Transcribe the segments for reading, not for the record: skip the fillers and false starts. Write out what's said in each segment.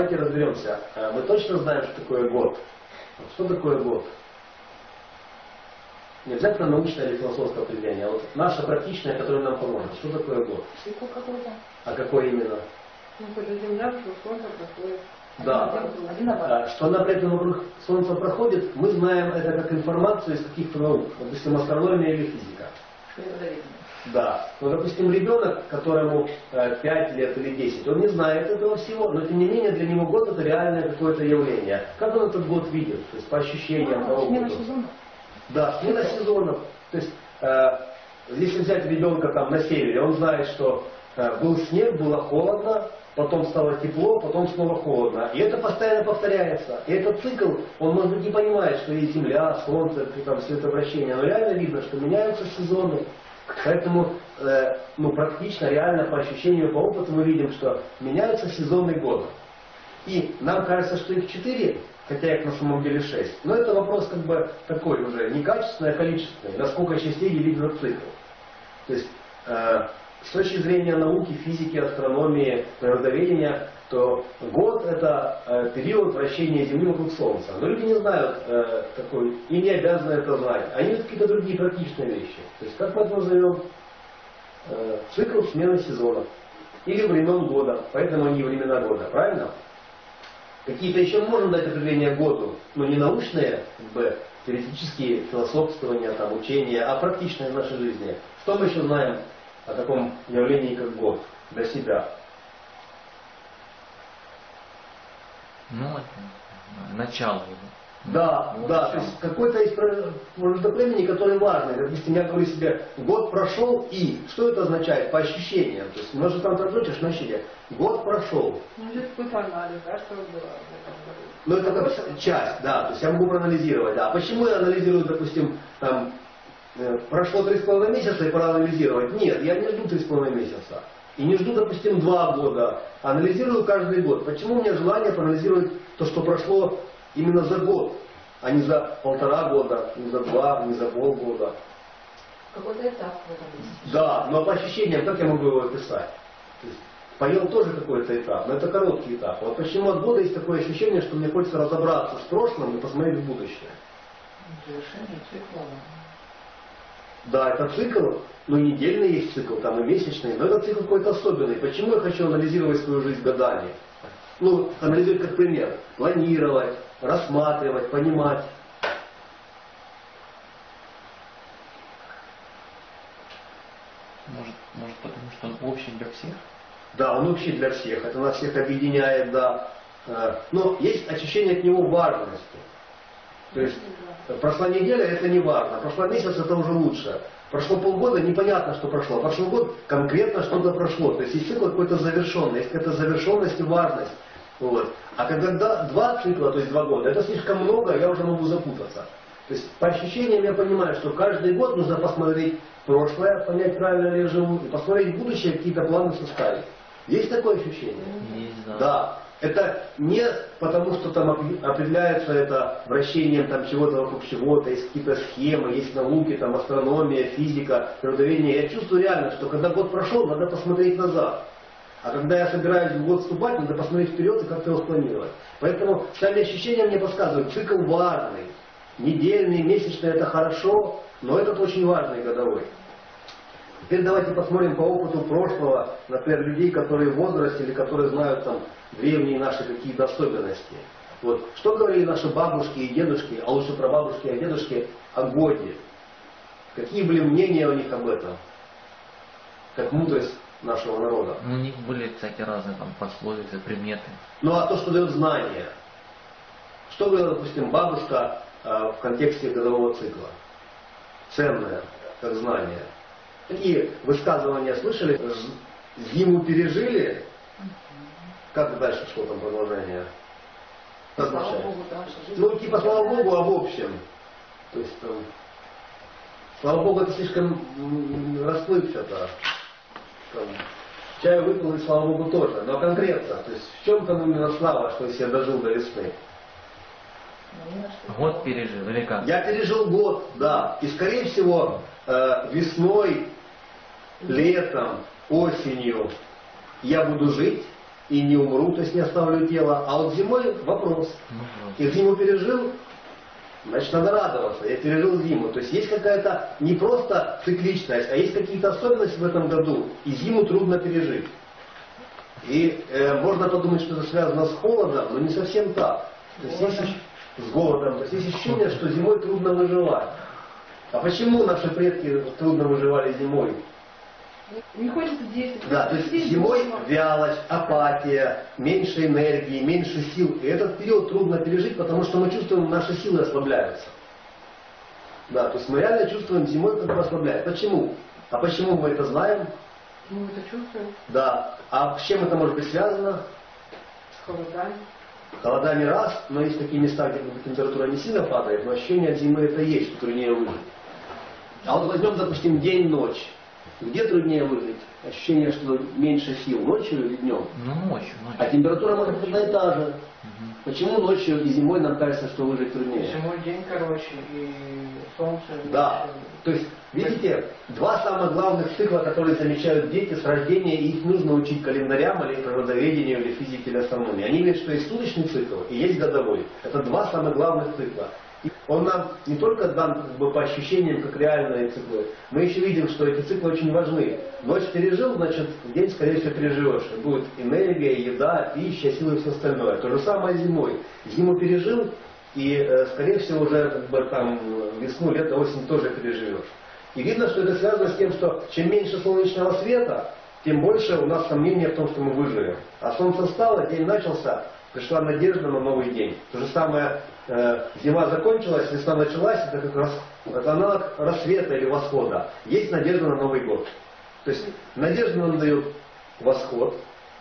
давайте разберемся. Мы точно знаем, что такое год. Что такое год? Не обязательно научное или философское определение, а вот наше практичное, которое нам поможет. Что такое год? Цикл какой-то. А какой именно? Ну, когда Земля, что Солнце проходит. Да. Что она при этом вокруг Солнца проходит, мы знаем это как информацию из каких-то наук. Допустим, астрономия или физика. Что это видно? Да. Ну, допустим, ребенок, которому 5 лет или 10, он не знает этого всего, но тем не менее для него год это реальное какое-то явление. Как он этот год видит? То есть по ощущениям, по опыту. Смена сезонов. Да, смена сезонов. То есть, если взять ребенка там на севере, он знает, что был снег, было холодно, потом стало тепло, потом снова холодно. И это постоянно повторяется. И этот цикл, он, может быть, не понимает, что есть Земля, Солнце, там, все это вращение. Но реально видно, что меняются сезоны. Поэтому практично, реально, по ощущению, по опыту мы видим, что меняются сезоны года. И нам кажется, что их 4, хотя их на самом деле 6. Но это вопрос как бы такой уже не качественный, а количественный. Насколько частей делить на цикл. То есть с точки зрения науки, физики, астрономии, природоведения, то год это период вращения Земли вокруг Солнца. Но люди не знают такой и не обязаны это знать. Они видят какие-то другие практичные вещи. То есть как мы это назовем? Цикл смены сезонов. Или времен года. Поэтому они времена года. Правильно? Какие-то еще можем дать определения году, но не научные, как бы, теоретические философствования, там, учения, а практичные в нашей жизни. Что мы еще знаем о таком явлении, как год, для себя? Ну, это начало его. Да, да, то есть какой-то есть промежуток времени, который важный. Допустим, я говорю себе, год прошел и, что это означает по ощущениям? То есть, может там прочитаешь на щеке, год прошел. Ну, это какой-то анализ, да, что было. Ну, это как часть, да, то есть я могу проанализировать, да. Почему я анализирую, допустим, там, прошло 3,5 месяца и пора анализировать? Нет, я не жду 3,5 месяца. И не жду, допустим, 2 года. Анализирую каждый год. Почему у меня желание проанализировать то, что прошло именно за год, а не за 1,5 года, не за 2, не за полгода? Какой-то этап в этом есть. Да, но по ощущениям, как я могу его описать? То есть, поел тоже какой-то этап, но это короткий этап. Вот почему от года есть такое ощущение, что мне хочется разобраться с прошлым и посмотреть в будущее. Завершение цикла. Да, это цикл, но недельный есть цикл, там и месячный, но это цикл какой-то особенный. Почему я хочу анализировать свою жизнь годами? Ну, анализировать как пример. Планировать, рассматривать, понимать. Может потому, что он общий для всех? Да, он общий для всех, это нас всех объединяет, да. Но есть ощущение от него важности. То есть прошла неделя, это не важно, прошла месяц, это уже лучше. Прошло полгода, непонятно, что прошло. Прошлый год, конкретно что-то прошло. То есть есть цикл какой-то завершенный, есть какая-то завершенность и важность. Вот. А когда 2 цикла, то есть 2 года, это слишком много, я уже могу запутаться. То есть по ощущениям я понимаю, что каждый год нужно посмотреть прошлое, понять, правильно ли я живу, и посмотреть будущее, какие-то планы составить. Есть такое ощущение? Есть, да. Да. Это не потому, что там определяется это вращением там чего-то вокруг чего-то, есть какие-то схемы, есть науки, там астрономия, физика, природоведение. Я чувствую реально, что когда год прошел, надо посмотреть назад. А когда я собираюсь в год вступать, надо посмотреть вперед и как-то его спланировать. Поэтому сами ощущения мне подсказывают, цикл важный. Недельный, месячный это хорошо, но этот очень важный годовой. Теперь давайте посмотрим по опыту прошлого, например, людей, которые в возрасте или которые знают там древние наши какие-то особенности. Вот. Что говорили наши бабушки и дедушки, а лучше прабабушки и дедушки о годе? Какие были мнения у них об этом? Как мудрость нашего народа. Ну, у них были, кстати, разные там пословицы, приметы. Ну а то, что дает знания. Что говорила, допустим, бабушка в контексте годового цикла? Ценное, как знание. Такие высказывания слышали? Зиму пережили? Как дальше шло там продолжение? Слава Богу, да, жизнь. Ну, типа, слава Богу, а в общем. То есть, там, слава Богу, это слишком расплывчато. Там, чай выпил, и слава Богу, тоже. Но конкретно, то есть, в чем там именно слава, что если я дожил до весны? Год пережил, или как? Я пережил год, да. И, скорее всего, весной, летом, осенью я буду жить, и не умру, то есть не оставлю тело. А вот зимой вопрос. И зиму пережил, значит, надо радоваться. Я пережил зиму. То есть есть какая-то не просто цикличность, а есть какие-то особенности в этом году. И зиму трудно пережить. И можно подумать, что это связано с холодом, но не совсем так. То есть есть с голодом. То есть есть ощущение, что зимой трудно выживать. А почему наши предки трудно выживали зимой? Не хочется действовать. Да, то есть зимой вялость, апатия, меньше энергии, меньше сил. И этот период трудно пережить, потому что мы чувствуем, наши силы ослабляются. Да, то есть мы реально чувствуем зимой, как бы ослабляет. Почему? А почему мы это знаем? Мы это чувствуем. Да. А с чем это может быть связано? С холодами. Холодами раз, но есть такие места, где температура не сильно падает, но ощущение от зимы это есть, что труднее выжить. А вот возьмем, допустим, день-ночь. Где труднее выжить? Ощущение, что меньше сил ночью или днем? Ну, ночью. А температура может быть одна и та же. Почему ночью и зимой нам кажется, что выжить труднее? Зимой день короче и солнце. Да. То есть, видите, два самых главных цикла, которые замечают дети с рождения, и их нужно учить календарям, или природоведению, или физике, или астрономии. Они видят, что есть суточный цикл и есть годовой. Это два самых главных цикла. И он нам не только дан как бы, по ощущениям, как реальные циклы, мы еще видим, что эти циклы очень важны. Ночь пережил, значит, день, скорее всего, переживешь. И будет энергия, еда, пища, силы и все остальное. То же самое зимой. Зиму пережил, и, скорее всего, уже как бы, там, весну, лето, осень тоже переживешь. И видно, что это связано с тем, что чем меньше солнечного света, тем больше у нас сомнения в том, что мы выживем. А солнце встало, день начался, пришла надежда на новый день. То же самое, зима закончилась, весна началась, это как раз это аналог рассвета или восхода. Есть надежда на Новый год. То есть надежда нам дает восход.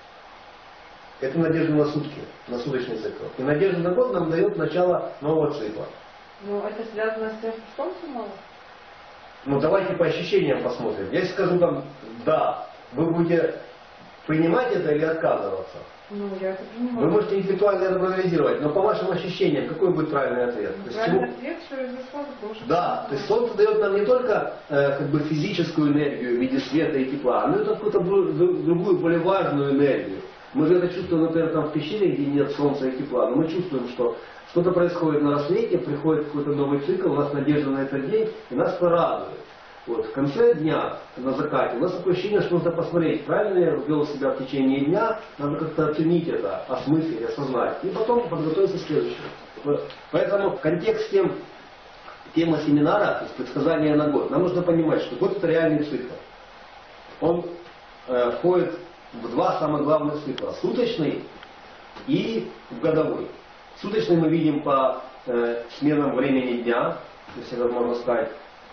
Это надежда на сутки, на суточный цикл. И надежда на год нам дает начало нового цикла. Ну, это связано с тем, что солнца мало? Ну, давайте по ощущениям посмотрим. Я скажу вам, да, вы будете принимать это или отказываться? Ну, я это понимаю. Вы можете интеллектуально это проанализировать, но по вашим ощущениям, какой будет правильный ответ? То есть, Правильный ответ, что из восхода тоже. да, то есть солнце дает нам не только как бы физическую энергию в виде света и тепла, но и какую-то другую, более важную энергию. Мы же это чувствуем, например, там в пещере, где нет солнца и тепла, но мы чувствуем, что что-то происходит на рассвете, приходит какой-то новый цикл, у нас надежда на этот день, и нас это радует. Вот, в конце дня, на закате, у нас такое ощущение, что нужно посмотреть, правильно я вел себя в течение дня, надо как-то оценить это, осмыслить, осознать, и потом подготовиться к следующему. Вот. Поэтому в контексте темы семинара, то есть предсказания на год, нам нужно понимать, что год это реальный цикл. Он входит в два самых главных цикла, суточный и годовой. Суточный мы видим по сменам времени дня, то есть это можно сказать,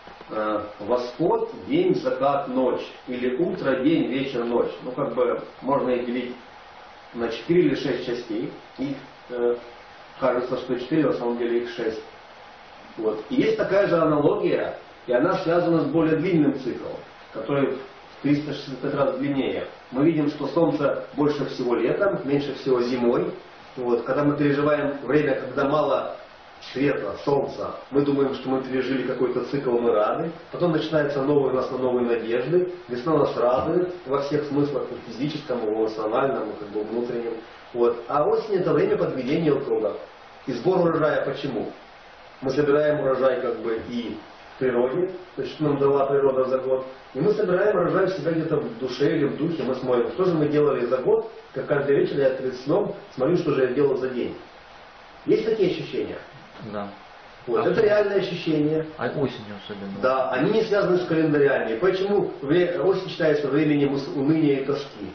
восход, день, закат, ночь. Или утро, день, вечер, ночь. Ну, как бы, можно их делить на 4 или 6 частей. Их кажется, что 4, на самом деле их 6. Вот. И есть такая же аналогия, и она связана с более длинным циклом, который в 360 раз длиннее. Мы видим, что Солнце больше всего летом, меньше всего зимой. Вот. Когда мы переживаем время, когда мало света, солнца, мы думаем, что мы пережили какой-то цикл, мы рады. Потом начинается новый, у нас на новые надежды. Весна нас радует во всех смыслах, и физическом, и эмоциональном, и как бы внутреннем. Вот. А осень это время подведения итогов. И сбор урожая почему? Мы собираем урожай как бы и в природе, то есть что нам дала природа за год. И мы собираем урожай всегда где-то в душе или в духе. Мы смотрим, что же мы делали за год, как каждый вечер я перед сном смотрю, что же я делал за день. Есть такие ощущения? Да. Вот, это реальные ощущения. А осенью особенно. Да, они не связаны с календарями. Почему осень считается временем уныния и тоски?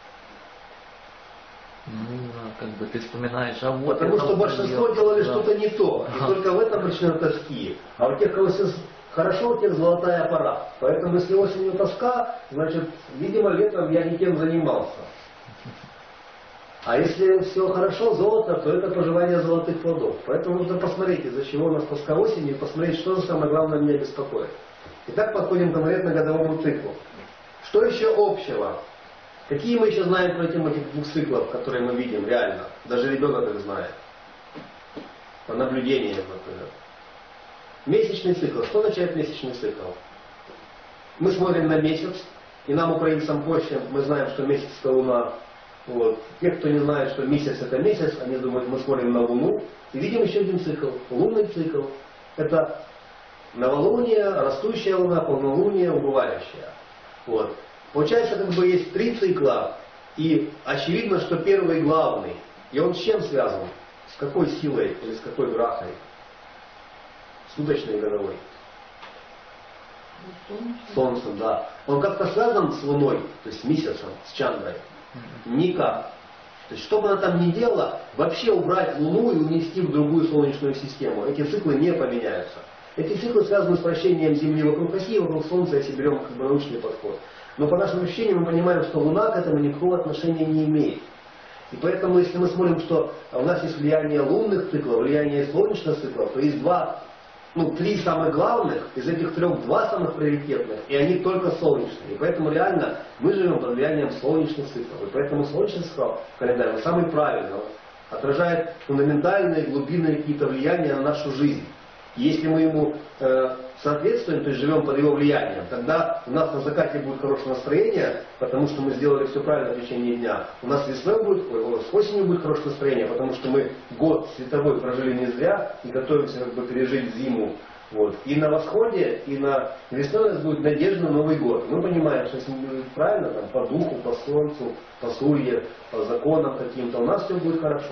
Ну, как бы ты вспоминаешь, а вот Потому это что большинство делали что-то не то. И Ага. только в этом причина тоски. А у тех, кого все хорошо, у тех золотая пора. Поэтому если осенью тоска, значит, видимо, летом я не тем занимался. А если все хорошо, золото, то это пожелание золотых плодов. Поэтому нужно посмотреть, из-за чего у нас тоска осенью, и посмотреть, что же самое главное меня беспокоит. Итак, подходим конкретно к годовому циклу. Что еще общего? Какие мы еще знаем про тему этих двух циклов, которые мы видим реально? Даже ребенок их знает. По наблюдениям, например. Месячный цикл. Что означает месячный цикл? Мы смотрим на месяц, и нам, украинцам, проще, мы знаем, что месяц это Луна. Вот. Те, кто не знает, что месяц это месяц, они думают, мы смотрим на Луну и видим еще один цикл, лунный цикл. Это новолуние, растущая Луна, полнолуние, убывающая. Вот. Получается, как бы есть три цикла, и очевидно, что первый главный. И он с чем связан? С какой силой или с какой грахой? Суточной годовой. Солнцем, да. Он как-то связан с Луной, то есть с месяцем, с Чандрой? Никак. То есть, что бы она там ни делала, вообще убрать Луну и унести в другую Солнечную систему. Эти циклы не поменяются. Эти циклы связаны с вращением Земли вокруг оси, вокруг Солнца, если берем как бы научный подход. Но по нашим ощущениям мы понимаем, что Луна к этому никакого отношения не имеет. И поэтому, если мы смотрим, что у нас есть влияние лунных циклов, влияние солнечных циклов, то есть три самых главных, из этих трех два самых приоритетных, и они только солнечные. И поэтому реально мы живем под влиянием солнечных циклов. И поэтому солнечный цикл календарь самый правильный, он отражает фундаментальные, глубинные какие-то влияния на нашу жизнь. И если мы ему соответствуем, то есть живем под его влиянием, тогда у нас на закате будет хорошее настроение, потому что мы сделали все правильно в течение дня. У нас весной будет, с осенью будет хорошее настроение, потому что мы год световой прожили не зря и готовимся как бы пережить зиму. Вот. И на восходе, и на весной у нас будет надежда на Новый год. Мы понимаем, что если мы будем правильно, там, по духу, по солнцу, по сурье, по законам каким-то, у нас все будет хорошо.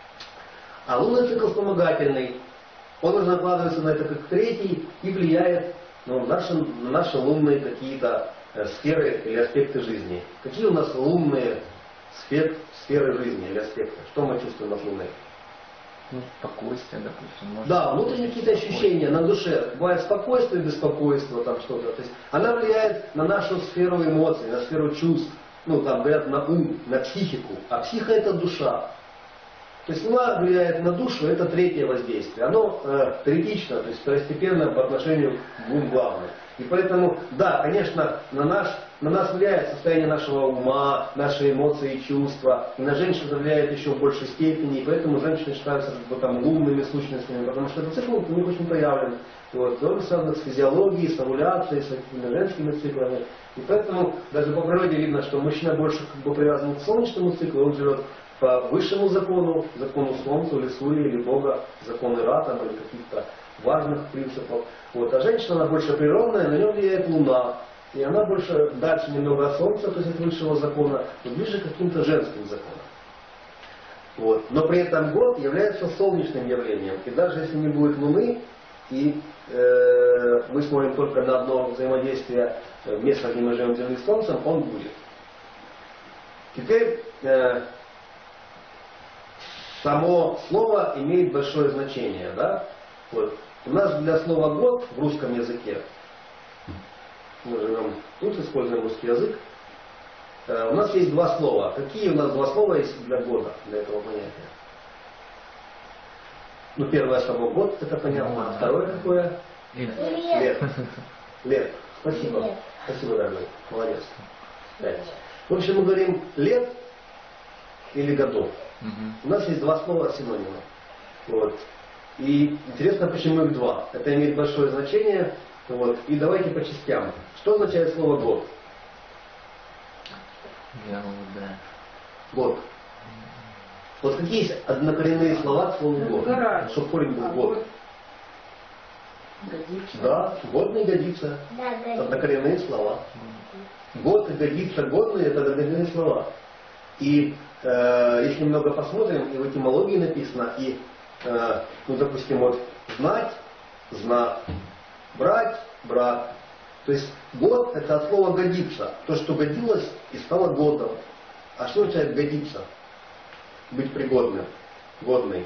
А лунный цикл вспомогательный. Он уже накладывается на это как третий и влияет на наши лунные какие-то сферы или аспекты жизни. Какие у нас лунные сферы жизни или аспекты? Что мы чувствуем от Луны? Ну, спокойствие, допустим. Может, Да, внутренние какие-то ощущения на душе. Бывает спокойствие, беспокойство, там что-то. То есть она влияет на нашу сферу эмоций, на сферу чувств. Ну, там говорят на ум, на психику. А психа это душа. То есть Луна влияет на душу, это третье воздействие. Оно третично, то есть второстепенно по отношению к двум главным. И поэтому, да, конечно, на нас влияет состояние нашего ума, наши эмоции и чувства. И на женщин это влияет еще в большей степени. И поэтому женщины считаются лунными сущностями, потому что этот цикл у них очень проявлен. Вот. Он связан с физиологией, с овуляцией, с этими женскими циклами. И поэтому даже по природе видно, что мужчина больше как бы привязан к солнечному циклу, он живет по высшему закону, закону Солнца, или Сурьи, или Бога, закону Ра, там, или каких-то важных принципов. Вот. А женщина, она больше природная, на нее влияет Луна. И она больше дальше немного от Солнца, то есть от высшего закона, но ближе к каким-то женским законам. Вот. Но при этом год является солнечным явлением. И даже если не будет Луны, и мы смотрим только на одно взаимодействие места, где мы живем Земли с Солнцем, он будет. Теперь само слово имеет большое значение. Да? Вот. У нас для слова «год» в русском языке, мы живем тут, используем русский язык, у нас есть два слова. Какие у нас два слова есть для года, для этого понятия? Ну, первое само год, это понятно. А второе какое? Лет. Лет. Спасибо. Лет. Спасибо, дорогой. Молодец. 5. В общем, мы говорим лет или годов. У нас есть два слова синонима. Вот. И интересно, почему их два. Это имеет большое значение. Вот. И давайте по частям. Что означает слово год? да. Год. Вот какие есть однокоренные слова к слову год? Чтобы корень был год. Годится. Да, год не годится. Да, годится. Однокоренные слова. Год и годится, годные, это однокоренные слова. И если немного посмотрим, и в этимологии написано, и, допустим, вот знать, знак, брать, брат. То есть год это от слова годится. То, что годилось и стало годом. А что означает годиться? Быть пригодным, годный.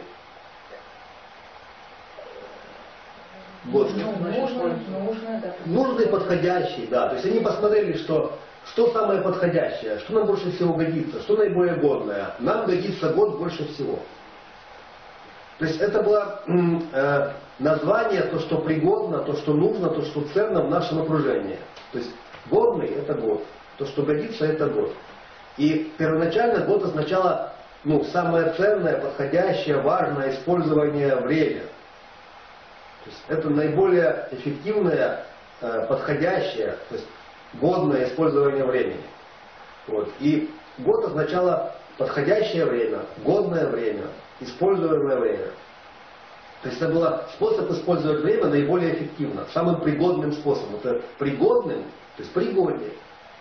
Годный. Нужный, подходящий, да. То есть они посмотрели, что самое подходящее, что нам больше всего годится, что наиболее годное. Нам годится год больше всего. То есть это было название, то, что пригодно, то, что нужно, то, что ценно в нашем окружении. То есть годный это год, то, что годится, это год. И первоначально год означало самое ценное, подходящее, важное использование времени. То есть это наиболее эффективное, подходящее, то есть годное использование времени. Вот. И год означало подходящее время, годное время, используемое время. То есть это был способ использовать время наиболее эффективно, самым пригодным способом. Это пригодным, то есть пригоднее.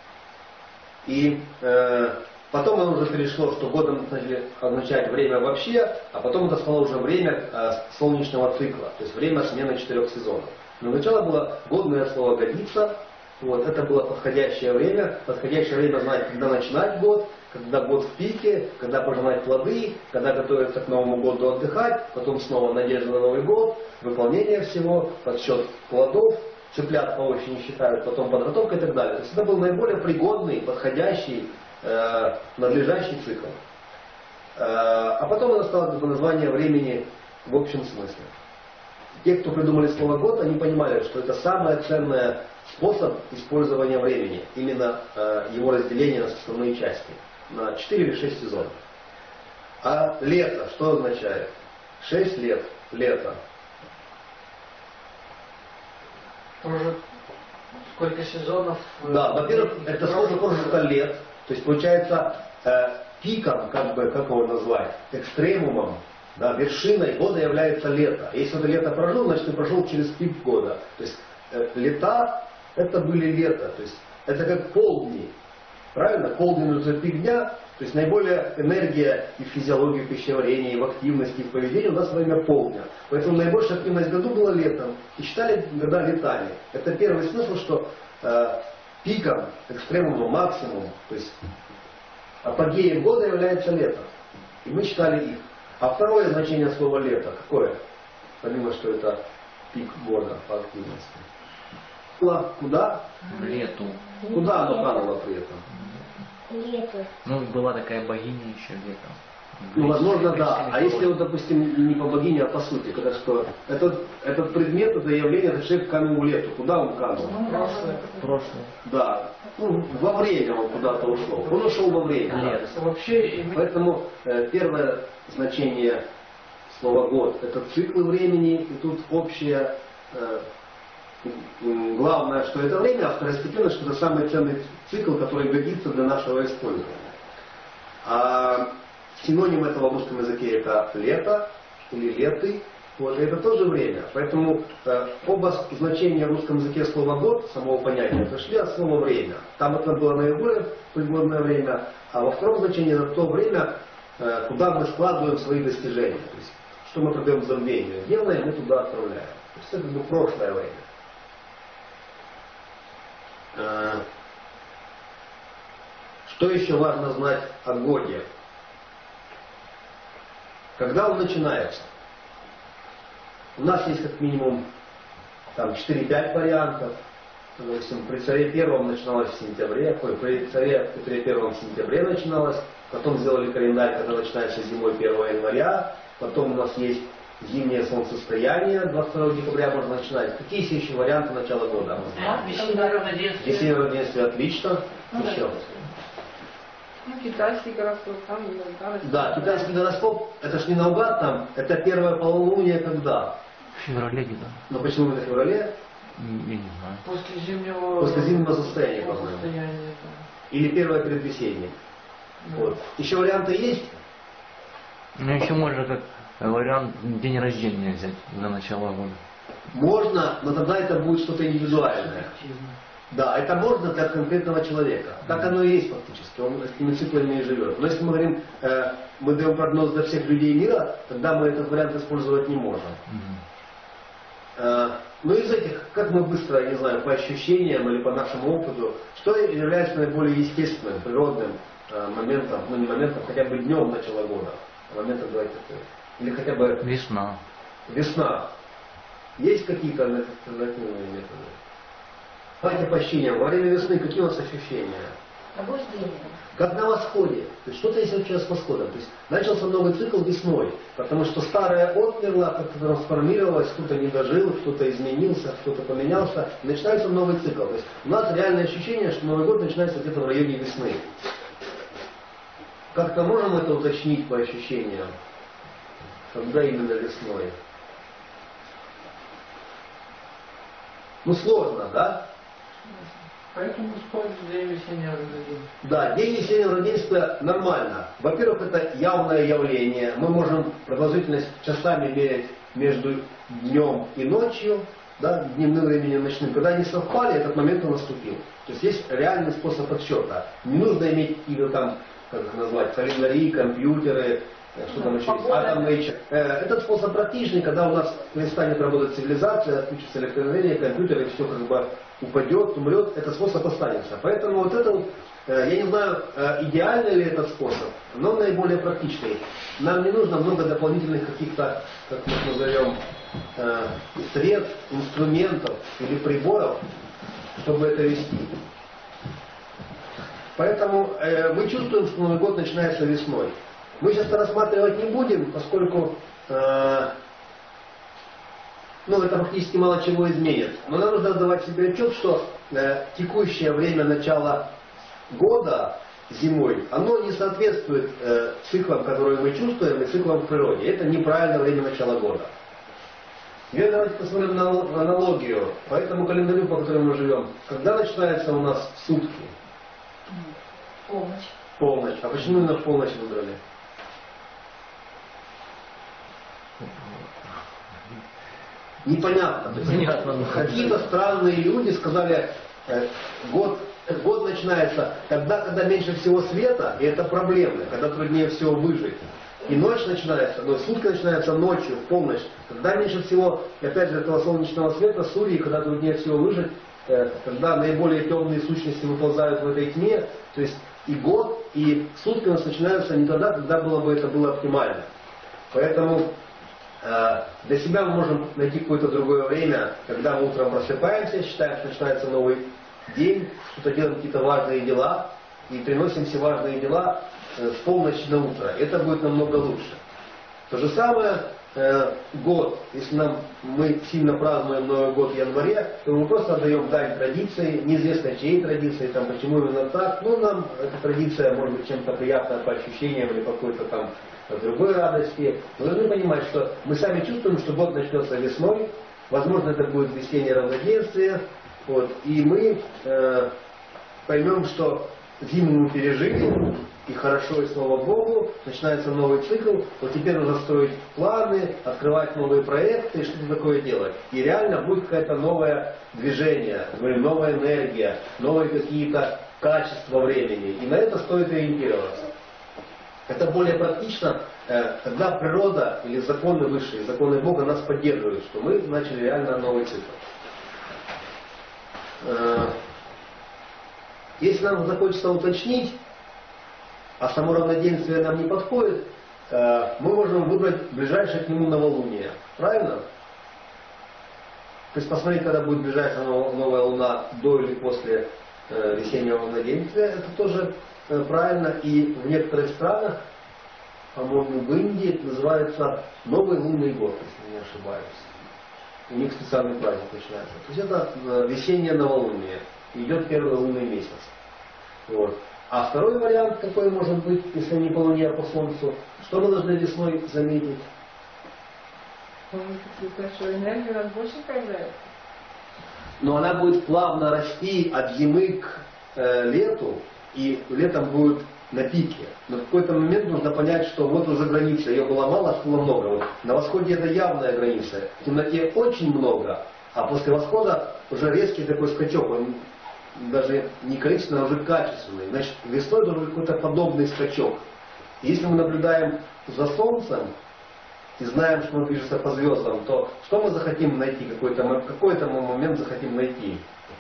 И потом оно уже перешло, что годом начали означать время вообще, а потом это стало уже время солнечного цикла, то есть время смены 4 сезонов. Но сначала было годное слово «годится», вот, это было подходящее время знать, когда начинать год, когда год в пике, когда пожинать плоды, когда готовиться к Новому году отдыхать, потом снова надежда на Новый год, выполнение всего, подсчет плодов, цыплят по осени считают, потом подготовка и так далее. То есть это был наиболее пригодный, подходящий, надлежащий цикл. А потом это стало название времени в общем смысле. Те, кто придумали слово «год», они понимали, что это самый ценный способ использования времени, именно его разделение на составные части, на 4 или 6 сезонов. А лето, что означает? 6 лет, лето. Тоже сколько сезонов? Да, во-первых, это сколько лет, то есть получается пиком, как его назвать, экстремумом, да, вершиной года является лето. Если это лето прожил, значит ты прошел через пик года. То есть лета это были лето, то есть это как полдни. Правильно? Полдень это пик дня, то есть наиболее энергия и в физиологии пищеварения, и в активности, и в поведении у нас во время полдня. Поэтому наибольшая активность в году была летом. И считали года летами. Это первый смысл, что пиком, экстремумом, максимумом, то есть апогеем года является лето. И мы считали их. А второе значение слова лето какое? Помимо, что это пик года по активности. Куда? В лету. Куда оно кануло при этом? Лето. Ну, была такая богиня еще летом. Ну, возможно, да. А если, вот, допустим, не по богине, а по сути, когда что? Этот предмет, это явление, этот человек канул в лету. Куда он канул? Прошлое. Да. Ну, во время он куда-то ушел. Он ушел во время. Лето. Вообще, Поэтому первое значение слова «год» — это циклы времени, и тут общее, главное, что это время, а второстепенно, что это самый ценный цикл, который годится для нашего использования. А синоним этого в русском языке — это лето или леты, вот, и это тоже время. Поэтому оба значения в русском языке слова «год», самого понятия, пришли от слова «время». Там это было наиболее пригодное время, а во втором значении это то время, куда мы складываем свои достижения. То есть, что мы продаем забвению дневное, мы туда отправляем. То есть это как бы прошлое время. Что еще важно знать о годе? Когда он начинается? У нас есть как минимум там 4-5 вариантов. Допустим, при царе первом начиналось в сентябре, при царе Петре первом в сентябре начиналось, потом сделали календарь, когда начинается зимой 1 января, потом у нас есть зимнее солнцестояние, 22 декабря можно начинать. Какие есть еще варианты начала года? весеннее равноденствие. Весеннее равноденствие отлично. Еще. Ну, китайский гороскоп, там наугад. Да, китайский гороскоп, это ж не наугад там, это первое полнолуние когда? В феврале где-то. Но почему именно в феврале? Я не знаю. После зимнего... После зимнего состояния, по-моему. состояния, Или первое перед весенним. да. Вот. Еще варианты есть? Ну, еще можно как вариант день рождения взять на начало года. Можно, но тогда это будет что-то индивидуальное. Субъективно. Да, это можно для конкретного человека. Так оно и есть фактически. Он этими циклами и живет. Но если мы говорим, мы даем прогноз для всех людей мира, тогда мы этот вариант использовать не можем. Но из этих, как мы быстро, я не знаю, по ощущениям или по нашему опыту, что является наиболее естественным, природным моментом, ну не моментом, хотя бы днем начала года, а моментом, давайте такой, или хотя бы Весна. весна. Есть какие-то альтернативные методы? Давайте по ощущениям. Во время весны какие у нас ощущения? Пробуждение. Как на восходе. То есть что-то есть вообще с восходом. То есть начался новый цикл весной. Потому что старое отмерло, как-то трансформировалось, кто-то не дожил, кто-то изменился, кто-то поменялся. И начинается новый цикл. То есть у нас реальное ощущение, что Новый год начинается где-то в районе весны. Как-то можем это уточнить по ощущениям? Когда именно весной? Ну сложно, да? Поэтому используют день весеннего равноденствия. Да, день весеннего равноденствия нормально. Во-первых, это явное явление. Мы можем продолжительность часами мерять между днем и ночью, да, дневным временем и ночным. Когда они совпали, этот момент он наступил. То есть есть реальный способ отсчета. Не нужно иметь или там, как их назвать, календари, компьютеры, что там еще есть, атомные часы. Этот способ практичный, когда у нас перестанет работать цивилизация, отключится электроэнергия, компьютер, и все как бы упадет, умрет, этот способ останется. Поэтому вот это, я не знаю, идеальный ли этот способ, но наиболее практичный. Нам не нужно много дополнительных каких-то, как мы назовем, средств, инструментов или приборов, чтобы это вести. Поэтому мы чувствуем, что Новый год начинается весной. Мы сейчас рассматривать не будем, поскольку это практически мало чего изменит. Но нам нужно давать себе отчет, что текущее время начала года зимой, оно не соответствует циклам, которые мы чувствуем, и циклам в природе. Это неправильное время начала года. Теперь давайте посмотрим на аналогию по этому календарю, по которому мы живем. Когда начинаются у нас сутки? Полночь. Полночь. А почему именно в полночь выбрали? Непонятно. Какие-то странные люди сказали, год начинается тогда, когда меньше всего света, и это проблемы, когда труднее всего выжить. И ночь начинается, но сутки начинаются ночью, в полночь, когда меньше всего, опять же, этого солнечного света, Сурьи, когда труднее всего выжить, когда наиболее темные сущности выползают в этой тьме, то есть и год, и сутки у нас начинаются не тогда, когда это было оптимально. Поэтому для себя мы можем найти какое-то другое время, когда мы утром просыпаемся, считаем, что начинается новый день, что-то делаем какие-то важные дела, и приносим все важные дела с полночи на утро. Это будет намного лучше. То же самое год. Если мы сильно празднуем Новый год в январе, то мы просто отдаем дань традиции, неизвестно чьей традиции, почему именно так. Но нам эта традиция может быть чем-то приятна по ощущениям или по какой-то там другой радости. Мы должны понимать, что мы сами чувствуем, что год начнется весной, возможно, это будет весеннее равноденствие, и мы поймем, что зиму мы пережили, и хорошо, и слава Богу, начинается новый цикл, теперь нужно строить планы, открывать новые проекты, что-то такое делать. И реально будет какое-то новое движение, новая энергия, новые какие-то качества времени. И на это стоит ориентироваться. Это более практично, когда природа или законы высшие, законы Бога нас поддерживают, что мы начали реально новый цикл. Если нам захочется уточнить, а само равноденствие нам не подходит, мы можем выбрать ближайшее к нему новолуние. Правильно? То есть посмотреть, когда будет ближайшая новая луна до или после весеннего равноденствия, это тоже правильно. И в некоторых странах, по-моему, в Индии, это называется Новый лунный год, если не ошибаюсь. У них специальный праздник начинается. То есть это весеннее новолуние. Идет первый лунный месяц. А второй вариант, какой может быть, если не по Луне, а по Солнцу, что мы должны весной заметить? Что энергия у нас больше появляется? Но она будет плавно расти от зимы к лету, и летом будет на пике. Но в какой-то момент нужно понять, что вот уже граница, ее было мало, стало много. На восходе это явная граница. В темноте очень много, а после восхода уже резкий такой скачок. Он даже не количественный, а уже качественный. Значит, весной должен быть какой-то подобный скачок. И если мы наблюдаем за Солнцем и знаем, что он движется по звездам, то что мы захотим найти? Какой-то мы момент захотим найти.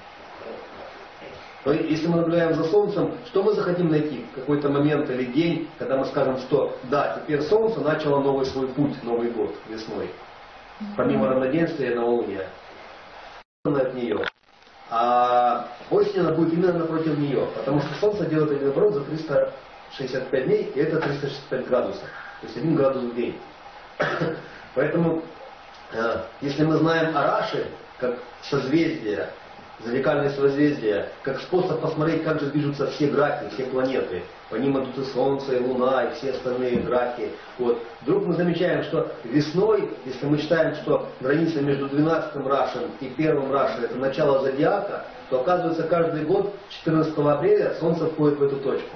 То если мы наблюдаем за Солнцем, что мы захотим найти? Какой-то момент или день, когда мы скажем, что да, теперь Солнце начало новый свой путь, Новый год весной. Помимо равноденствия и новолуния. От нее. А осень она будет именно напротив нее, потому что Солнце делает один оборот за 365 дней, и это 365 градусов, то есть 1 градус в день. Поэтому, если мы знаем Араши, как созвездие, зодиакальные созвездия, как способ посмотреть, как же движутся все графи, все планеты, по ним идут и Солнце, и Луна, и все остальные графи. Вдруг мы замечаем, что весной, если мы считаем, что граница между 12-м Рашем и 1-м Рашем это начало зодиака, то оказывается каждый год 14 апреля Солнце входит в эту точку.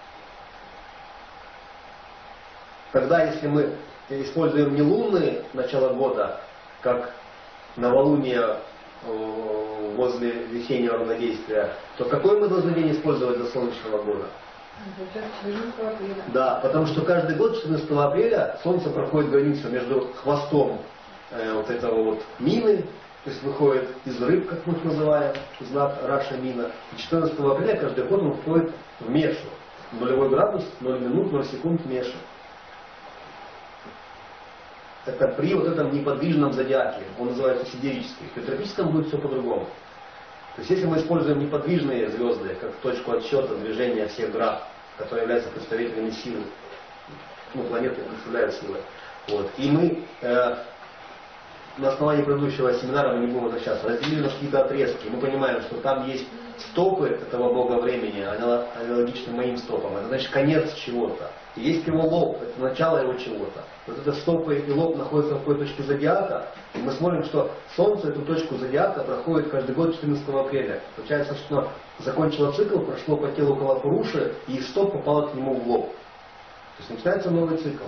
Тогда, если мы используем не лунные начало года, как новолуние возле весеннего равнодействия, то какой мы должны день использовать для солнечного года? Да, потому что каждый год 14 апреля Солнце проходит границу между хвостом вот этого вот мины, то есть выходит из рыб, как мы их называем, знак Раша Мина. И 14 апреля каждый год он входит в Мешу. 0 градус, 0 минут, 0 секунд Меша. Это при вот этом неподвижном зодиаке. Он называется сидерический. В тропическом будет все по-другому. То есть если мы используем неподвижные звезды, как точку отсчета движения всех граф, которые являются представителями силы, планеты представляют силы. Вот. И мы на основании предыдущего семинара, мы не будем возвращаться, разделили на какие-то отрезки. Мы понимаем, что там есть стопы этого бога времени, аналогичны моим стопам. Это значит конец чего-то. И есть его лоб, это начало его чего-то. Вот это стопы и лоб находятся в какой точке зодиака. И мы смотрим, что Солнце эту точку зодиака проходит каждый год 14 апреля. Получается, что закончило цикл, прошло по телу Калапуруши, и из стоп попало к нему в лоб. То есть начинается новый цикл.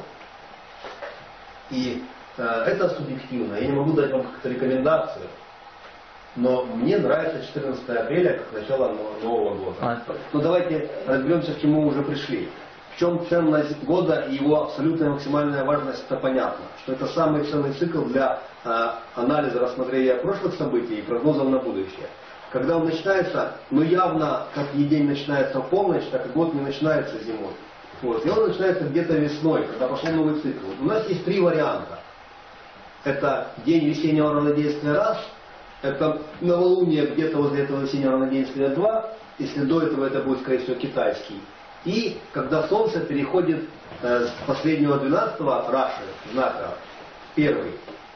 И это субъективно. Я не могу дать вам какую-то рекомендацию. Но мне нравится 14 апреля как начало Нового года. Но давайте разберемся, к чему мы уже пришли. В чем ценность года и его абсолютная максимальная важность, это понятно. Что это самый ценный цикл для анализа, рассмотрения прошлых событий и прогнозов на будущее. Когда он начинается, явно, как и день начинается в полночь, так и год не начинается зимой. Вот. И он начинается где-то весной, когда пошел новый цикл. У нас есть 3 варианта. Это день весеннего равнодействия раз, это новолуние где-то возле этого весеннего равнодействия 2, если до этого это будет, скорее всего, китайский. И когда Солнце переходит с последнего 12-го Раши, знака, в первый.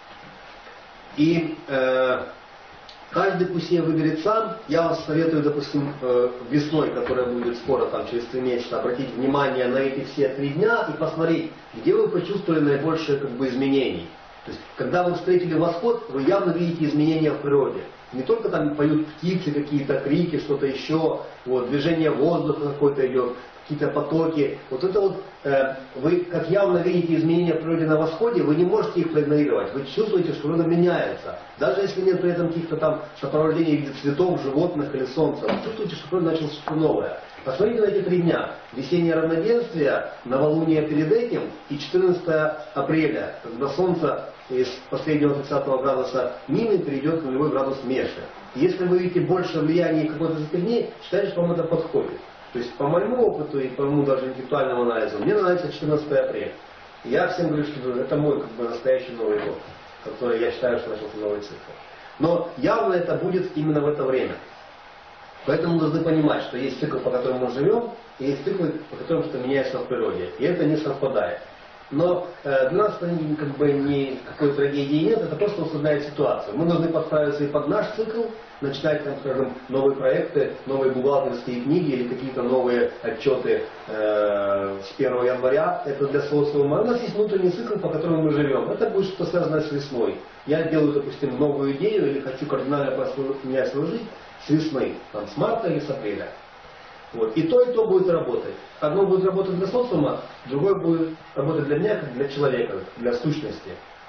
И каждый пусть себе выберет сам. Я вам советую, допустим, весной, которая будет скоро, там, через 3 месяца, обратить внимание на эти все 3 дня и посмотреть, где вы почувствовали наибольшее изменений. То есть, когда вы встретили восход, вы явно видите изменения в природе. Не только там поют птицы, какие-то крики, что-то еще, вот, движение воздуха какое-то идет, какие-то потоки. Вот это вот, вы как явно видите изменения в природе на восходе, вы не можете их проигнорировать. Вы чувствуете, что природа меняется. Даже если нет при этом каких-то там сопровождений в виде цветов, животных или солнца, вы чувствуете, что природа начала что-то новое. Посмотрите на эти 3 дня. Весеннее равноденствие, новолуние перед этим и 14 апреля, когда Солнце из последнего 30 градуса Мины перейдет в 0 градус Меши. Если вы видите больше влияния какой-то запятни, считайте, что вам это подходит. То есть по моему опыту и по моему даже интеллектуальному анализу, мне нравится 14 апреля. И я всем говорю, что это мой настоящий Новый год, который я считаю, что начался новый цикл. Но явно это будет именно в это время. Поэтому мы должны понимать, что есть цикл, по которому мы живем, и есть цикл, по которому что меняется в природе. И это не совпадает. Но для нас это никакой трагедии нет, это просто усложняет ситуацию. Мы должны подстраиваться и под наш цикл, начинать, там, скажем, новые проекты, новые бухгалтерские книги или какие-то новые отчеты с 1 января. Это для социума. У нас есть внутренний цикл, по которому мы живем. Это будет что-то связанное с весной. Я делаю, допустим, новую идею или хочу кардинально менять свою жизнь с весны, там, с марта или с апреля. Вот. И то будет работать. Одно будет работать для социума, другое будет работать для меня, как для человека, для сущности.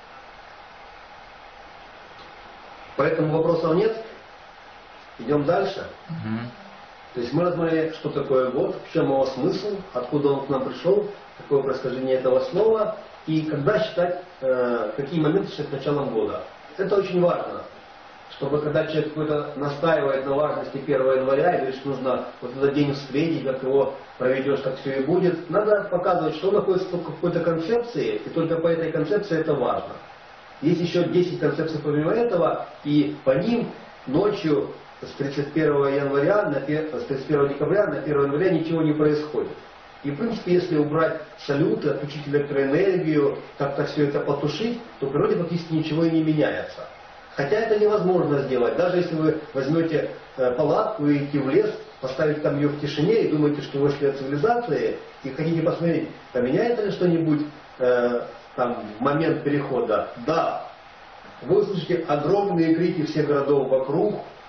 Поэтому вопросов нет. Идем дальше. То есть мы рассмотрели, что такое год, в чем его смысл, откуда он к нам пришел, какое происхождение этого слова, и когда считать, какие моменты считать началом года. Это очень важно. Чтобы когда человек какой-то настаивает на важности 1 января и говорит, что нужно вот этот день встретить, как его проведешь, как все и будет, надо показывать, что он находится в какой-то концепции, и только по этой концепции это важно. Есть еще 10 концепций помимо этого, и по ним ночью с 31 декабря на 1 января ничего не происходит. И в принципе, если убрать салюты, отключить электроэнергию, как-то все это потушить, то в природе практически ничего и не меняется. Хотя это невозможно сделать. Даже если вы возьмете палатку и идти в лес, поставить там ее в тишине и думаете, что вы вышли от цивилизации, и хотите посмотреть, поменяется ли что-нибудь там в момент перехода. Да. Вы услышите огромные крики всех городов вокруг,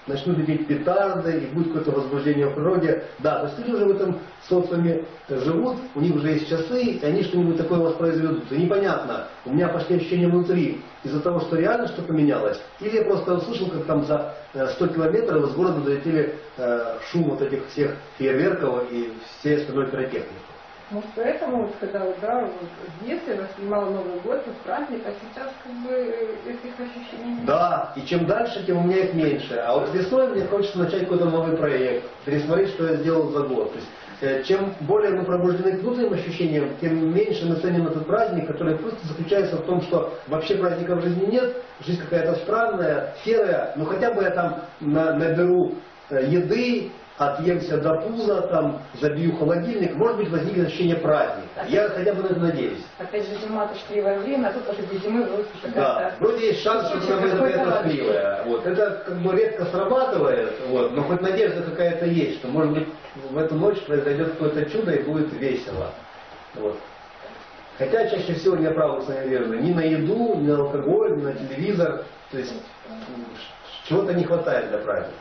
начнут лететь петарды, и будет какое-то возбуждение в природе. Да, то есть люди уже в этом социуме живут, у них уже есть часы, и они что-нибудь такое воспроизведут. И непонятно, у меня пошли ощущения внутри из-за того, что реально что поменялось, или я просто услышал, как там за 100 километров из города долетели шум вот этих всех фейерверков и всей остальной пиротехники. Может, поэтому, вот, когда вот, да, вот, в детстве воспринимал Новый год, вот, праздник, а сейчас как бы этих ощущений нет. Да, и чем дальше, тем у меня их меньше. А вот весной мне хочется начать какой-то новый проект, пересмотреть, что я сделал за год. То есть, чем более мы пробуждены к внутренним ощущениям, тем меньше мы ценим этот праздник, который просто заключается в том, что вообще праздника в жизни нет, жизнь какая-то странная, серая, но хотя бы я там наберу еды, отъемся до пуза, там, забью холодильник, может быть, возникнет ощущение праздника. Я хотя бы на это надеюсь. Опять же, зима дождливое время, а тут уже без зимы вроде какая-то... Да, вроде есть шанс, что она будет опять дождливая. Вот. Это как бы редко срабатывает, вот, но хоть надежда какая-то есть, что может быть в эту ночь произойдет какое-то чудо и будет весело. Вот. Хотя чаще всего не оправдываются надежды ни на еду, ни на алкоголь, ни на телевизор. То есть чего-то не хватает для праздника.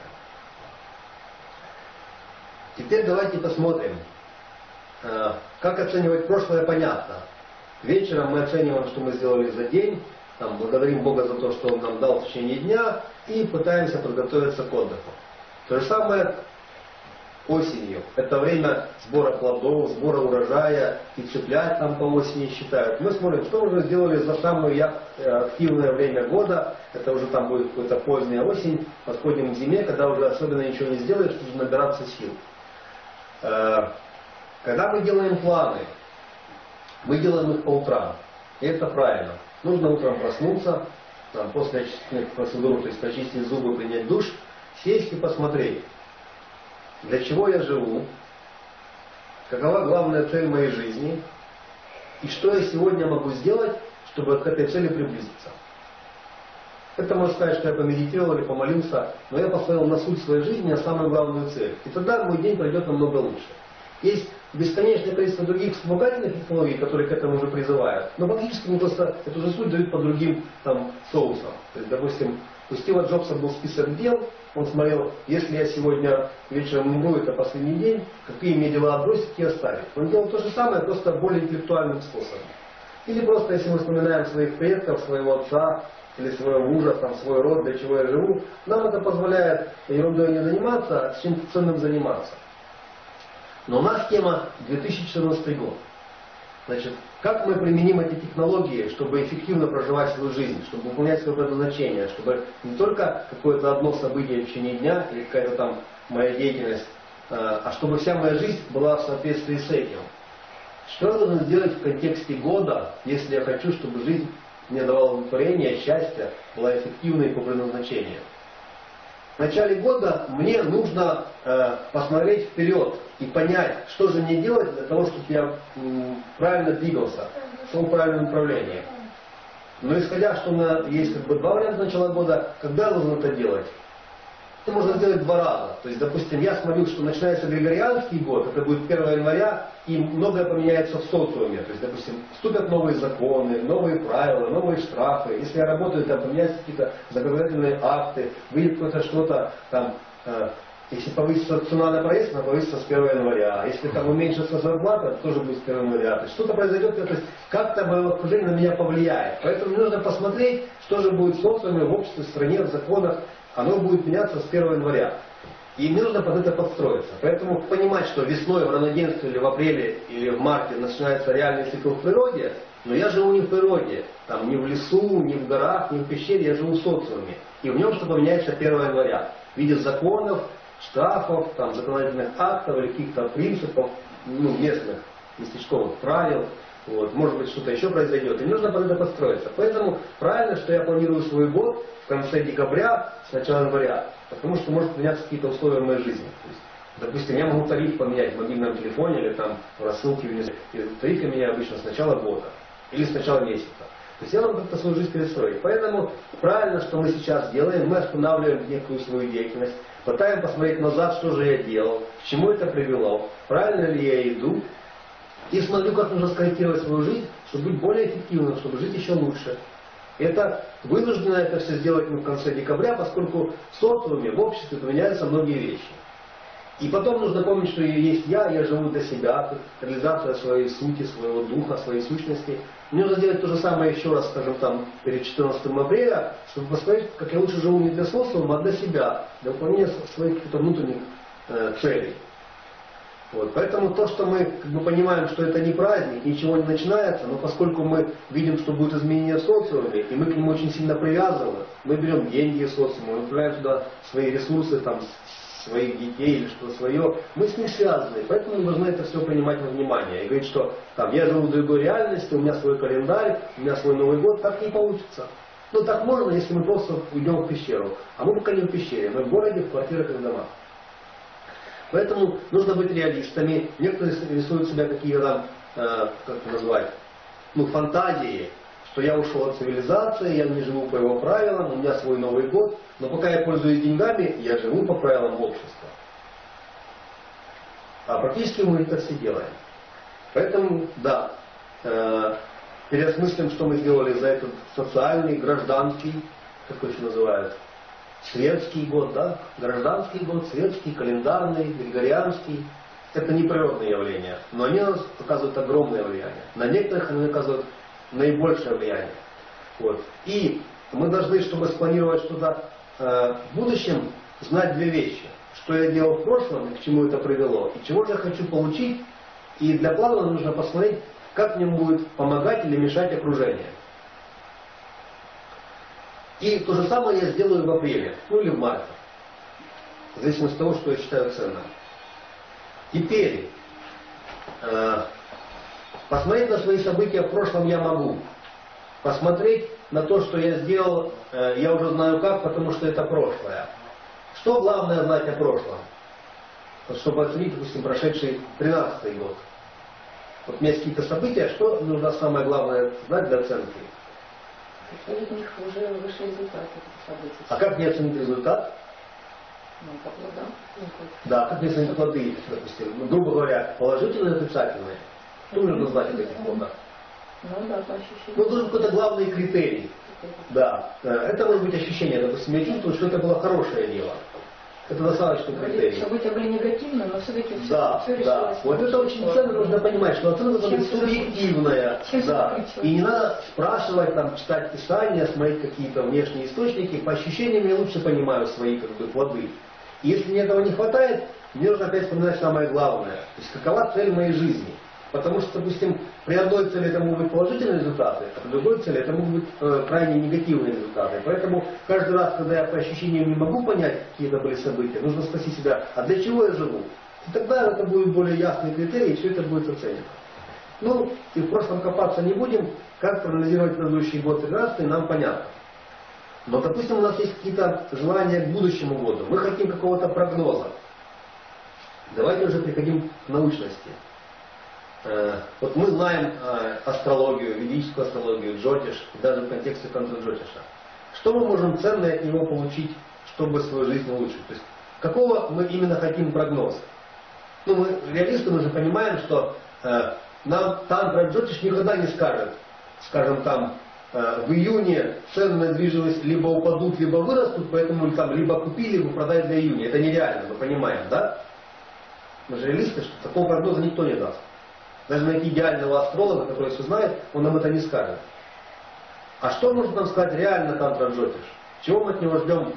Теперь давайте посмотрим, как оценивать прошлое, понятно. Вечером мы оцениваем, что мы сделали за день, там, благодарим Бога за то, что Он нам дал в течение дня, и пытаемся подготовиться к отдыху. То же самое осенью. Это время сбора плодов, сбора урожая, и цыплят там по осени считают. Мы смотрим, что мы сделали за самое активное время года. Это уже там будет какая-то поздняя осень, подходим к зиме, когда уже особенно ничего не сделаешь, нужно набираться сил. Когда мы делаем планы, мы делаем их по утрам. И это правильно. Нужно утром проснуться, там, после очистительных процедур, то есть почистить зубы, принять душ, сесть и посмотреть, для чего я живу, какова главная цель моей жизни, и что я сегодня могу сделать, чтобы к этой цели приблизиться. Это можно сказать, что я помедитировал или помолился, но я поставил на суть своей жизни, на самую главную цель. И тогда мой день пройдет намного лучше. Есть бесконечное количество других вспомогательных технологий, которые к этому уже призывают, но фактически мы просто эту же суть дают по другим там, соусам. То есть, допустим, у Стива Джобса был список дел, он смотрел, если я сегодня вечером умру, это последний день, какие мне дела отбросить и оставить. Он делал то же самое, просто более интеллектуальным способом. Или просто, если мы вспоминаем своих предков, своего отца, или своего мужа, там, свой род, для чего я живу, нам это позволяет ерундой не заниматься, а чем-то ценным заниматься. Но у нас тема 2014 год. Значит, как мы применим эти технологии, чтобы эффективно проживать свою жизнь, чтобы выполнять свое предназначение, чтобы не только какое-то одно событие в течение дня или какая-то там моя деятельность, а чтобы вся моя жизнь была в соответствии с этим. Что я должен сделать в контексте года, если я хочу, чтобы жизнь мне давала удовлетворение, счастье, была эффективной по предназначению? В начале года мне нужно посмотреть вперед и понять, что же мне делать для того, чтобы я правильно двигался, шел в правильном направлении. Но исходя, что у меня есть как бы два варианта начала года, когда я должен это делать? Это можно сделать два раза. То есть, допустим, я смотрю, что начинается Григорианский год, это будет 1 января, и многое поменяется в социуме. То есть, допустим, вступят новые законы, новые правила, новые штрафы. Если я работаю, там поменяются какие-то законодательные акты, выйдет какое-то что-то там, если повысится цена на проезд, она повысится с 1 января. Если там уменьшится зарплата, то тоже будет с 1 января. То есть что-то произойдет, то есть как-то мое окружение на меня повлияет. Поэтому мне нужно посмотреть, что же будет в социуме, в обществе, в стране, в законах. Оно будет меняться с 1 января. И мне нужно под это подстроиться. Поэтому понимать, что весной, в равноденствие, или в апреле, или в марте начинается реальный цикл в природе, но я живу не в природе, там, не в лесу, не в горах, не в пещере, я живу в социуме. И в нем что-то меняется 1 января. В виде законов, штрафов, там, законодательных актов или каких-то принципов, местных, местечковых правил. Вот, может быть, что-то еще произойдет. И нужно под это подстроиться. Поэтому правильно, что я планирую свой год в конце декабря, с начала января. Потому что может меняться какие-то условия в моей жизни. То есть, допустим, я могу тариф поменять в мобильном телефоне или там в рассылке внизу. И тариф я меняю обычно с начала года или с начала месяца. То есть я могу как-то свою жизнь перестроить. Поэтому правильно, что мы сейчас делаем, мы останавливаем некую свою деятельность, пытаемся посмотреть назад, что же я делал, к чему это привело, правильно ли я иду. И смотрю, как нужно скорректировать свою жизнь, чтобы быть более эффективным, чтобы жить еще лучше. Это вынуждено это все сделать в конце декабря, поскольку в социуме, в обществе поменяются многие вещи. И потом нужно помнить, что есть я живу для себя, реализация своей сути, своего духа, своей сущности. Мне нужно сделать то же самое еще раз, скажем, там, перед 14 апреля, чтобы посмотреть, как я лучше живу не для социума, а для себя, для выполнения своих каких-то внутренних целей. Вот. Поэтому то, что мы понимаем, что это не праздник, ничего не начинается, но поскольку мы видим, что будет изменение в социуме, и мы к нему очень сильно привязаны, мы берем деньги из социума, мы направляем туда свои ресурсы, там, своих детей или что-то свое, мы с ним связаны, поэтому мы должны это все принимать во внимание. И говорить, что там, я живу в другой реальности, у меня свой календарь, у меня свой Новый год, так не получится. Ну так можно, если мы просто уйдем в пещеру. А мы пока не в пещере, мы в городе, в квартирах и в домах. Поэтому нужно быть реалистами. Некоторые рисуют себя какие-то, как это назвать, фантазии, что я ушел от цивилизации, я не живу по его правилам, у меня свой Новый год, но пока я пользуюсь деньгами, я живу по правилам общества. А практически мы это все делаем. Поэтому, да, переосмыслим, что мы сделали за этот социальный, гражданский, как еще называют, светский год, да? Гражданский год, светский, календарный, григорианский. Это не природные явления, но они у нас оказывают огромное влияние. На некоторых они оказывают наибольшее влияние. Вот. И мы должны, чтобы спланировать что-то в будущем, знать две вещи. Что я делал в прошлом, и к чему это привело, и чего же я хочу получить. И для плана нужно посмотреть, как мне будет помогать или мешать окружение. И то же самое я сделаю в апреле, или в марте. В зависимости от того, что я считаю ценным. Теперь, посмотреть на свои события в прошлом я могу. Посмотреть на то, что я сделал, я уже знаю как, потому что это прошлое. Что главное знать о прошлом? Вот, чтобы оценить, допустим, прошедший 13-й год. Вот у меня есть какие-то события, что нужно самое главное знать для оценки? Какие из них уже вышли результаты этих событий? А как мне оценить результат? По плодам. Да, как мне оценить плоды, допустим, грубо говоря, положительные и отрицательные. Что нужно знать об этих плодах? Ну да, по ощущениям. Должен какой-то главный критерий. Да, это может быть ощущение, допустим, я чувствую, что это было хорошее дело. Это достаточно критерий. События были негативны, но все-таки все, Да, все решилось. вот это очень ценно, нужно понимать, что оценка должна быть субъективная. Да. И не надо спрашивать, там, читать писания, смотреть какие-то внешние источники. По ощущениям я лучше понимаю свои плоды. И если мне этого не хватает, мне нужно опять вспоминать самое главное. То есть какова цель моей жизни. Потому что, допустим, при одной цели это могут быть положительные результаты, а при другой цели это могут быть крайне негативные результаты. Поэтому каждый раз, когда я по ощущениям не могу понять, какие это были события, нужно спросить себя, а для чего я живу? И тогда это будет более ясный критерий, и все это будет оценено. Ну, и в прошлом копаться не будем, как проанализировать предыдущий год 13 нам понятно. Но, допустим, у нас есть какие-то желания к будущему году, мы хотим какого-то прогноза. Давайте уже приходим к научности. Вот мы знаем астрологию, ведическую астрологию, джотиш, даже в контексте танtra джотиша. Что мы можем ценное от него получить, чтобы свою жизнь улучшить? То есть, какого мы именно хотим прогноз? Ну, мы реалисты, мы же понимаем, что нам тантра джотиш никогда не скажет, скажем там, в июне цены на недвижимость либо упадут, либо вырастут, поэтому там либо купи, либо продай для июня. Это нереально, мы понимаем, да? Мы же реалисты, что такого прогноза никто не даст. Даже найти идеального астролога, который все знает, он нам это не скажет. А что может нам сказать реально тантра джотиш? Чего мы от него ждем,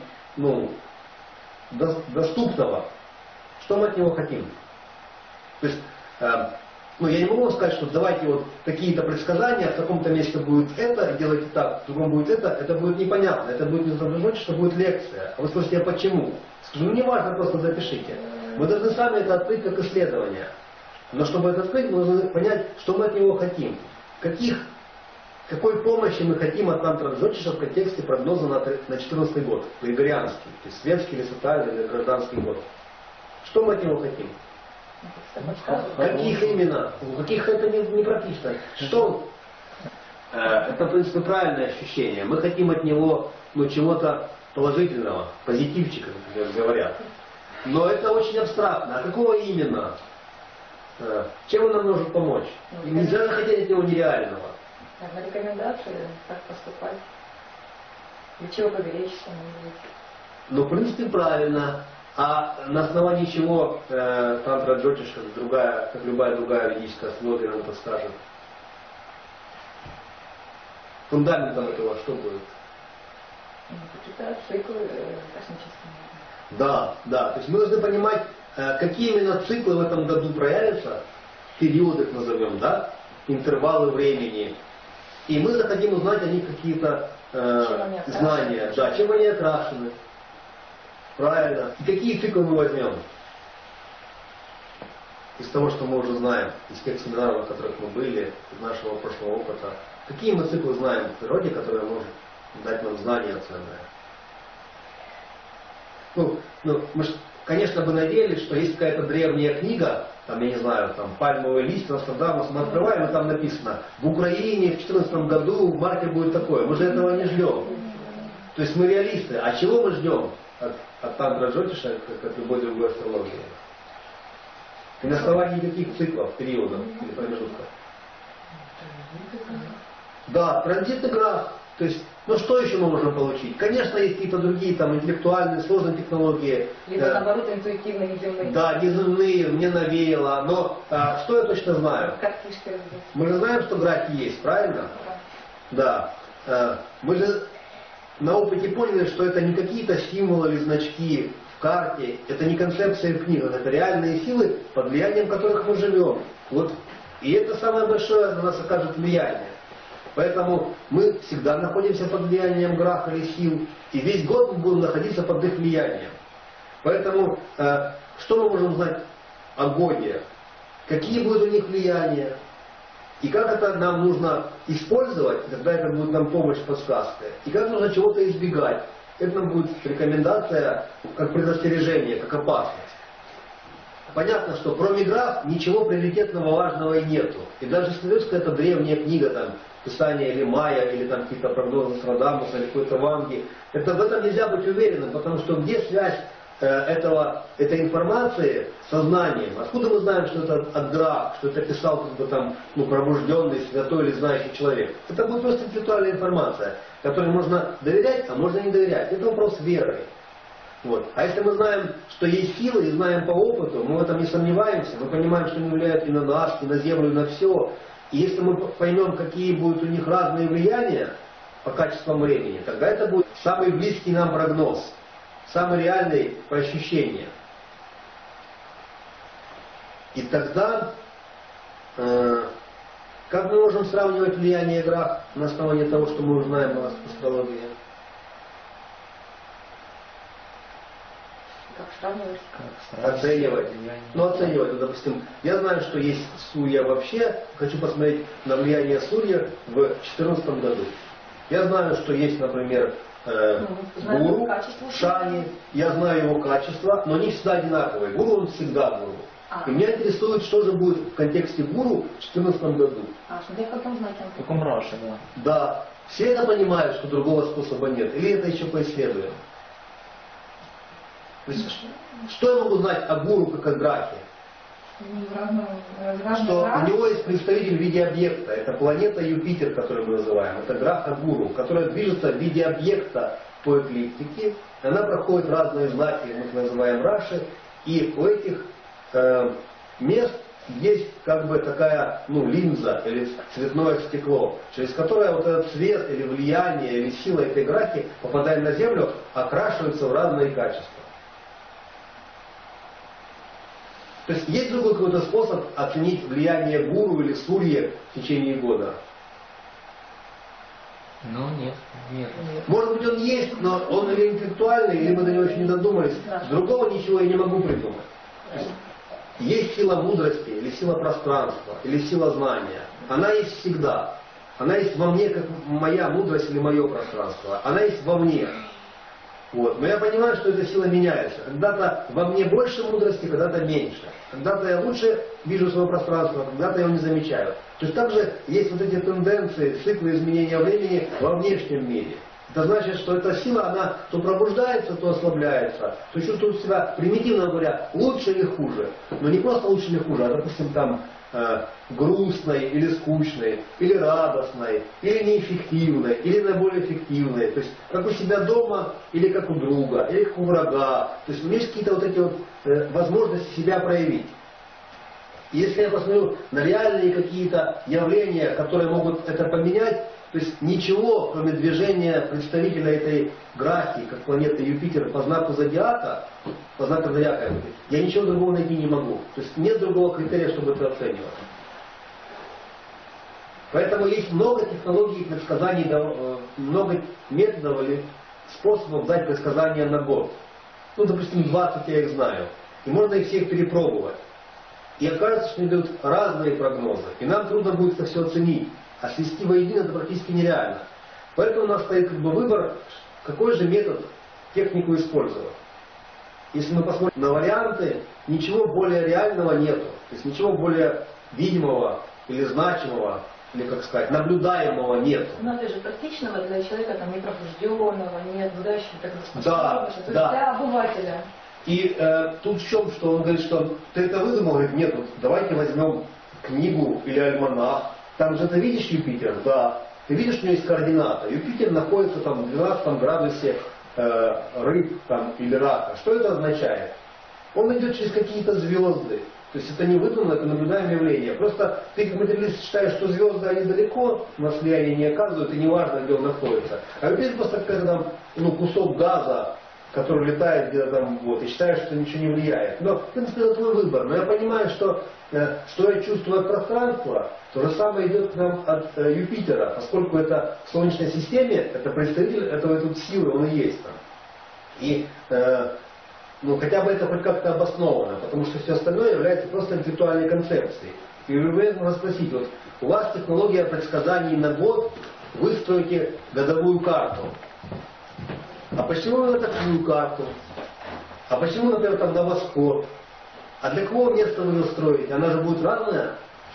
доступного? Что мы от него хотим? То есть, я не могу вам сказать, что давайте вот такие-то предсказания, в таком-то месте будет это, делайте так, в другом будет это будет непонятно. Это будет не тантра джотиш, что будет лекция. А вы спросите, а почему? Скажу, не важно, просто запишите. Мы должны сами это открыть как исследование. Но чтобы это открыть, мы должны понять, что мы от него хотим. Какой помощи мы хотим от тантра джотиша в контексте прогноза на 14 год, григорианский, то есть светский или социальный или гражданский год. Что мы от него хотим? Каких именно? Каких это не практично? Что? Это, в принципе, правильное ощущение. Мы хотим от него чего-то положительного, позитивчика, как говорят. Но это очень абстрактно. А какого именно? Чем он нам может помочь? Нельзя хотеть от него нереального. На рекомендации, как поступать. Для чего поберечься, может быть? Ну, в принципе, правильно. А на основании чего тантра Джотиш, как любая другая ведическая астрология, нам подскажет? Фундаментом этого что будет? Ну, какие-то циклы космические. Да, да. То есть мы должны понимать, какие именно циклы в этом году проявятся, периоды их назовем, да, интервалы времени. И мы захотим узнать о них какие-то знания. Да, чем они окрашены. Правильно. И какие циклы мы возьмем? Из того, что мы уже знаем, из тех семинаров, на которых мы были, из нашего прошлого опыта. Какие мы циклы знаем в природе, которые могут дать нам знания ценные? Ну, мы же, конечно, бы надеялись, что есть какая-то древняя книга, там, я не знаю, там, «Пальмовые листья», Нострадамус, мы открываем, и там написано, в Украине в 2014 году в марте будет такое. Мы же этого не ждем. То есть мы реалисты. А чего мы ждем от тантра Джотиша, как от любой другой астрологии? И на основании каких циклов, периодов или промежутков? Да, транзитный граф. То есть, ну что еще мы можем получить? Конечно, есть какие-то другие там интеллектуальные, сложные технологии. Либо наоборот интуитивно неземные. Да, неземные, мне навеяло. Но что я точно знаю? Как фишки разбить? Мы же знаем, что графи есть, правильно? Да. Мы же на опыте поняли, что это не какие-то символы или значки в карте, это не концепция в книгах, это реальные силы, под влиянием которых мы живем. Вот. И это самое большое на нас окажет влияние. Поэтому мы всегда находимся под влиянием графа или сил, и весь год мы будем находиться под их влиянием. Поэтому что мы можем знать о Боге? Какие будут у них влияния? И как это нам нужно использовать, когда это будет нам помощь, подсказка? И как нужно чего-то избегать? Это нам будет рекомендация, как предостережение, как опасность. Понятно, что кроме граф ничего приоритетного важного и нету. И даже если есть какая-то древняя книга, там, Писание или Майя, или там какие-то прогнозы Нострадамуса, или какой-то Ванги, в этом нельзя быть уверенным, потому что где связь этой информации с сознанием? Откуда мы знаем, что это от граф, что это писал как-то там, пробужденный, святой или знающий человек? Это будет просто интеллектуальная информация, которой можно доверять, а можно не доверять. Это вопрос веры. Вот. А если мы знаем, что есть силы, и знаем по опыту, мы в этом не сомневаемся, мы понимаем, что они влияют и на нас, и на Землю, и на все. И если мы поймем, какие будут у них разные влияния по качествам времени, тогда это будет самый близкий нам прогноз, самый реальный по ощущениям. И тогда, как мы можем сравнивать влияние граф на основании того, что мы узнаем о астрологии? Как сравнивать? Оценивать. Ну, оценивать, ну, допустим, я знаю, что есть Сурья вообще, хочу посмотреть на влияние Сурья в 2014 году. Я знаю, что есть, например, гуру, Шани, я знаю его качество, но не всегда одинаковые. Гуру, он всегда гуру. И меня интересует, что же будет в контексте гуру в 2014 году. Я потом знать. Как у Мраши, да. Да. Все это понимают, что другого способа нет? Или это еще поисследуем? То есть, что я могу знать о гуру как о графе? Что у него есть представитель в виде объекта. Это планета Юпитер, которую мы называем. Это графа гуру, которая движется в виде объекта по эклиптике. Она проходит разные знаки, мы их называем раши. И у этих мест есть как бы такая линза или цветное стекло, через которое вот этот цвет или влияние или сила этой графи, попадая на Землю, окрашиваются в разные качества. То есть есть другой какой-то способ оценить влияние гуру или сурьи в течение года? Ну, нет. Может быть, он есть, но он или интеллектуальный, или мы до него еще не додумались. Другого ничего я не могу придумать. Есть сила мудрости, или сила пространства, или сила знания. Она есть всегда. Она есть во мне, как моя мудрость или мое пространство. Она есть во мне. Вот. Но я понимаю, что эта сила меняется. Когда-то во мне больше мудрости, когда-то меньше. Когда-то я лучше вижу свое пространство, когда-то я его не замечаю. То есть также есть вот эти тенденции, циклы изменения времени во внешнем мире. Это значит, что эта сила, она то пробуждается, то ослабляется, то чувствует себя, примитивно говоря, лучше или хуже. Но не просто лучше или хуже, а, допустим, там, грустной или скучной, или радостной, или неэффективной, или наиболее эффективной. То есть, как у себя дома, или как у друга, или как у врага. То есть, есть какие-то вот эти вот возможности себя проявить. Если я посмотрю на реальные какие-то явления, которые могут это поменять, то есть ничего, кроме движения представителя этой графики, как планеты Юпитер, по знаку зодиака, я ничего другого найти не могу. То есть нет другого критерия, чтобы это оценивать. Поэтому есть много технологий предсказаний, много методов или способов дать предсказания на год. Ну, допустим, 20 я их знаю. И можно их всех перепробовать. И окажется, что они дают разные прогнозы. И нам трудно будет это все оценить. А свести воедино это практически нереально. Поэтому у нас стоит как бы выбор, какой же метод, технику использовать. Если мы посмотрим на варианты, ничего более реального нету. То есть ничего более видимого или значимого, или, как сказать, наблюдаемого нету. Но это же практичного для человека, там, непробужденного, не обладающего такой Да, способностью. То да. есть для обывателя. И тут в чем, что он говорит, что ты это выдумал? Говорит, нет, вот давайте возьмем книгу или альманах. Там же ты видишь Юпитер? Да. Ты видишь, у него есть координата. Юпитер находится там в 12 градусе рыб там, или рака. Что это означает? Он идет через какие-то звезды. То есть это не выдумано, это наблюдаемое явление. Просто ты как материалист считаешь, что звезды они далеко, у нас влияние не оказывают, и не важно, где он находится. А Юпитер просто какой-то там кусок газа, который летает где-то там, вот, и считаешь, что ничего не влияет. Но, в принципе, это твой выбор. Но я понимаю, что я чувствую от пространства, то же самое идет к нам от Юпитера, поскольку это в Солнечной системе, это представитель этого тут силы, он и есть там. И хотя бы это хоть как-то обосновано, потому что все остальное является просто интеллектуальной концепцией. И вы можно спросить, вот у вас технология предсказаний на год, вы строите годовую карту. А почему вы на такую карту? А почему, например, там на восход? А для какого места вы ее строите? Она же будет разная?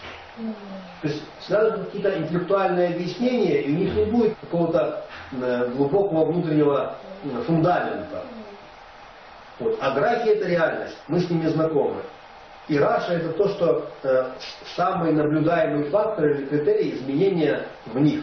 То есть всегда какие-то интеллектуальные объяснения, и у них не будет какого-то глубокого внутреннего фундамента. Вот. А графи это реальность, мы с ними знакомы. И Раша это то, что самый наблюдаемый фактор или критерий изменения в них.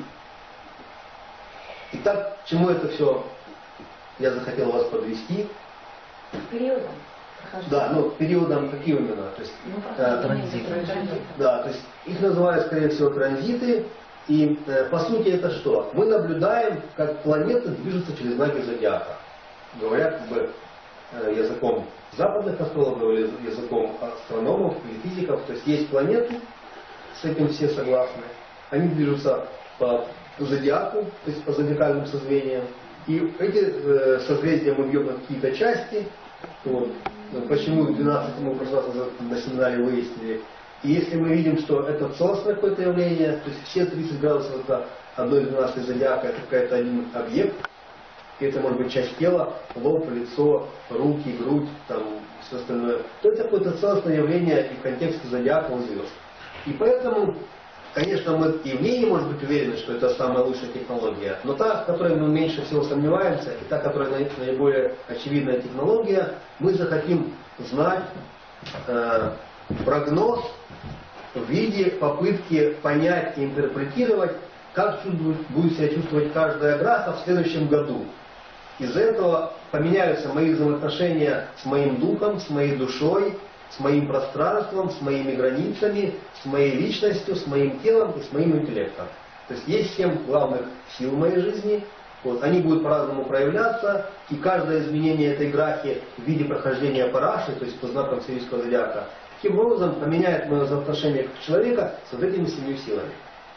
Итак, к чему это все я захотел вас подвести? Периодом. Да, периодом какие именно? То есть, транзиты. Да, то есть их называют, скорее всего, транзиты. И по сути это что? Мы наблюдаем, как планеты движутся через знаки зодиака. Говоря как бы языком западных астрологов или языком астрономов или физиков. То есть есть планеты, с этим все согласны. Они движутся по зодиаку, то есть по зодиакальным созвездиям. И эти созвездия мы бьем на какие-то части. Вот. Почему 12 мы в прошлый раз на семинаре выяснили. И если мы видим, что это целостное какое-то явление, то есть все 30 градусов это одно из 12 зодиака, это какой-то один объект, и это может быть часть тела, лоб, лицо, руки, грудь, там, все остальное, то это какое-то целостное явление и в контексте зодиака у звезд. И поэтому, конечно, мы и в ней не можем быть уверены, что это самая лучшая технология, но та, в которой мы меньше всего сомневаемся, и та, которая наиболее очевидная технология, мы захотим знать прогноз в виде попытки понять и интерпретировать, как будет себя чувствовать каждая графа в следующем году. Из-за этого поменяются мои взаимоотношения с моим духом, с моей душой, с моим пространством, с моими границами, с моей личностью, с моим телом и с моим интеллектом. То есть есть 7 главных сил в моей жизни. Вот, они будут по-разному проявляться, и каждое изменение этой графи в виде прохождения по Раши, то есть по знакам сирийского зодиака, таким образом поменяет мое взаимоотношение как человека с вот этими 7 силами.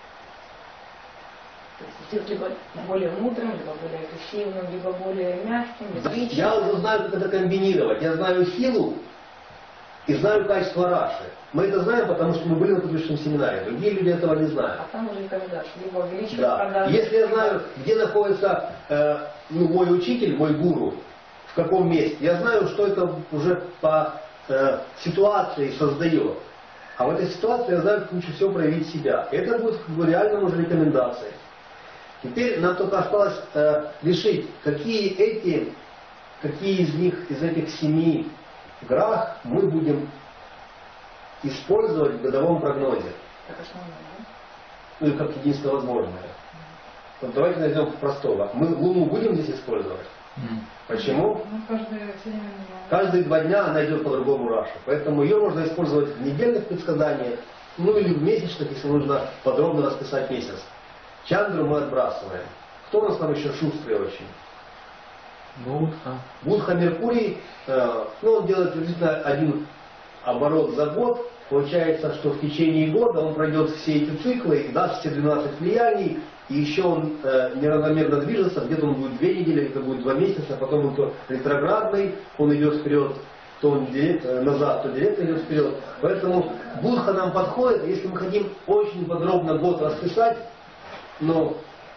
Либо более мудрым, либо более агрессивным, либо более мягким, лиричным. Я уже знаю, как это комбинировать. Я знаю силу и знаю качество Раши. Мы это знаем, потому что мы были на предыдущем семинаре. Другие люди этого не знают. А там уже рекомендации. Либо увеличивать Да. продажи. Если я знаю, где находится мой учитель, мой гуру, в каком месте, я знаю, что это уже по ситуации создает. А в этой ситуации я знаю, как лучше всего проявить себя. И это будет как бы реально уже рекомендацией. Теперь нам только осталось решить, какие из них, из этих 7 грах мы будем использовать в годовом прогнозе. Как основное, да? Ну и как единственно возможное. Вот давайте найдем простого. Мы Луну будем здесь использовать? Почему? Ну, каждое время Каждые 2 дня она идет по другому рашу. Поэтому ее можно использовать в недельных предсказаниях, ну или в месячных, если нужно подробно расписать месяц. Чандру мы отбрасываем. Кто у нас там еще шустрый очень? Будха. Будха Меркурий, ну он делает приблизительно 1 оборот за год. Получается, что в течение года он пройдет все эти циклы и даст все 12 влияний. И еще он неравномерно движется, где-то он будет 2 недели, где-то будет 2 месяца, потом он то ретроградный, он идет вперед, то он назад, то директно идет вперед. Поэтому Будха нам подходит, если мы хотим очень подробно год расписать, но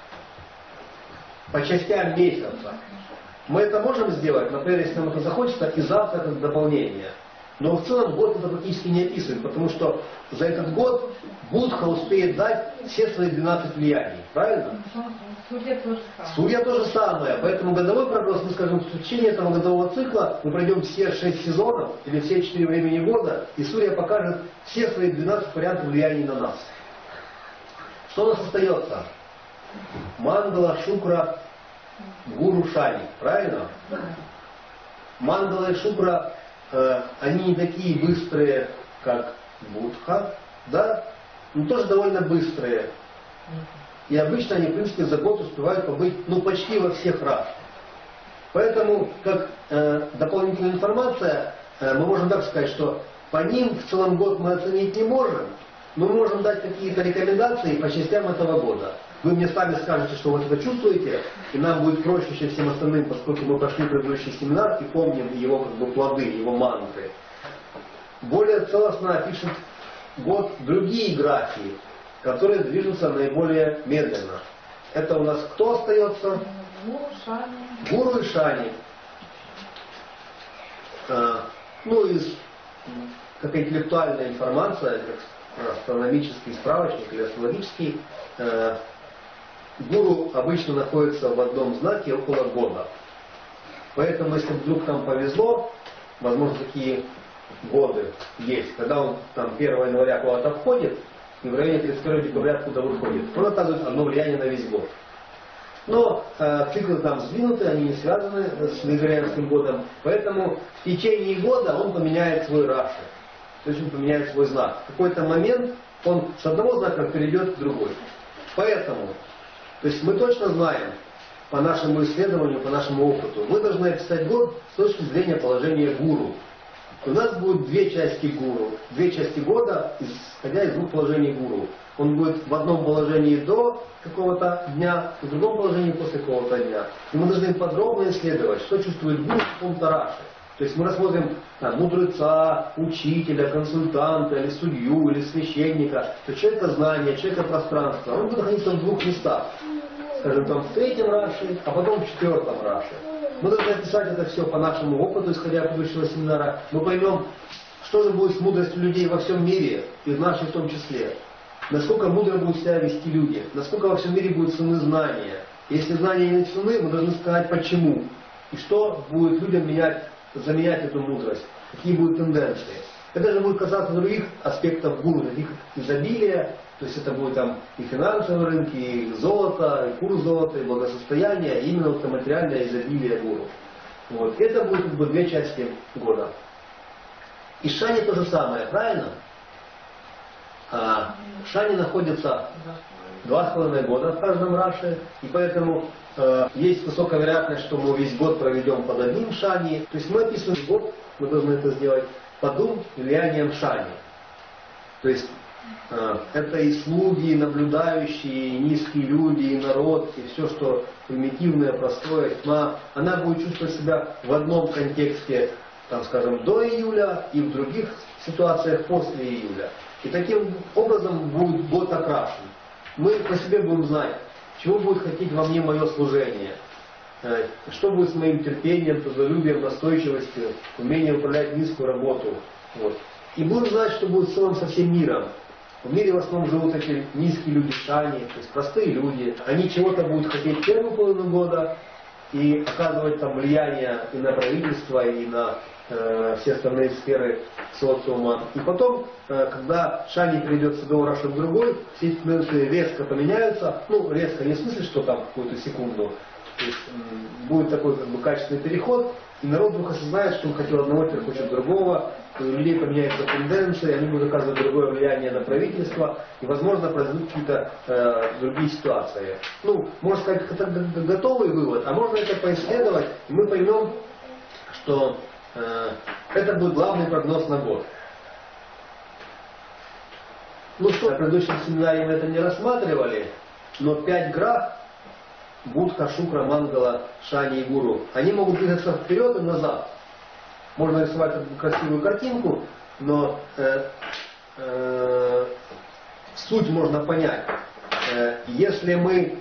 по частям месяца. Мы это можем сделать, например, если нам это захочется, и завтра как дополнение. Но в целом год это практически не описываем, потому что за этот год Будха успеет дать все свои 12 влияний. Правильно? Сурья тоже самое. Сурья то же самое. Поэтому годовой прогноз, мы скажем, в течение этого годового цикла мы пройдем все 6 сезонов или все 4 времени года, и Сурья покажет все свои 12 вариантов влияний на нас. Что у нас остается? Мангала, Шукра, Гуру, Шани. Правильно? Мангала и Шукра, они не такие быстрые, как Будха, да? Но тоже довольно быстрые. И обычно они, в принципе, за год успевают побыть, ну, почти во всех рашах. Поэтому, как дополнительная информация, мы можем так сказать, что по ним в целом год мы оценить не можем, но мы можем дать какие-то рекомендации по частям этого года. Вы мне сами скажете, что вы это чувствуете, и нам будет проще, чем всем остальным, поскольку мы прошли предыдущий семинар и помним его как бы плоды, его мантры. Более целостно опишет год другие графии, которые движутся наиболее медленно. Это у нас кто остается? Гуру, Шани. Гуру и Шани. Ну, как интеллектуальная информация, как астрономический справочник или астрологический, Гуру обычно находится в одном знаке около года. Поэтому, если вдруг нам повезло, возможно, такие годы есть, когда он там 1 января куда-то входит, и в районе 31 декабря откуда выходит, он оказывает одно влияние на весь год. Но циклы там сдвинуты, они не связаны с Григорианским годом, поэтому в течение года он поменяет свой раши, то есть он поменяет свой знак. В какой-то момент он с одного знака перейдет к другой. Поэтому, то есть мы точно знаем, по нашему исследованию, по нашему опыту, мы должны описать год с точки зрения положения гуру. У нас будет 2 части гуру, 2 части года, исходя из 2 положений гуру. Он будет в одном положении до какого-то дня, в другом положении после какого-то дня. И мы должны подробно исследовать, что чувствует гуру в каком-то раше. То есть мы рассмотрим мудреца, учителя, консультанта, или судью, или священника, то человека знания, человека пространства. Он будет находиться в 2 местах. Скажем, там в 3-м раше, а потом в 4-м раше. Мы должны описать это все по нашему опыту, исходя из предыдущего семинара. Мы поймем, что же будет с мудростью людей во всем мире, и в нашей в том числе. Насколько мудро будут себя вести люди, насколько во всем мире будут ценны знания. Если знания не ценны, мы должны сказать почему. И что будет людям заменять эту мудрость, какие будут тенденции. Это же будет касаться других аспектов гуру, таких как изобилие, то есть это будет там и финансовые рынки, и золото, и курс золота, и благосостояние, и именно вот материальное изобилие гуру. Вот. Это будет как бы 2 части года. И Шани то же самое, правильно? Шани находится 2,5 года в каждом раше, и поэтому есть высокая вероятность, что мы весь год проведем под одним Шани. То есть мы описываем год, мы должны это сделать под влиянием Шани. То есть это и слуги, и наблюдающие, и низкие люди, и народ, и все, что примитивное, простое, тьма, она будет чувствовать себя в одном контексте, там, скажем, до июля, и в других ситуациях после июля. И таким образом будет год окрашен. Мы по себе будем знать, чего будет хотеть во мне мое служение, что будет с моим терпением, трудолюбием, настойчивостью, умением управлять низкую работу. Вот. И будем знать, что будет в целом со всем миром. В мире в основном живут эти низкие люди шани, то есть простые люди. Они чего-то будут хотеть в первую половину года и оказывать там влияние и на правительство, и на все остальные сферы социума. И потом, когда шани перейдет с одного раша в другой, все эти тенденции резко поменяются. Ну, резко не в смысле, что там какую-то секунду. То есть будет такой как бы качественный переход, и народ вдруг осознает, что он хотел одного, теперь хочет другого, и у людей поменяются тенденции, они будут оказывать другое влияние на правительство, и, возможно, произойдут какие-то другие ситуации. Ну, можно сказать, это готовый вывод, а можно это поисследовать, и мы поймем, что это будет главный прогноз на год. Ну что, в предыдущем семинаре мы это не рассматривали, но 5 грах Будха, Шукра, Мангала, Шани и Гуру, они могут двигаться вперед и назад. Можно рисовать такую красивую картинку, но суть можно понять. Если мы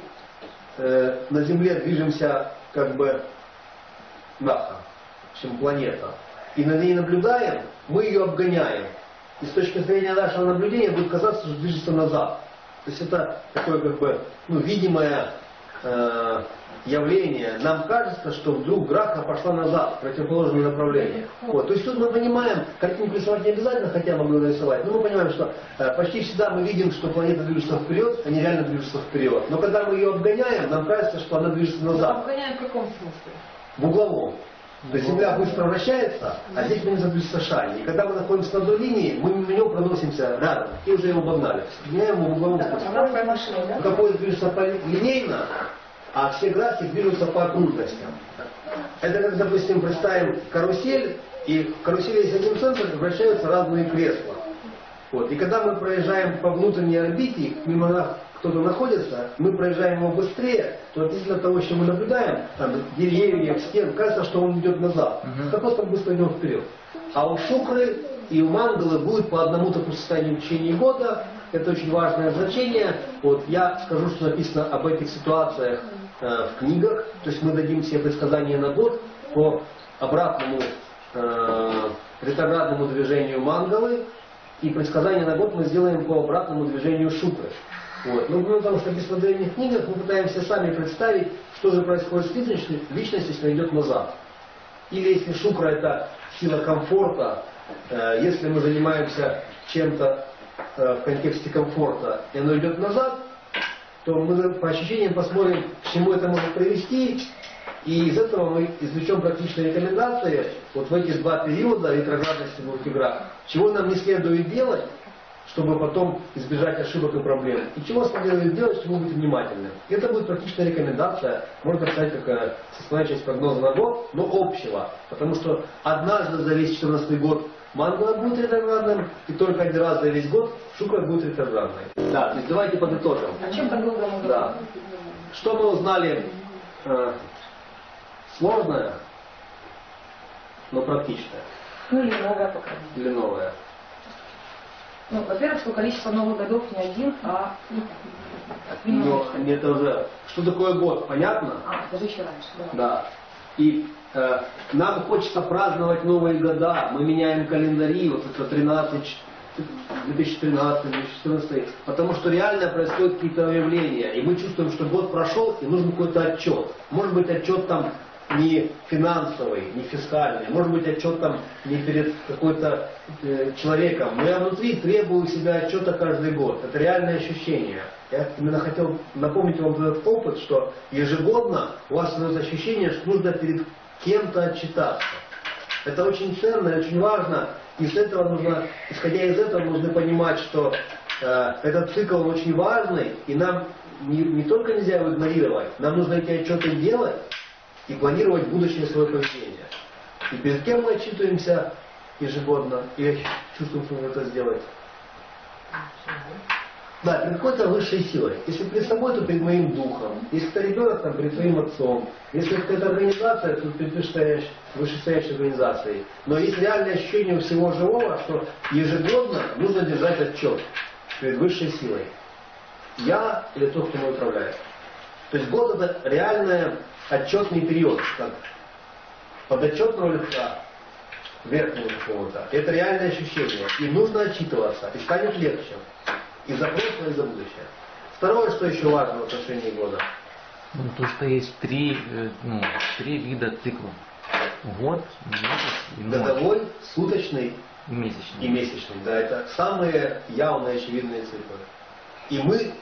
на Земле движемся как бы наха, чем планета, и на ней наблюдаем, мы ее обгоняем. И с точки зрения нашего наблюдения будет казаться, что движется назад. То есть это такое как бы видимое явление. Нам кажется, что вдруг граха пошла назад, в противоположное направление. Вот. То есть тут мы понимаем, картинку рисовать не обязательно, хотя могу нарисовать, но мы понимаем, что почти всегда мы видим, что планета движется вперед, они реально движутся вперед. Но когда мы ее обгоняем, нам кажется, что она движется назад. Обгоняем в каком смысле? В угловом. То есть Земля быстро вращается, а здесь мы не движется шани. И когда мы находимся на одной линии, мы мимо него проносимся рядом и уже его обогнали. Меняем его в угловом смысле. Какой движется линейно, а все графики движутся по окружностям. Это как, допустим, представим карусель, и в карусели есть один центр, вращаются разные кресла. Вот. И когда мы проезжаем по внутренней орбите, мимо нас кто-то находится, мы проезжаем его быстрее, то относительно того, что мы наблюдаем, там, деревьев, стен, кажется, что он идет назад. Так просто быстро идем вперед. А у Шукры и у Мангалы будет по одному такому состоянию в течение года. Это очень важное значение. Вот, я скажу, что написано об этих ситуациях в книгах. То есть мы дадим все предсказания на год по обратному ретроградному движению Мангалы. И предсказания на год мы сделаем по обратному движению Шукры. Вот. Но потому что в древних книгах мы пытаемся сами представить, что же происходит с личностью, если она идет назад. Или если Шукра это сила комфорта, если мы занимаемся чем-то в контексте комфорта, и оно идет назад, то мы по ощущениям посмотрим, к чему это может привести, и из этого мы извлечем практичные рекомендации вот в эти 2 периода ретроградности двух играх, чего нам не следует делать, чтобы потом избежать ошибок и проблем. И чего следует делать, чтобы быть внимательным. И это будет практичная рекомендация, можно сказать, как составная часть прогноза на год, но общего. Потому что однажды за весь 14 год Мангала будет ретроградным, и только один раз за весь год Шукра будет ретроградной. Да, то есть давайте подытожим. О чем прогноза на год? Да. Что мы узнали сложное, но практичное. Ну или новое, по крайней мере. Или новое. Ну, во-первых, что количество новых годов не один, а как минимум. Но это уже... Что такое год, понятно? Даже еще раньше, да. Да. И нам хочется праздновать новые года. Мы меняем календари, вот это 2013, 2014, потому что реально происходят какие-то явления. И мы чувствуем, что год прошел, и нужен какой-то отчет. Может быть, отчет там не финансовый, не фискальный, может быть, отчет там не перед какой-то человеком. Но я внутри требую себя отчета каждый год. Это реальное ощущение. Я именно хотел напомнить вам этот опыт, что ежегодно у вас становится ощущение, что нужно перед кем-то отчитаться. Это очень ценно и очень важно. И с этого нужно, исходя из этого, нужно понимать, что этот цикл он очень важный, и нам не только нельзя его игнорировать, нам нужно эти отчеты делать и планировать будущее свое поведение. И перед кем мы отчитываемся ежегодно, и чувствуем, что нужно это сделать. Да, перед какой-то высшей силой. Если перед собой, то перед моим духом. Если это ребенок, то перед своим отцом. Если это организация, то перед вышестоящей организацией. Но есть реальное ощущение у всего живого, что ежегодно нужно держать отчет перед высшей силой. Я или тот, кто мной управляет. То есть год это реальный отчетный период, как подотчетного лица верхнего какого-то. Это реальное ощущение. И нужно отчитываться, и станет легче. И за прошлое, и за будущее. Второе, что еще важно в отношении года. Ну, то, что есть три вида циклов. Год, месяц и ночь. Годовой, суточный И месячный. и месячный. Да, это самые явные, очевидные циклы. И мы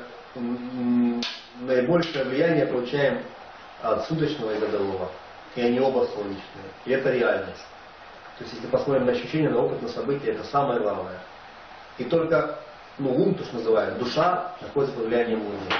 наибольшее влияние получаем от суточного и годового. И они оба солнечные. И это реальность. То есть, если посмотрим на ощущения, на опыт, на события, это самое главное. И только ум, то, что называют, душа находится под влиянием Луны.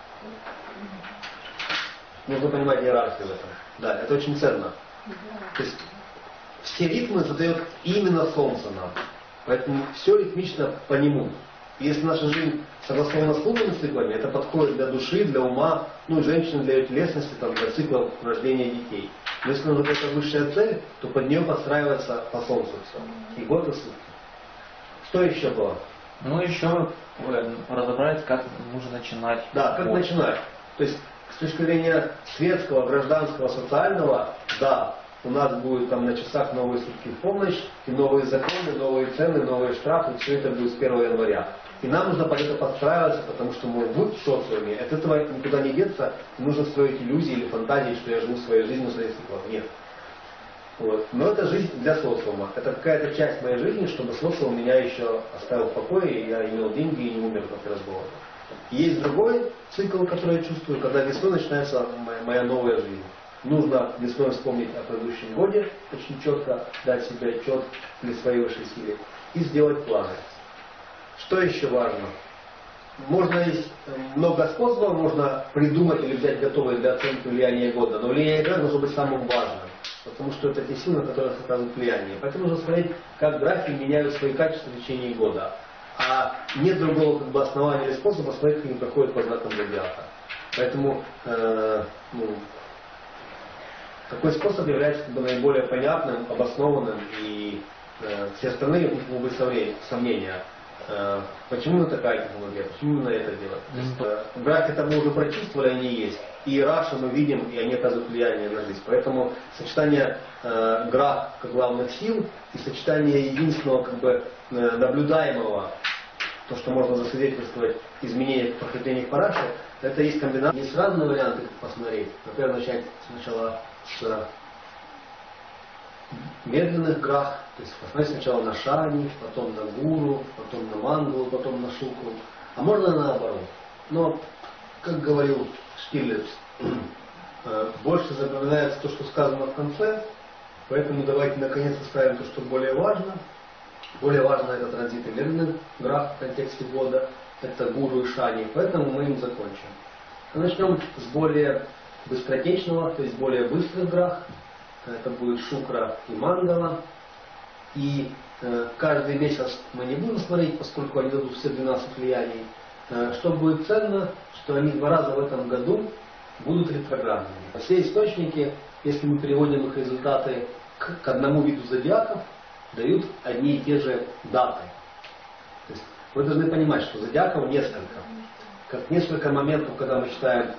Нужно понимать иерархию в этом. Да, это очень ценно. То есть все ритмы задает именно Солнце нам. Поэтому все ритмично по нему. И если наша жизнь согласована с лунными циклами, это подходит для души, для ума, ну и женщины для ее телесности, там, для циклов рождения детей. Но если нужна какая-то высшая цель, то под нее подстраивается по Солнцу все. И год, и сутки. Что еще было? Ну, еще разобрать, как нужно начинать. Да, как начинать. То есть, с точки зрения светского, гражданского, социального, да, у нас будет там на часах новые сутки в полночь, и новые законы, новые цены, новые штрафы, все это будет с 1 января. И нам нужно под это подстраиваться, потому что мы в социуме, от этого никуда не деться, не нужно строить иллюзии или фантазии, что я живу своей жизнью, своей циклом. Нет. Вот. Но это жизнь для социума. Это какая-то часть моей жизни, чтобы социум меня еще оставил в покое, и я имел деньги и не умер после разговора. Есть другой цикл, который я чувствую, когда весной начинается моя новая жизнь. Нужно весной вспомнить о предыдущем годе, очень четко дать себе отчет для своей высшей силы и сделать планы. Что еще важно? Есть много способов, можно придумать или взять готовые для оценки влияния года, но влияние года должно быть самым важным, потому что это те силы, на которые оказывают влияние. Поэтому нужно смотреть, как графики меняют свои качества в течение года. А нет другого основания или способа смотреть, как они проходят по знакам зодиака. Поэтому такой способ является наиболее понятным, обоснованным, и все остальные могут быть сомнения. Почему такая технология, почему именно это делать? Графики это мы уже прочувствовали, они есть. И Раши мы видим, и они оказывают влияние на жизнь. Поэтому сочетание граф как главных сил и сочетание единственного наблюдаемого, то, что можно засвидетельствовать изменения в прохождениях по Раши, это есть комбинация. Есть разные варианты, как посмотреть. Например, начать сначала с медленных грах, то есть посмотреть сначала на Шани, потом на Гуру, потом на Мангулу, потом на Шукру. А можно наоборот. Но, как говорил Штирлиц, больше запоминается то, что сказано в конце, поэтому давайте наконец оставим то, что более важно. Более важно это транзиты медленных грах в контексте года, это Гуру и Шани, поэтому мы им закончим. Начнем с более быстротечного, то есть более быстрых грах. Это будет Шукра и Мангала. И каждый месяц мы не будем смотреть, поскольку они дадут все 12 влияний. Что будет ценно, что они 2 раза в этом году будут ретроградными. Все источники, если мы переводим их результаты к одному виду зодиаков, дают одни и те же даты. То есть вы должны понимать, что зодиаков несколько. Как несколько моментов, когда мы считаем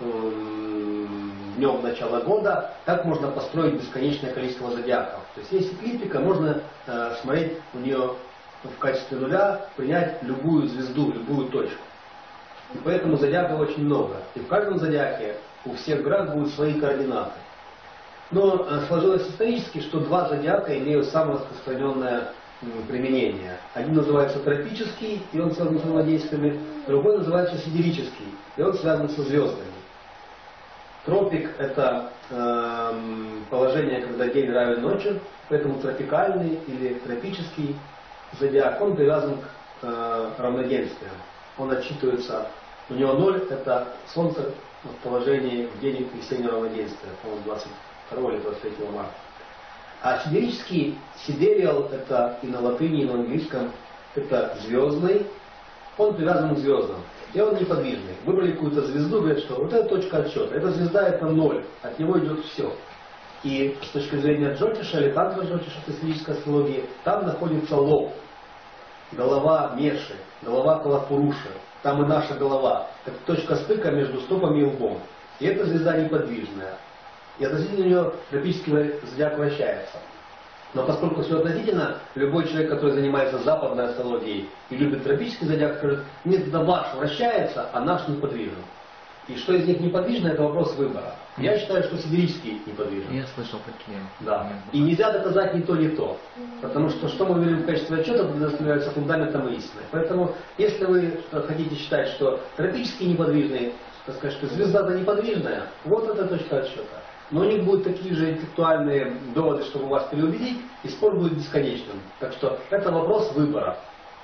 днем начала года, так можно построить бесконечное количество зодиаков. То есть есть эклиптика, можно смотреть у нее в качестве нуля, принять любую звезду, любую точку. И поэтому зодиаков очень много. И в каждом зодиаке у всех град будут свои координаты. Но сложилось исторически, что 2 зодиака имеют самое распространенное применение. Один называется тропический, и он связан с взаимодействиями, другой называется сидерический, и он связан со звездами. Тропик – это положение, когда день равен ночи, поэтому тропикальный или тропический зодиак, он привязан к равноденствиям. Он отчитывается, у него 0 – это Солнце в положении в день весеннего равноденствия, по-моему, 22 или 23 марта. А сидерический, сидериал – это и на латыни, и на английском, это звездный, он привязан к звездам. И он неподвижный. Выбрали какую-то звезду, говорят, что вот это точка отсчета. Эта звезда это 0, от него идет все. И с точки зрения Джотиша или тантра Джотиша, физической астрологии, там находится лоб, голова Меши, голова Калапуруши. Там и наша голова. Это точка стыка между стопами и лбом. И эта звезда неподвижная. И относительно нее тропический зодиак вращается. Но поскольку все относительно, любой человек, который занимается западной астрологией и любит тропический зодиак, скажет, нет, это ваш вращается, а наш неподвижен. И что из них неподвижно, это вопрос выбора. Я считаю, что сидерический неподвижен. Я слышал такие. Да. И нельзя доказать ни то, ни то. Потому что мы берем в качестве отчета, является фундаментом истины. Поэтому, если вы хотите считать, что тропический неподвижный, так сказать, что звезда-то неподвижная, вот это точка отсчета. Но у них будут такие же интеллектуальные доводы, чтобы вас переубедить, и спор будет бесконечным. Так что это вопрос выбора.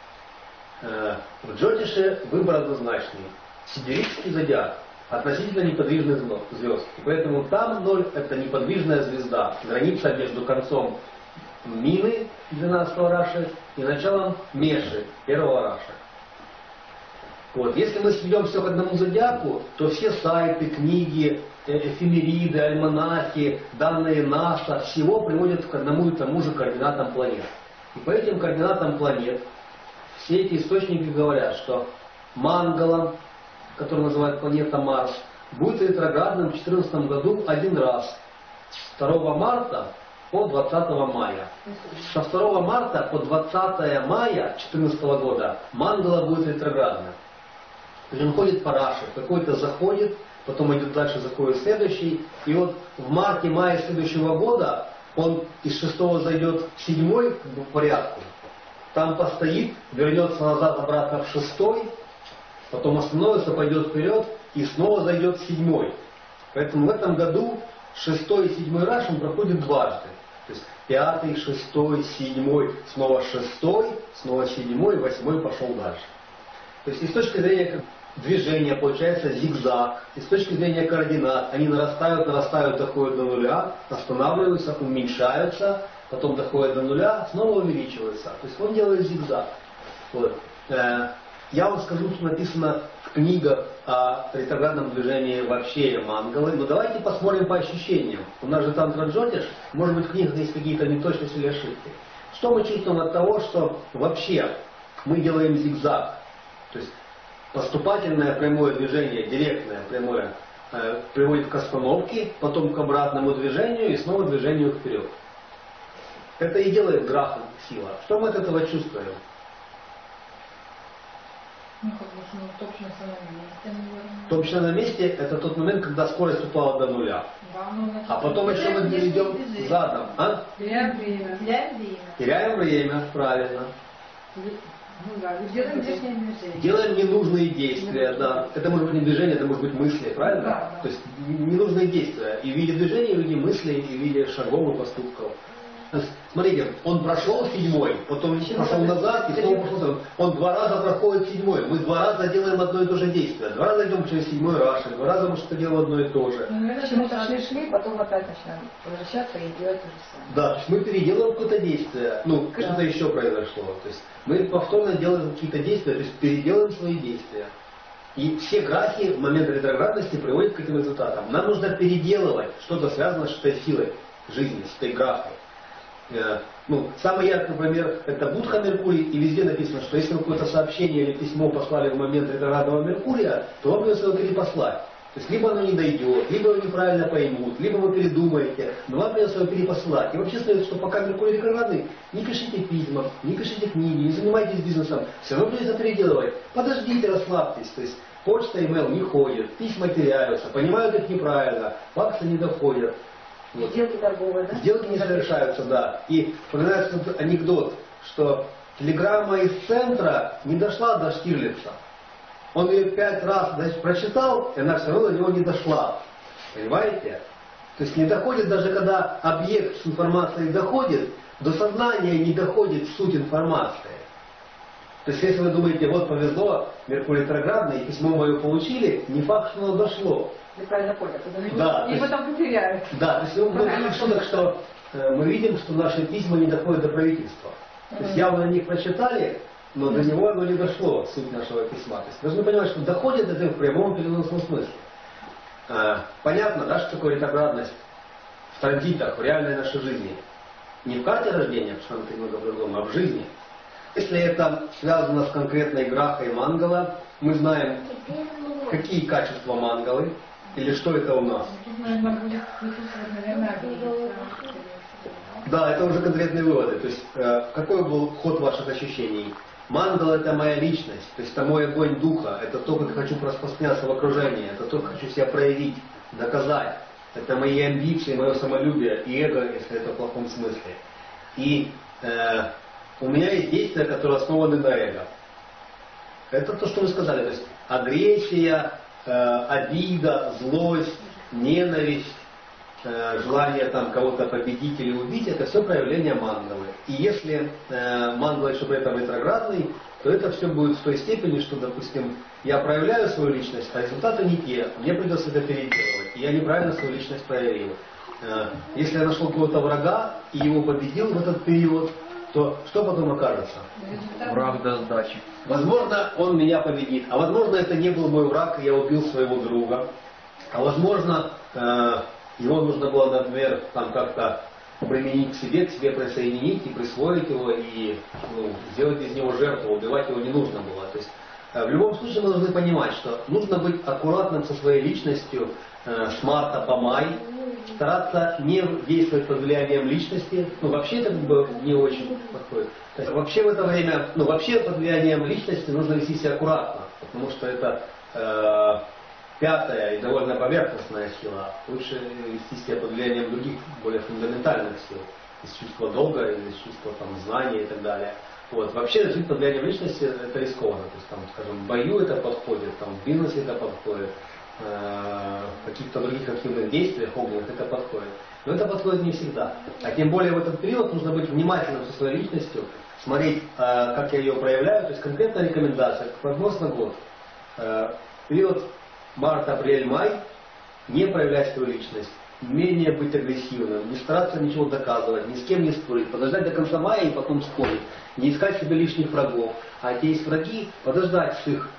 В Джотише выбор однозначный. Сидерический зодиак относительно неподвижных звезд. И поэтому там 0 это неподвижная звезда. Граница между концом Мины 12-го Раши и началом Меши 1-го Раша. Вот. Если мы сведем все к одному зодиаку, то все сайты, книги, эфемериды, альманахи, данные НАСА, всего приводят к одному и тому же координатам планет. И по этим координатам планет все эти источники говорят, что Мангала, который называют планета Марс, будет ретроградным в 2014 году один раз. С 2 марта по 20 мая. Со 2 марта по 20 мая 2014 года Мангала будет ретроградным. То есть он ходит по Раши, какой-то заходит, потом идет дальше, заходит следующий. И вот в марте-мае следующего года он из 6 зайдет в 7 в порядку. Там постоит, вернется назад обратно в 6, потом остановится, пойдет вперед и снова зайдет в 7. Поэтому в этом году 6 и 7 Раш он проходит дважды. То есть 5, 6, 7, снова 6, снова 7, 8 пошел дальше. То есть и с точки зрения движения получается зигзаг, и с точки зрения координат они нарастают, доходят до нуля, останавливаются, уменьшаются, потом доходят до нуля, снова увеличиваются. То есть он делает зигзаг. Вот. Я вам скажу, что написано в книгах о ретроградном движении вообще Мангалы, но давайте посмотрим по ощущениям. У нас же Тантра Джотиш, может быть в книгах есть какие-то неточности или ошибки. Что мы чувствуем от того, что вообще мы делаем зигзаг? То есть поступательное прямое движение, директное прямое, приводит к остановке, потом к обратному движению и снова движению вперед. Это и делает граф сила. Что мы от этого чувствуем? Ну, как бы, ну, точно на месте, наверное. Точно на месте это тот момент, когда скорость упала до нуля. Да, ну, значит, А потом еще мы идем задом. А? Теряем время. Теряем время, правильно. Ну да, Делаем лишнее движение. Делаем ненужные действия, да. Это может быть не движение, это может быть мысли, правильно? Да. То есть ненужные действия. И в виде движения, и в виде мыслей, и в виде шагов и поступков. То есть, смотрите, он прошел 7, потом пошел назад, и снова пошел. Он 2 раза проходит 7. Мы 2 раза делаем одно и то же действие. 2 раза идем через 7 Раши, 2 раза мы что-то делаем одно и то же. Ну, мы почему-то шли, потом опять начинаем возвращаться и делать то же самое. Да, то есть мы переделываем какое-то действие, ну, что-то еще произошло. То есть мы повторно делаем какие-то действия, то есть переделываем свои действия. И все графи в момент ретроградности приводят к этим результатам. Нам нужно переделывать что-то связанное с этой силой жизни, с этой графой. Ну, самый яркий пример это Будха Меркурий, и везде написано, что если вы какое-то сообщение или письмо послали в момент ретроградного Меркурия, то вам придется его перепослать. То есть либо оно не дойдет, либо его неправильно поймут, либо вы передумаете, но вам придется его перепослать. И вообще следует, что пока Меркурий ретроградный, не пишите письма, не пишите книги, не занимайтесь бизнесом, все равно придется переделывать. Подождите, расслабьтесь. То есть почта, имейл не ходит, письма теряются, понимают их неправильно, факсы не доходят. Вот. Сделки торговые, да? Сделки не совершаются, да. И вспоминается анекдот, что телеграмма из центра не дошла до Штирлица. Он ее 5 раз прочитал, и она все равно до него не дошла. Понимаете? То есть не доходит, даже когда объект с информацией доходит, до сознания не доходит суть информации. То есть если вы думаете, вот повезло, Меркурий ретроградный, и письмо мое получили, не факт, что оно дошло. Неправильно понял. Да, И потом потеряют. да, то есть мы видим, что мы видим, что наши письма не доходят до правительства. То есть явно них прочитали, но до него оно не дошло, суть нашего письма. То есть должны понимать, что доходит это в прямом переносном смысле. Понятно, да, что такое ретроградность в транзитах, в реальной нашей жизни. Не в карте рождения, потому что немного по-другому, а в жизни. Если это связано с конкретной графой Мангала, мы знаем, какие качества Мангалы, или что это у нас. Наверное, будет выписывать, наверное, Да, это уже конкретные выводы. То есть, какой был ход ваших ощущений? Мангал — это моя личность, то есть это мой огонь духа, это то, как хочу распространяться в окружении, это то, как хочу себя проявить, доказать. Это мои амбиции, мое самолюбие и эго, если это в плохом смысле. И у меня есть действия, которые основаны на эго. Это то, что вы сказали. То есть агрессия, обида, злость, ненависть, желание там кого-то победить или убить, это все проявление мангалы. И если мангала еще при этом ретроградный, то это все будет в той степени, что, допустим, я проявляю свою личность, а результаты не те, мне придется это переделывать, и я неправильно свою личность проявил. Если я нашел какого-то врага и его победил в этот период, то что потом окажется? Враг до сдачи. Возможно, он меня победит, а возможно, это не был мой враг, и я убил своего друга. А возможно, его нужно было, например, там как-то применить к себе присоединить и присвоить его, и сделать из него жертву, убивать его не нужно было. То есть, в любом случае мы должны понимать, что нужно быть аккуратным со своей личностью с марта по май, стараться не действовать под влиянием личности, вообще это как бы не очень подходит. То есть, вообще в это время, вообще под влиянием личности нужно вести себя аккуратно, потому что это пятая и довольно поверхностная сила. Лучше вести себя под влиянием других, более фундаментальных сил. Из чувства долга, из чувства там, знания и так далее. Вот. Вообще жить под влиянием личности это рискованно. То есть, там, скажем, в бою это подходит, там, в бизнесе это подходит, в каких-то других активных действиях, огненных это подходит. Но это подходит не всегда. А тем более в этот период нужно быть внимательным со своей личностью, смотреть, как я ее проявляю. То есть конкретная рекомендация, прогноз на год. Период март, апрель, май, не проявлять свою личность, менее быть агрессивным, не стараться ничего доказывать, ни с кем не спорить, подождать до конца мая и потом спорить, не искать себе лишних врагов. А те есть враги, подождать с их,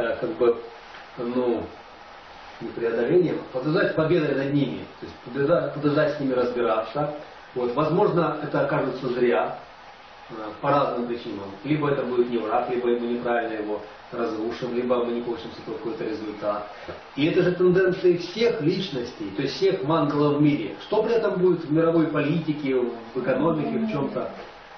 не преодолением, подождать победой над ними, то есть подождать с ними разбираться. Вот. Возможно, это окажется зря, по разным причинам. Либо это будет не враг, либо мы неправильно его разрушим, либо мы не получим какой-то результат. И это же тенденции всех личностей, то есть всех мангалов в мире. Что при этом будет в мировой политике, в экономике, в чем-то?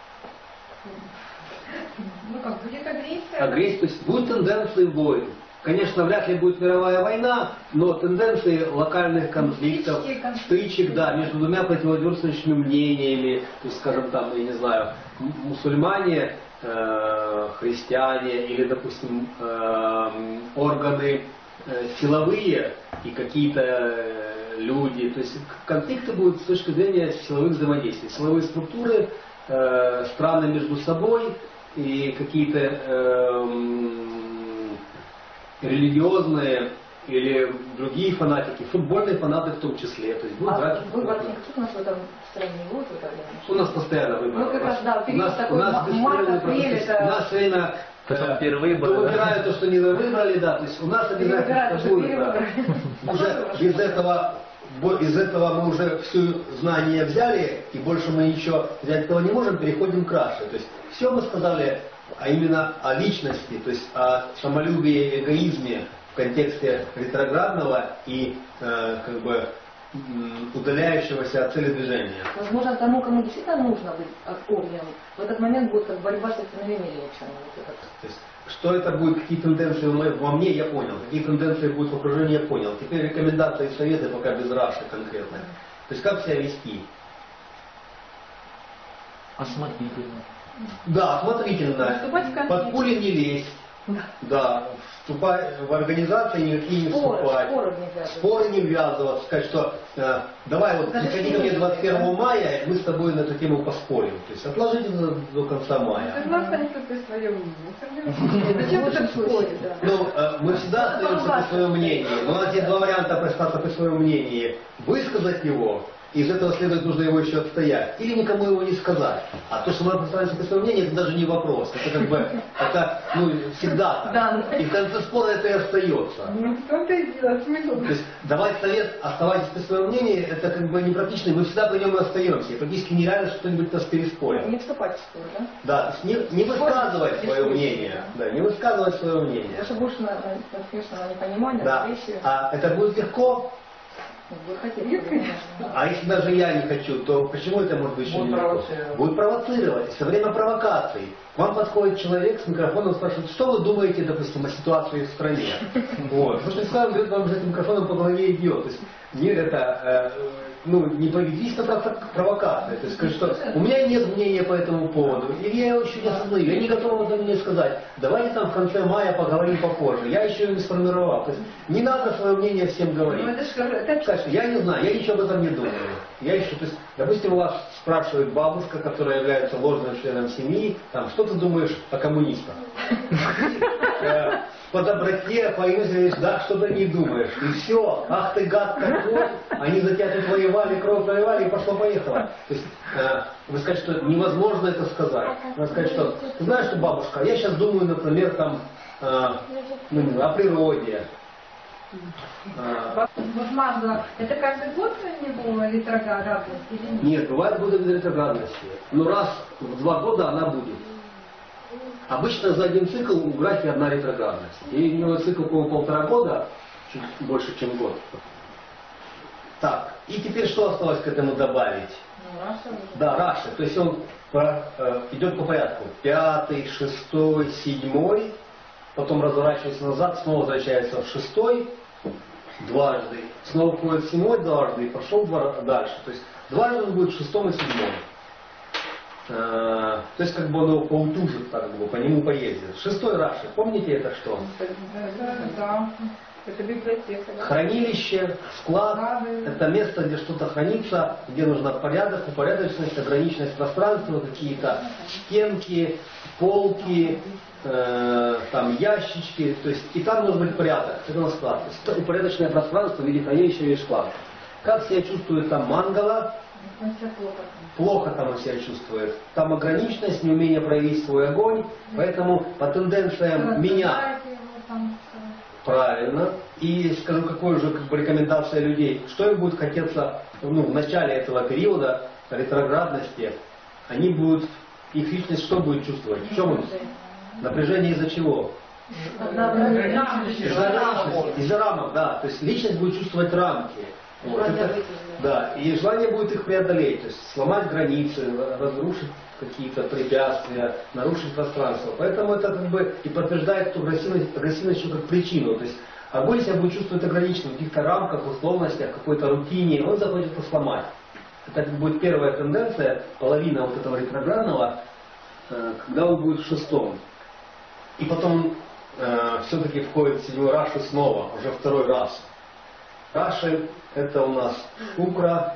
Будет агрессия. Агрессия, то есть будут тенденции войн. Конечно, вряд ли будет мировая война, но тенденции локальных конфликтов, стычек, да, между двумя противоборствующими мнениями, то есть, скажем, там, я не знаю, мусульмане, христиане или, допустим, органы силовые и какие-то люди. То есть конфликты будут с точки зрения силовых взаимодействий. Силовые структуры, страны между собой и какие-то религиозные или другие фанатики, футбольные фанаты в том числе. То есть будут драться. Выборы каких у нас в этом стране будут? У нас постоянно выборы. Ну, как раз, да, период такой, у нас март-апрель, это... У нас время Потом выборы, то да? выбирают то, что не выбрали, да. То есть у нас обязательно будет, да. Уже из этого мы уже всю знание взяли, и больше мы ничего взять этого не можем, переходим к Раше. То есть все мы сказали, а именно о личности, то есть о самолюбии и эгоизме в контексте ретроградного и удаляющегося от цели движения. Возможно, тому, кому действительно нужно быть огнем, в этот момент будет как борьба с остановлением. То есть, что это будет, какие тенденции во мне, я понял. Какие тенденции будут в окружении, я понял. Теперь рекомендации и советы пока без Раши конкретно. То есть, как себя вести? Осмотрительно. Да, осмотрительно. Под пули не лезть. Да, вступать в организации никакие не вступать. Споры не ввязываться. Сказать, что давай вот приходи ко мне 21 мая, и мы с тобой на эту тему поспорим. То есть отложите до конца мая. Останется при своем мнении. Зачем это спорить? Мы всегда остаемся при своем мнении. Но у нас есть два варианта остаться при своем мнении. Высказать его. Из этого следует, нужно его еще отстоять. Или никому его не сказать. А то, что мы представляем при своем мнении, это даже не вопрос. Это это всегда так. И в конце спора это и остается. В том-то и дело, смысл. То есть давать совет, оставайтесь при своем мнении, это непрактично, мы всегда при нем и остаемся. И практически нереально что-нибудь нас переспорит. Не вступать в спор, да? Да, то есть не высказывать свое мнение. Да, не высказывать свое мнение. Потому что больше, конечно, на непонимание, да. агрессию. А это будет легко? Вы хотите, Нет, конечно. А если даже я не хочу, то почему это может быть еще Будет нелегко? провоцировать. Будет провоцировать. Со время провокаций к вам подходит человек с микрофоном и спрашивает, что вы думаете, допустим, о ситуации в стране? Вот. Вы представляете, говорит, вам же этим микрофоном по голове идет. То есть не это, не поведись на провокации. То есть скажи, что у меня нет мнения по этому поводу, или я его еще не осознаю, я не готов это мне сказать. Давайте там в конце мая поговорим попозже. Я еще его не сформировал. То есть не надо свое мнение всем говорить. Ну, это же это Конечно, я не знаю, я ничего об этом не думаю. Я еще, то есть, допустим, вас спрашивает бабушка, которая является ложным членом семьи, там, что ты думаешь о коммунистах? По доброте, по имени, да, что-то не думаешь. И все, ах ты гад такой, они за тебя тут воевали, кровь проливали, и пошло-поехало. То есть, вы скажете, что невозможно это сказать. Вы скажете, что, ты знаешь, что, бабушка, я сейчас думаю, например, там, о природе. Вот мангла, это каждый год не было ретроградности или нет? Нет, бывает годы без ретроградности. Но раз в 2 года она будет. Обычно за один цикл у графи одна ретроградность. И у него цикл, по-моему, 1,5 года, чуть больше, чем год. Так, и теперь что осталось к этому добавить? Ну, Раша уже. Да, Раши. То есть он идет по порядку. 5, 6, 7, потом разворачивается назад, снова возвращается в 6 дважды, снова входит в 7 дважды и пошел дальше. То есть дважды он будет в 6 и 7. То есть как бы он его поутужит, так бы, по нему поездит. 6 Раши, помните это что? Да. Это библиотека, да? Хранилище, склад, это место, где что-то хранится, где нужно порядок, упорядоченность, ограниченность пространства, какие-то стенки, полки, там ящички, то есть и там должен быть порядок, это на склад. То есть упорядоченное пространство в виде хранилища или склада. Как себя чувствует там Мангала? Он себя плохо. Плохо там он себя чувствует. Там ограниченность, неумение проявить свой огонь, поэтому по тенденциям меня... Разбираете его там, Правильно. И скажу, какой же рекомендация людей. Что им будет хотеться в начале этого периода ретроградности, они будут, их личность что будет чувствовать? В чем он? Напряжение из-за чего? Из-за рамок, да. То есть личность будет чувствовать рамки. Вот, это, да, и желание будет их преодолеть, то есть сломать границы, разрушить какие-то препятствия, нарушить пространство. Поэтому это как бы и подтверждает эту агрессивность еще как причину. То есть огонь себя будет чувствовать ограниченным в каких-то рамках, условностях, какой-то рутине, он захочет это сломать. Это будет первая тенденция, половина вот этого ретроградного, когда он будет в 6. И потом все-таки входит в 7 Рашу снова, уже 2 раз. Раши это у нас шукра,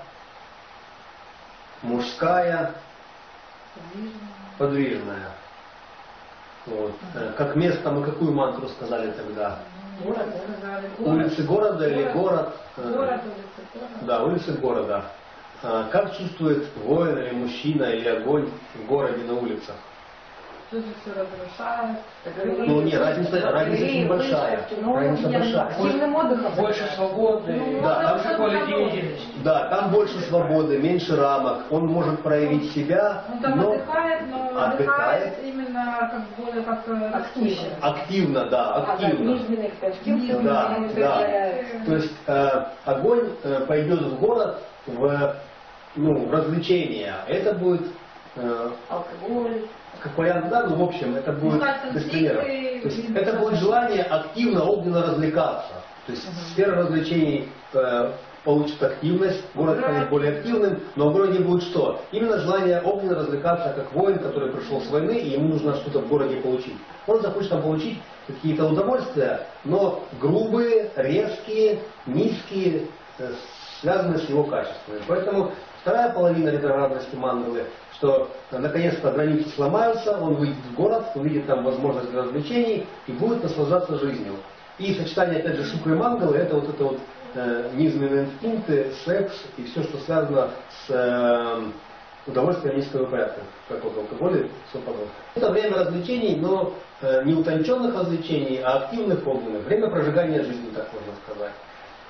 мужская, подвижная. Вот. Как место, мы какую мантру сказали тогда? Улицы города или город? Город, Да, улицы города. Как чувствует воин или мужчина или огонь в городе на улицах? Тут же все разрушают. Ну нет, разница небольшая. Разница большая. Активным отдыхом. Больше свободы, Да, там более деятельности. Да, там больше свободы, меньше рамок. Он может проявить себя, Он там но отдыхает, но отдыхает именно как более как активно. активно, да, активно. Нижний актив. Да, да. То есть огонь пойдет в город в развлечения. Это будет Алкоголь. как вариант, да, в общем, это будет без примеров. То есть это будет желание активно, огненно развлекаться. То есть сфера развлечений получит активность, город станет более активным, но в городе будет что? Именно желание огненно развлекаться, как воин, который пришел с войны, и ему нужно что-то в городе получить. Он захочет там получить какие-то удовольствия, но грубые, резкие, низкие, связанные с его качествами. Поэтому вторая половина ретроградности Мангалы, что наконец-то границы сломаются, он выйдет в город, увидит там возможность для развлечений и будет наслаждаться жизнью. И сочетание, опять же, шукры и Мангалы, это вот низменные инстинкты, секс и все, что связано с удовольствием низкого порядка, как вот алкоголь и все подобное. Это время развлечений, но не утонченных развлечений, а активных, огненных. Время прожигания жизни, так можно сказать.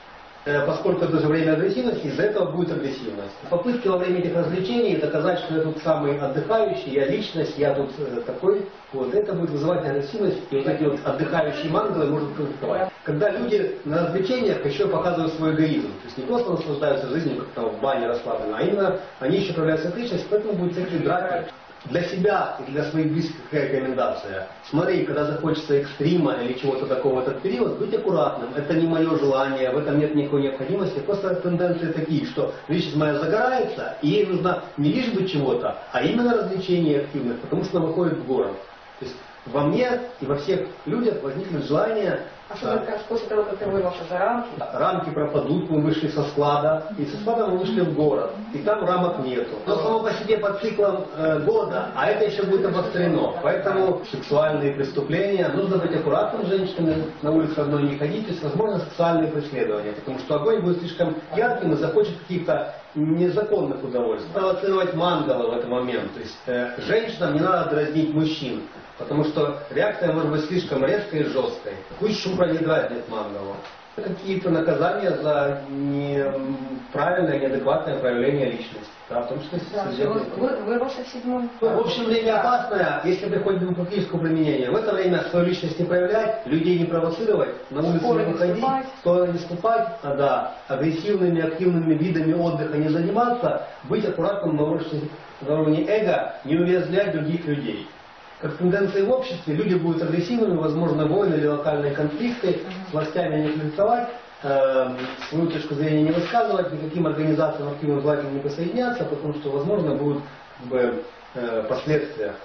Поскольку это же время агрессивности, из-за этого будет агрессивность. Попытки во время этих развлечений доказать, что я тут самый отдыхающий, я личность, я тут такой, вот это будет вызывать агрессивность, и вот эти вот отдыхающие мангалы может конфликтовать. Когда люди на развлечениях еще показывают свой эгоизм, то есть не просто наслаждаются жизнью, как там в бане расслабленно, а именно они еще проявляются как личность, поэтому будут всякие драки. Для себя и для своих близких какая рекомендация? Смотри, когда захочется экстрима или чего-то такого в этот период, быть аккуратным. Это не мое желание, в этом нет никакой необходимости. Просто тенденции такие, что личность моя загорается, и ей нужно не лишь бы чего-то, а именно развлечений активных, потому что она выходит в город. То есть во мне и во всех людях возникнет желание... Особенно после того, как ты вырвался за рамки. Рамки пропадут, мы вышли со склада, и со склада мы вышли в город, и там рамок нету. Но само по себе под циклом года, а это еще будет обострено. Поэтому сексуальные преступления, нужно быть аккуратным женщинами, на улице одной не ходить, то есть возможно сексуальные преследования, потому что огонь будет слишком ярким и захочет каких-то незаконных удовольствий. Провоцировать мангала в этот момент, то есть женщинам не надо дразнить мужчин. Потому что реакция может быть слишком резкой и жесткой. Пусть шура не дразнит мангалу. Какие-то наказания за неправильное, неадекватное проявление личности. Да, в том числе вырвался в седьмой. В общем, время опасное, если приходит к практическому применению. В это время свою личность не проявлять, людей не провоцировать, на улицу не выходить, скоро не ступать, агрессивными, активными видами отдыха не заниматься, быть аккуратным на уровне эго, не уязвлять других людей. Как тенденции в обществе, люди будут агрессивными, возможно, войны или локальные конфликты, с властями не конфликтовать, свою точку зрения не высказывать, никаким организациям активно желательно не присоединяться, потому что, возможно, будут последствия.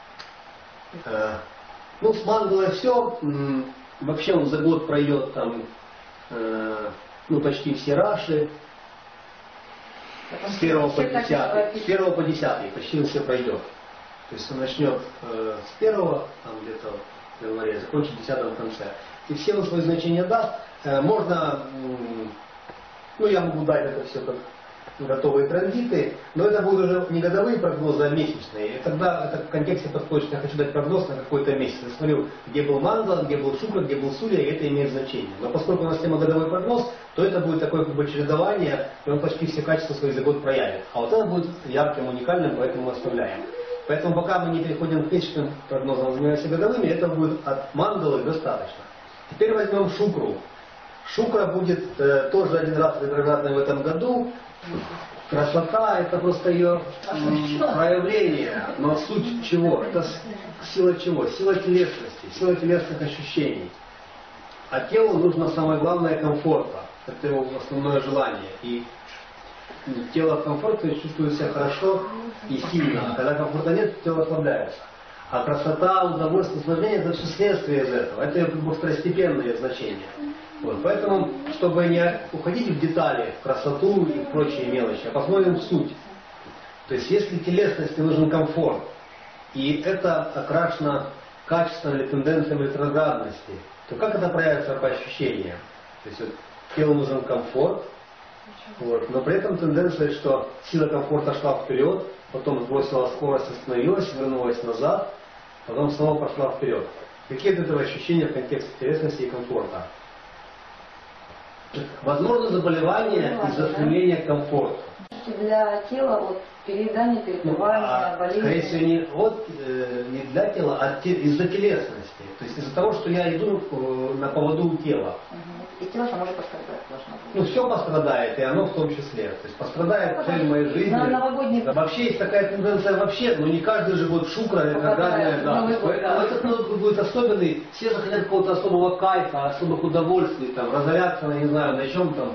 Ну, с мангалой все. Вообще он за год пройдет там, почти все раши. С 1 по 10. С 1 по 10 почти он все пройдет. То есть он начнет с 1 там где-то в январе, закончит 10 в конце. И все он свои значения даст. Можно, я могу дать это все как готовые транзиты, но это будут уже не годовые прогнозы, а месячные. И тогда это в контексте подходит, что я хочу дать прогноз на какой-то месяц. Я смотрю, где был мангал, где был шукра, где был сулья, и это имеет значение. Но поскольку у нас тема годовой прогноз, то это будет такое чередование, и он почти все качества свои за год проявит. А вот это будет ярким, уникальным, поэтому оставляем. Поэтому пока мы не переходим к месячным прогнозам, занимаемся годовыми, этого будет от мангалы достаточно. Теперь возьмем шукру. Шукра будет тоже один раз ретроградной в этом году. Красота — это просто ее проявление. Но суть чего? Это сила чего? Сила телесности, сила телесных ощущений. А телу нужно самое главное комфорта. Это его основное желание. И тело в комфорте чувствует себя хорошо и сильно. А когда комфорта нет, тело ослабляется. А красота, удовольствие, наслаждение — это все следствие из этого. Это как бы второстепенные значения. Вот. Поэтому, чтобы не уходить в детали, в красоту и прочие мелочи, а посмотрим в суть. То есть, если телесности нужен комфорт, и это окрашено качеством или тенденцией ретроградности, то как это проявится по ощущениям? То есть, вот, телу нужен комфорт, вот, но при этом тенденция, что сила комфорта шла вперед, потом сбросила скорость, остановилась, вернулась назад, потом снова пошла вперед. Какие от этого ощущения в контексте телесности и комфорта? Возможно заболевание из-за стремления к комфорту. Для тела переедание, перепивание, болезнь. Скорее всего, не для тела, а из-за телесности. То есть из-за того, что я иду на поводу у тела. И тело само же пострадает, должно быть. Все пострадает, и оно в том числе. То есть пострадает цель моей жизни. Вообще есть такая тенденция но не каждый же год шукра, ретроградная, Поэтому этот год будет особенный. Все захотят какого-то особого кайфа, особых удовольствий, разоряться, не знаю, на чем там.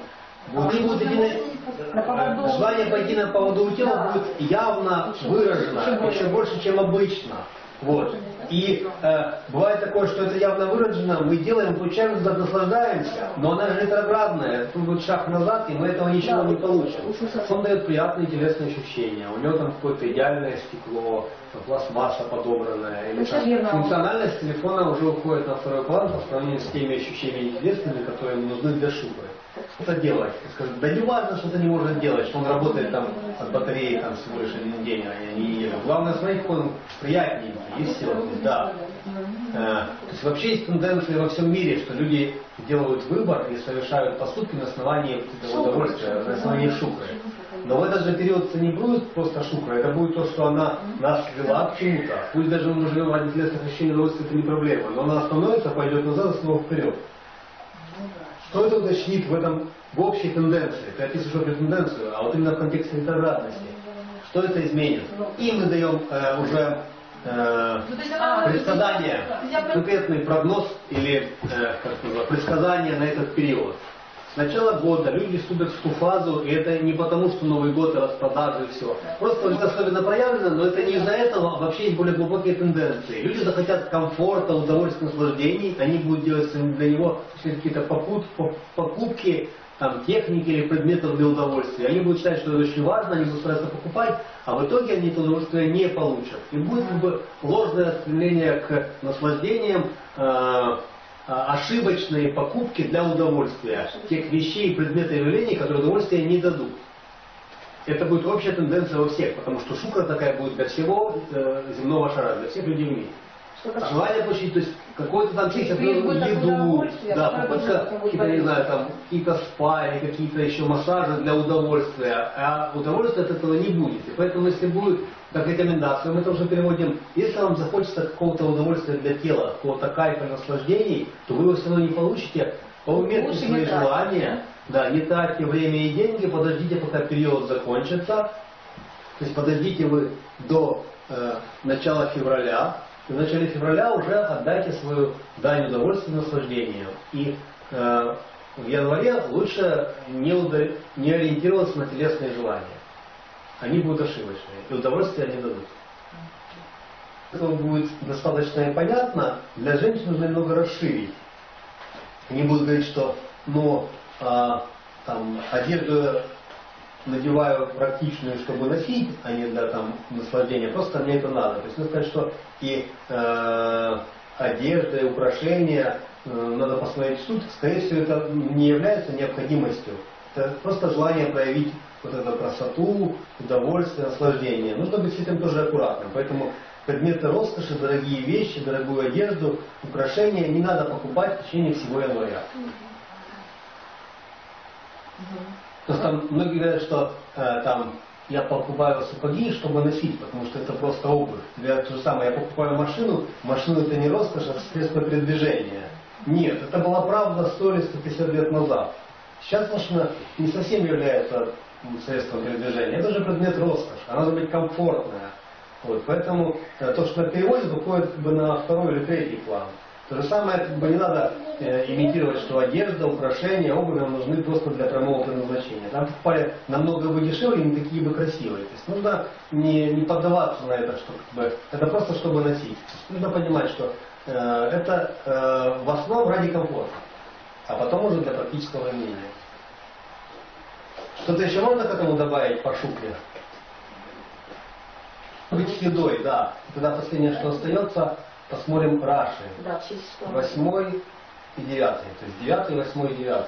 Желание пойти на поводу у тела будет явно выражено, еще больше, чем обычно. Вот. И бывает такое, что это явно выражено, мы делаем, получаем, наслаждаемся, но она же ретроградная, тут будет шаг назад, и мы этого ничего не получим. Он дает приятные телесные ощущения, у него там какое-то идеальное стекло, пластмасса подобранная. Или функциональность телефона уже уходит на второй план по сравнению с теми ощущениями телесными, которые нужны для шубы. Что делать? Скажут, да не важно, что это не может делать, что он работает там от батареи всего лишь один день, а не неделю. Главное смотреть, какой он приятненький, и все. Да. То есть есть вообще есть тенденция во всем мире, что люди делают выбор и совершают поступки на основании этого удовольствия, на основании шукры. Но в этот же период это не будет просто шукра, это будет то, что она нас вела к чему-то. Пусть даже мы живем ради телесных ощущений удовольствия, это не проблема, но она остановится, пойдет назад и снова вперед. Что это уточнит в общей тенденции? Ты описываешь общую тенденцию, а вот именно в контексте ретроградности. Что это изменит? И мы даем уже предсказание, конкретный прогноз или предсказание на этот период. С начала года люди вступят в ту фазу, и это не потому, что Новый год и распродажи и все. Просто это особенно проявлено, но это не из-за этого, а вообще есть более глубокие тенденции. Люди захотят комфорта, удовольствия, наслаждений, они будут делать для него какие-то покупки, там, техники или предметов для удовольствия. Они будут считать, что это очень важно, они будут стараться покупать, а в итоге они это удовольствие не получат. И будет как бы ложное стремление к наслаждениям, ошибочные покупки для удовольствия тех вещей, предметов и явлений, которые удовольствия не дадут. Это будет общая тенденция во всех, потому что шукра такая будет для всего земного шара, для всех людей в мире. Желание получить, то есть какой-то там еду, да, попытка какие-то, не знаю, там какие-то спа или какие-то еще массажи для удовольствия, а удовольствия от этого не будет. И поэтому, если будет, как рекомендацию, мы это уже переводим, если вам захочется какого-то удовольствия для тела, какого-то кайфа, наслаждений, то вы его все равно не получите. Поумерьте свои желания, да, не тратьте время и деньги, подождите, пока период закончится. То есть подождите вы до начала февраля. И в начале февраля уже отдайте свою дань удовольствию и наслаждению. И в январе лучше не ориентироваться на телесные желания. Они будут ошибочные, и удовольствия они дадут. Это будет достаточно понятно. Для женщин нужно немного расширить. Они будут говорить, что там, одежду надеваю практичную, чтобы носить, а не для там, наслаждения, просто мне это надо. То есть нужно сказать, что и одежда, и украшения, надо посмотреть в суть, скорее всего, это не является необходимостью. Это просто желание проявить вот эту красоту, удовольствие, наслаждение. Нужно быть с этим тоже аккуратным. Поэтому предметы роскоши, дорогие вещи, дорогую одежду, украшения не надо покупать в течение всего января. То есть там многие говорят, что там я покупаю сапоги, чтобы носить, потому что это просто обувь. Или то же самое, я покупаю машину, машина это не роскошь, а средство передвижения. Нет, это была правда 100 или 150 лет назад. Сейчас машина не совсем является средством передвижения, это же предмет роскоши, она должна быть комфортная. Вот, поэтому то, что на переводе, уходит как бы на второй или третий план. То же самое, как бы не надо имитировать, что одежда, украшения, обувь нам нужны просто для прямого предназначения. Там покупали намного бы дешевле, не такие бы красивые. То есть нужно не поддаваться на это, что как бы, это просто чтобы носить. Нужно понимать, что это в основном ради комфорта, а потом уже для практического мнения. Что-то еще можно к этому добавить по шукре? Быть седой, да. Тогда последнее, что остается, посмотрим Раши. Да, 8 и 9. То есть 9, 8 и 9.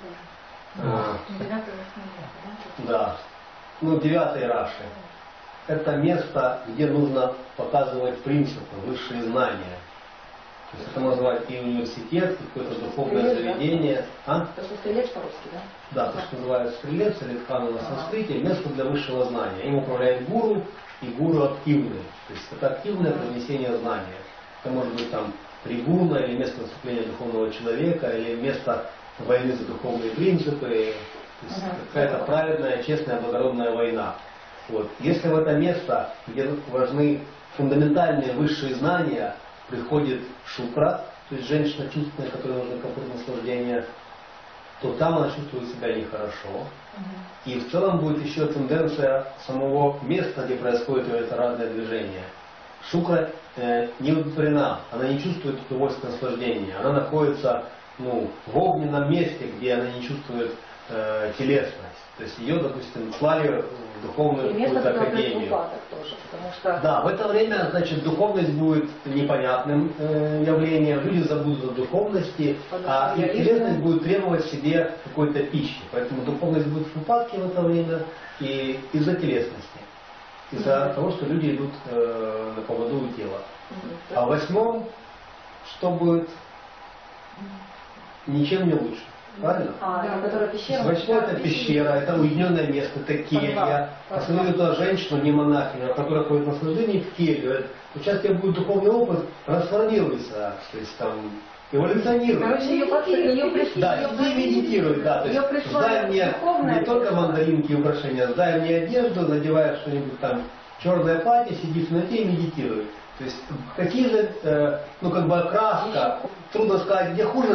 Да. Ну, 9 Раши. Это место, где нужно показывать принципы, высшие знания. То есть это можно назвать и университет, и какое-то духовное заведение. То, что стрелец по-русски, да? Да, то, что называют стрелец или тхана на санскрите, место для высшего знания. Им управляет гуру, и гуру активный. То есть это активное привнесение знания. Это может быть там трибуна, или место выступления духовного человека, или место войны за духовные принципы. То есть какая-то праведная, честная, благородная война. Вот. Если в это место, где важны фундаментальные высшие знания, приходит шукра, то есть женщина чувственная, которой нужно комфортное наслаждение, то там она чувствует себя нехорошо. И в целом будет еще тенденция самого места, где происходит это разное движение. Шукра не удовлетворена, она не чувствует удовольствия наслаждения. Она находится в огненном месте, где она не чувствует телесность. То есть ее, допустим, слали в духовную какую-то академию. Тоже, что... Да, в это время, значит, духовность будет непонятным явлением, люди забудут о духовности, а их телесность будет требовать себе какой-то пищи. Поэтому духовность будет в упадке в это время и из-за телесности. Из-за того, что люди идут на поводу у тела. А в 8 что будет ничем не лучше. Правильно? Да, которая пещера. Значит, это пещера, это уединенное место, это келья. Посмотрели туда женщину, не монахиню, которая ходит на наслаждение в келью. Говорит, сейчас у тебя будет духовный опыт, трансформируется, то есть там эволюционирует. Короче, ее пришли. Да, иди медитируй, да. То есть сдай мне не только мандаринки и украшения, сдай мне одежду, надеваешь что-нибудь там, черное платье, сиди в темноте и медитируй. То есть какие же, ну как бы окраска, трудно сказать где хуже,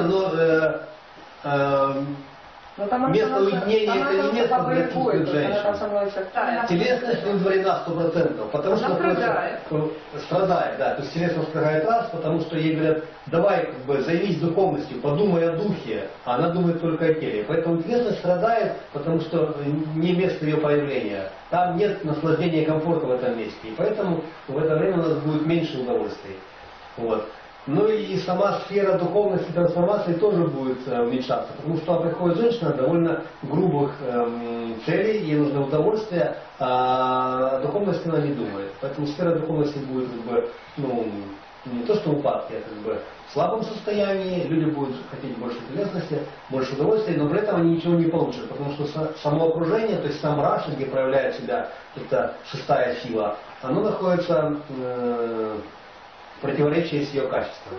но место уединения это не место для чувств женщин. Телесность удовлетворена 100%, потому что страдает, да. То есть телесность страдает раз, потому что ей говорят, давай как бы займись духовностью, подумай о духе, а она думает только о теле. Поэтому телесность страдает, потому что не место ее появления. Там нет наслаждения и комфорта в этом месте. И поэтому в это время у нас будет меньше удовольствий. Вот. Ну и сама сфера духовности и трансформации тоже будет уменьшаться, потому что приходит женщина довольно грубых целей, ей нужно удовольствие, а о духовности она не думает. Поэтому сфера духовности будет как бы, ну, не то что упадки, а как бы в слабом состоянии, люди будут хотеть больше телесности, больше удовольствия, но при этом они ничего не получат, потому что само окружение, то есть сам Раша, где проявляет себя эта шестая сила, оно находится противоречие с ее качеством.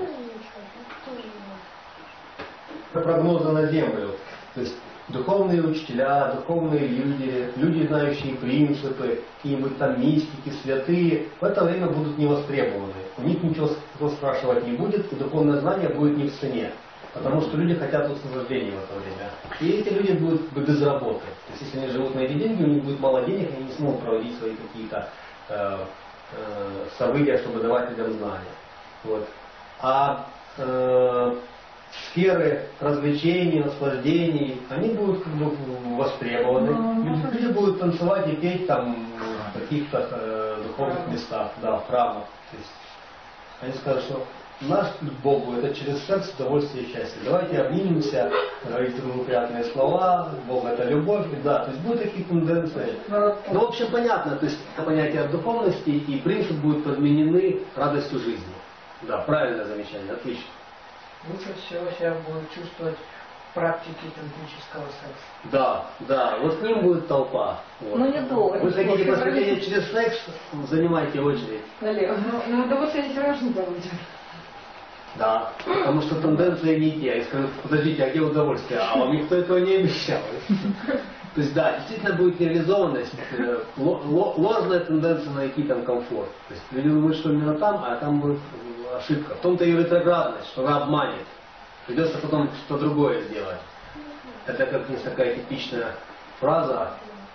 Прогнозы на землю. То есть духовные учителя, духовные люди, люди, знающие принципы, какие-нибудь там мистики, святые, в это время будут не востребованы. У них ничего спрашивать не будет, и духовное знание будет не в цене. Потому что люди хотят наслаждения в это время. И эти люди будут без работы. То есть если они живут на эти деньги, у них будет мало денег, они не смогут проводить свои какие-то события, чтобы давать людям знания. Вот. А сферы развлечений, наслаждений, они будут как бы востребованы. Люди будут танцевать и петь там в каких-то духовных местах, да, в храмах. То есть они скажут, что наш путь к Богу это через секс, удовольствие и счастье. Давайте обнимемся, говорить друг другу приятные слова, Бог это любовь, да, то есть будут такие тенденции. Ну, в общем, понятно, то есть понятие духовности и принцип будут подменены радостью жизни. Да, правильное замечание, отлично. Лучше всего себя будет чувствовать в практике тантрического секса. Да, да, вот к ним будет толпа. Вот. Ну, недолго. Вы хотите просветление через секс, занимайте очередь. Налево. Ну, удовольствие все равно не получим. Да, потому что тенденция не те. Я скажу, подождите, а где удовольствие? А вам никто этого не обещал. То есть, да, действительно будет нереализованность, ложная тенденция найти там комфорт. То есть люди думают, что именно там, а там будет ошибка. В том-то и ретроградность, что она обманет. Придется потом что-то другое сделать. Это как есть такая типичная фраза.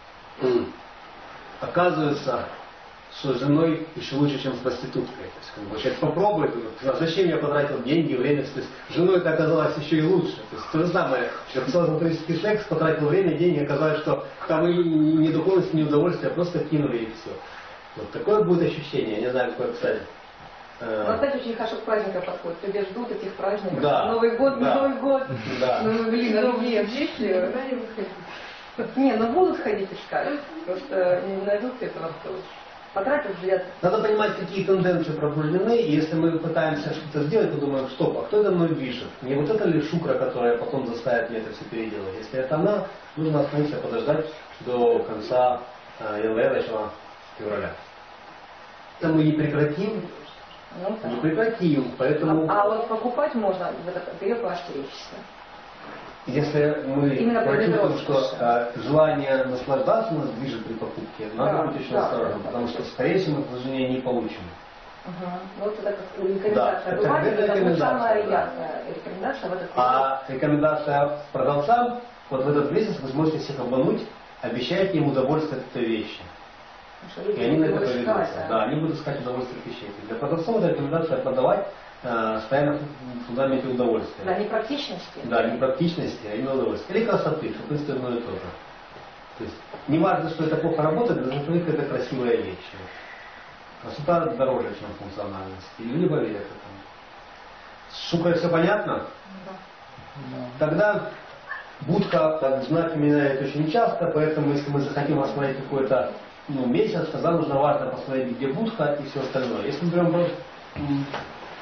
Оказывается, что с женой еще лучше, чем с проституткой. То есть, как бы, человек попробует, а зачем я потратил деньги, время, то есть, с женой это оказалось еще и лучше. То есть, то же самое, я писал тантрический секс, потратил время, деньги, оказалось, что там и не духовность, не удовольствие, а просто кинули и все. Вот такое будет ощущение, я не знаю, какое, кстати. Вот, кстати, очень хорошо к праздникам подходит. Люди ждут этих праздников. Да, Новый год, да, Новый год. Да. Ну, блин, Новые офигеть. куда не выходить. Не, ну будут ходить искать. Просто не найдут этого. Потратят же я. Надо понимать, какие тенденции пробуждены, и если мы пытаемся что-то сделать, то думаем, стоп, а кто это мной движет? Не вот это ли шукра, которая потом заставит мне это все переделать? Если это она, нужно остановиться, подождать до конца января, начала февраля. Это мы не прекратим, Ну, да. не прекратим, поэтому А вот покупать можно в этот период поощрительно. если мы Именно почувствуем, предыдущее. что желание наслаждаться нас движет при покупке, надо Да, быть очень да, осторожным, да. потому что скорее всего мы наслаждение не получим. Вот это как рекомендация это обывателя, это рекомендация, самая да. ясная рекомендация в этот период. А рекомендация продавцам, вот в этот месяц вы сможете всех обмануть, обещайте им удовольствие от этой вещи. Потому что И они на это будут поведутся. искать, Да, они будут искать удовольствие от вещей. Для продавцов это рекомендация продавать, стоя на фундаменте удовольствия. Да, непрактичности. Да, не практичности, а именно удовольствия. Или красоты, что в принципе одно и то же. То есть не важно, что это плохо работает, но зато это красивая вещь. Красота дороже, чем функциональность. И люди поверят этому. С шукой все понятно? Да. Тогда будка так, знаки меняет очень часто, поэтому если мы захотим осмотреть какой-то месяц, тогда нужно важно посмотреть, где будка и все остальное. Если мы берем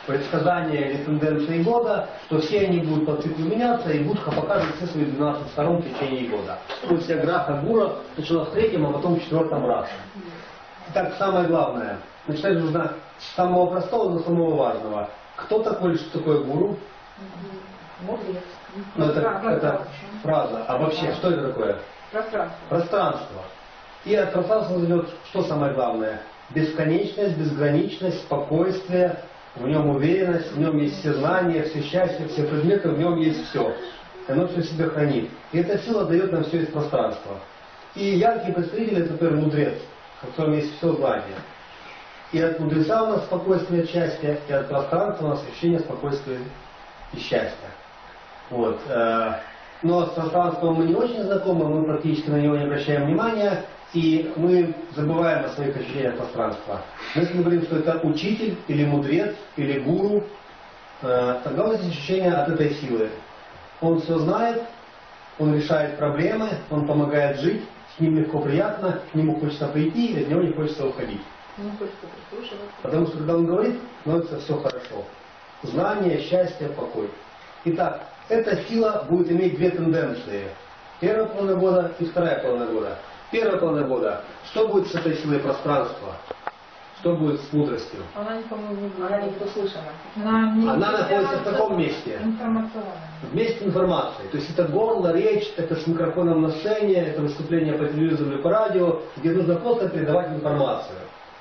предсказания или тенденции года, что все они будут по циклу меняться и Будха покажет все свои 12 сторон в течение года. То есть Граха Гура начала в третьем, а потом в четвертом расе. Итак, самое главное. Начинать нужно с самого простого до самого важного. Кто такой, что такое гуру? Мудрец. Ну, это фраза. А вообще, что это такое? Пространство. Пространство. И от пространства идет что самое главное? Бесконечность, безграничность, спокойствие, в нем уверенность, в нем есть все знания, все счастье, все предметы, в нем есть все. Оно все в себе хранит. И эта сила дает нам все из пространства. И яркий представитель это, например, мудрец, в котором есть все знание. И от мудреца у нас спокойствие, счастье, и от пространства у нас ощущение спокойствия и счастья. Вот. Но с пространством мы не очень знакомы, мы практически на него не обращаем внимания, и мы забываем о своих ощущениях пространства. Но если мы говорим, что это учитель, или мудрец, или гуру, тогда у нас есть ощущение от этой силы. Он все знает, он решает проблемы, он помогает жить, с ним легко, приятно, к нему хочется прийти, и от него не хочется уходить. Не хочется прислушиваться. Потому что когда он говорит, становится все хорошо. Знание, счастье, покой. Итак, эта сила будет иметь две тенденции. Первая половина года и вторая половина года. Первая половина года. Что будет с этой силой пространства? Что будет с мудростью? Она никому не будет. Она не услышана. Она находится в каком месте? Информационная. В месте информации. То есть это горло, речь, это с микрофоном на сцене, это выступление по телевизору или по радио, где нужно просто передавать информацию.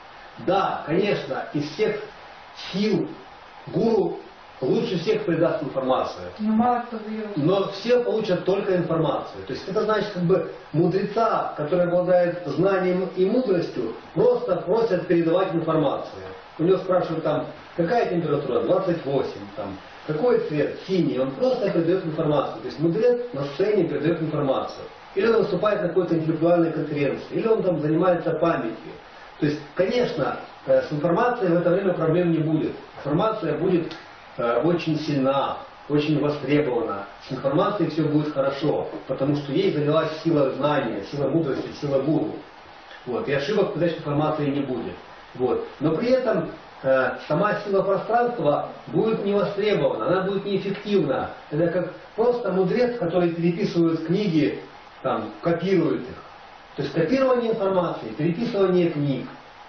Да, конечно, из всех сил гуру лучше всех передаст информацию. Но мало кто берет. Но все получат только информацию. То есть это значит, как бы мудреца, который обладает знанием и мудростью, просто просят передавать информацию. У него спрашивают там, какая температура? 28. Там, какой цвет? Синий. Он просто передает информацию. То есть мудрец на сцене передает информацию. Или он выступает на какой-то интеллектуальной конференции. Или он там занимается памятью. То есть, конечно, с информацией в это время проблем не будет. Информация будет очень сильна, очень востребована. С информацией все будет хорошо, потому что ей занялась сила знания, сила мудрости, сила гуру. Вот. И ошибок в подаче информации не будет. Вот. Но при этом сама сила пространства будет не востребована, она будет неэффективна. Это как просто мудрец, который переписывает книги, там, копирует их. То есть копирование информации, переписывание книг,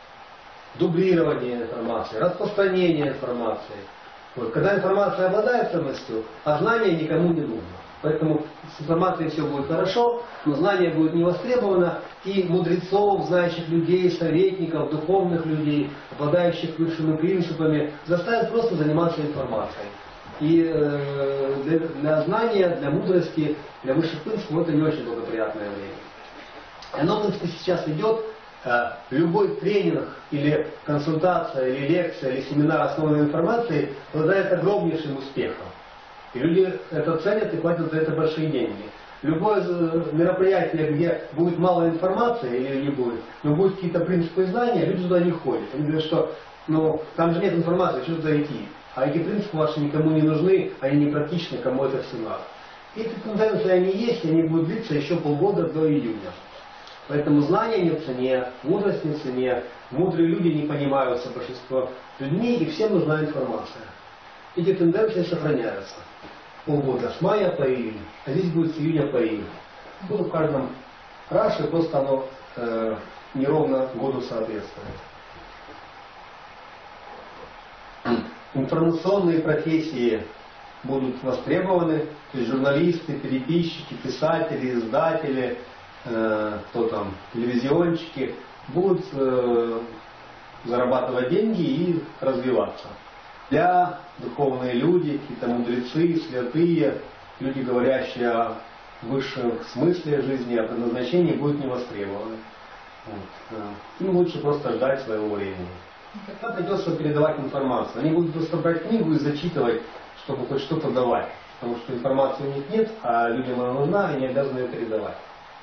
дублирование информации, распространение информации. Вот. Когда информация обладает ценностью, а знание никому не нужно. Поэтому с информацией все будет хорошо, но знание будет не востребовано, и мудрецов, знающих людей, советников, духовных людей, обладающих высшими принципами, заставят просто заниматься информацией. И для знания, для мудрости, для высших принципов это не очень благоприятное время. И оно, в принципе, сейчас идет. Любой тренинг или консультация, или лекция, или семинар, основанный на информации, обладает огромнейшим успехом. И люди это ценят и платят за это большие деньги. Любое мероприятие, где будет мало информации или не будет, но будут какие-то принципы и знания, люди туда не ходят. Они говорят, что там же нет информации, что туда идти. А эти принципы ваши никому не нужны, они не практичны, кому это все надо. И эти тенденции, они есть, и они будут длиться еще полгода до июня. Поэтому знания не в цене, мудрость не в цене, мудрые люди не понимаются большинство людьми, и всем нужна информация. Эти тенденции сохраняются. Полгода с мая по июнь, а здесь будет с июня по июнь. Было в каждом раше, просто оно неровно году соответствует. Информационные профессии будут востребованы, то есть журналисты, переписчики, писатели, издатели, кто там, телевизионщики, будут зарабатывать деньги и развиваться. Духовные люди, какие-то мудрецы, святые, люди, говорящие о высшем смысле жизни, о предназначении, будут не востребованы. Вот. Им лучше просто ждать своего времени. Когда придется передавать информацию, они будут просто брать книгу и зачитывать, чтобы хоть что-то давать. Потому что информации у них нет, а людям она нужна, и они обязаны ее передавать.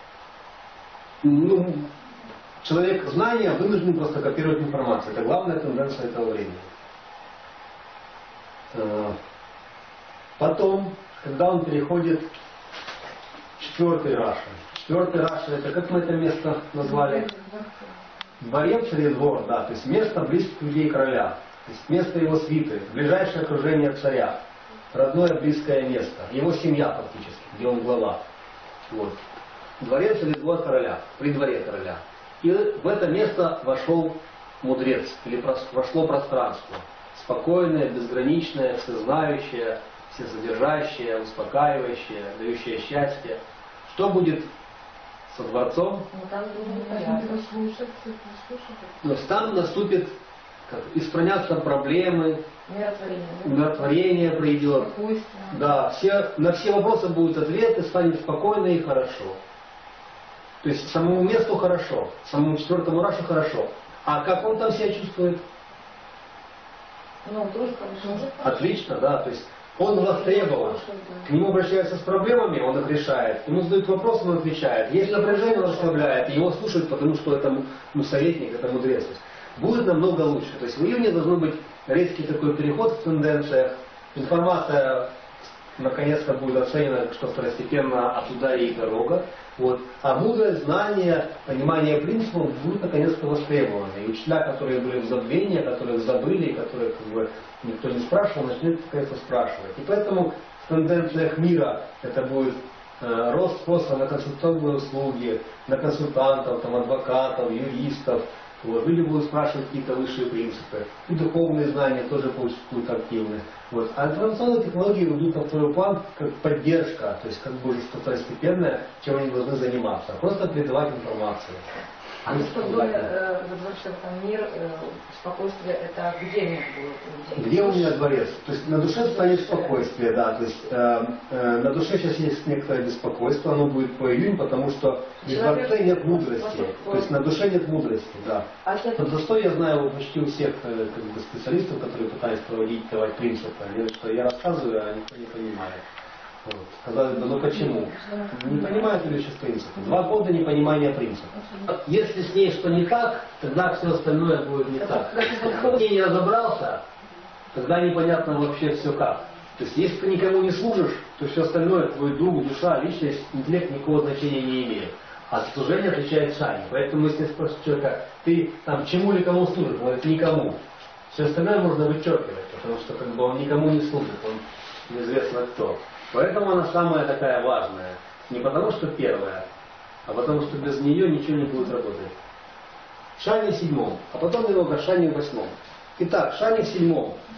Человек знания вынужден просто копировать информацию. Это главная тенденция этого времени. Потом, когда он переходит в четвертый раша. Четвертый раша, это как мы это место назвали? Дворец или двор, да, то есть место близких людей короля. То есть место его свиты, ближайшее окружение царя, родное близкое место, его семья фактически, где он глава. Вот. Дворец или двор короля, при дворе короля. И в это место вошел мудрец, или вошло пространство. Спокойное, безграничное, всезнающее, всесодержащее, успокаивающее, дающее счастье. Что будет со дворцом? Ну, там будет Но там наступит, исправятся проблемы, умиротворение придет. Да, на все вопросы будет ответ, и станет спокойно и хорошо. То есть самому месту хорошо, самому четвертому рашу хорошо. А как он там себя чувствует? Ну, тоже хорошо. Отлично, да. То есть он востребован. К нему обращаются с проблемами, он их решает. Ему задают вопросы, он отвечает. Есть напряжение, он расслабляет. Его слушают, потому что это советник, это мудрец. Будет намного лучше. То есть в июне должен быть резкий такой переход в тенденциях. Информация наконец-то будет оценена, что второстепенно, а туда и дорога. Вот. А мудрость, знание, понимание принципов будут наконец-то востребованы. И учителя, которые были в забвении, которых забыли, которых никто не спрашивал, начнут наконец-то спрашивать. И поэтому в тенденциях мира это будет рост спроса на консультационные услуги, на консультантов, там, адвокатов, юристов. Вот. Люди будут спрашивать какие-то высшие принципы. И духовные знания тоже будут активны. Вот. А информационные технологии идут на второй план как поддержка, то есть как бы уже что-то второстепенное, чем они должны заниматься. Просто передавать информацию. А то, что в доме разворачивается там мир, спокойствие, это где мир будет? Где у меня дворец? То есть на душе станет спокойствие, да. То есть на душе сейчас есть некоторое беспокойство, оно будет по июню, потому что в дворце нет мудрости. То есть на душе нет мудрости, да. Вот за что я знаю почти у всех специалистов, которые пытаются давать принципы, они, что я рассказываю, а никто не понимает. Вот. Казалось бы, ну почему? Не понимают ли сейчас принципы? 2 года непонимания принципов. Если с ней что не так, тогда все остальное будет не так. Если не разобрался, тогда непонятно вообще все как. То есть если ты никому не служишь, то все остальное, твой дух, душа, личность, интеллект никакого значения не имеет. А служение отличает шани. Поэтому если спросить человека, ты там чему или кому служишь, он говорит, никому. Все остальное можно вычеркивать, потому что как бы он никому не служит, он неизвестно кто. Поэтому она самая такая важная. Не потому что первая, а потому что без нее ничего не будет работать. Шани в 7, а потом немного Шани в 8. Итак, Шани в 7.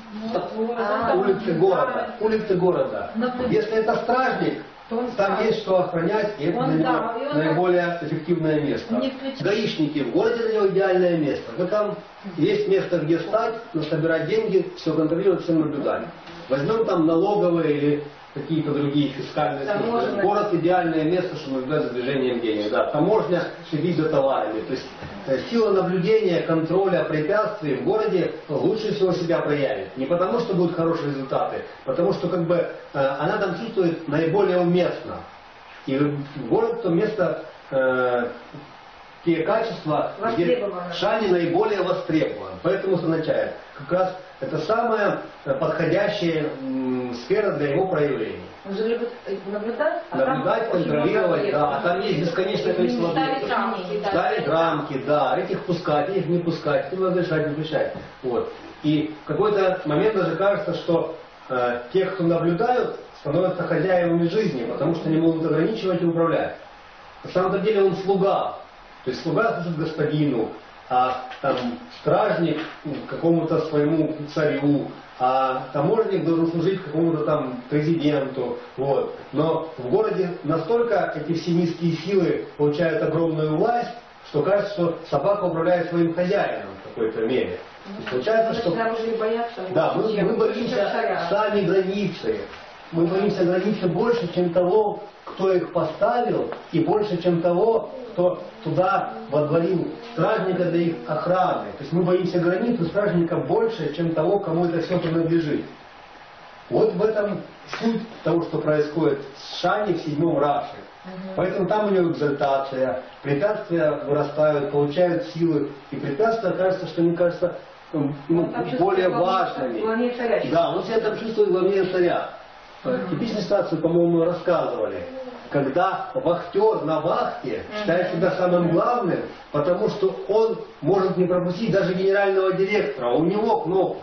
Улицы города. Улицы города. Если это стражник, там есть что охранять, и это для него наиболее эффективное место. Гаишники в городе для него идеальное место. Но там есть место, где встать, собирать деньги, все контролировать, все наблюдать. Возьмем там налоговые или какие-то другие фискальные службы. Город идеальное место, чтобы наблюдать за движением денег. Да, таможня следить за товарами. То есть сила наблюдения, контроля препятствий в городе лучше всего себя проявит. Не потому, что будут хорошие результаты, потому что как бы она там чувствует наиболее уместно. И город то место, те качества, где Шани наиболее востребован. Поэтому означает, как раз это самая подходящая сфера для его проявления. Он же любит наблюдать, контролировать, да. А там есть бесконечное количество объектов. Ставить рамки, да. Этих пускать, этих не пускать, этим разрешать, не разрешать. Вот. И в какой-то момент даже кажется, что тех, кто наблюдают, становятся хозяевами жизни, потому что они могут ограничивать и управлять. На самом деле он слуга. То есть слуга служит господину, а там стражник какому-то своему царю, а таможенник должен служить какому-то там президенту. Вот. Но в городе настолько эти все низкие силы получают огромную власть, что кажется, что собака управляет своим хозяином в какой-то мере. Получается, что да, мы боимся сами границы. Мы боимся границы больше, чем того, кто их поставил, и больше, чем того, кто туда водворил стражника для их охраны. То есть мы боимся границ у стражника больше, чем того, кому это все принадлежит. Вот в этом суть того, что происходит с Шани в 7 раше. Поэтому там у него экзальтация, препятствия вырастают, получают силы, и препятствия, кажется, что мне кажется более важными. Да, он себя там чувствует главнее царя. Типичную ситуацию, по-моему, рассказывали. Когда вахтер на вахте считает себя самым главным, потому что он может не пропустить даже генерального директора, у него кнопка.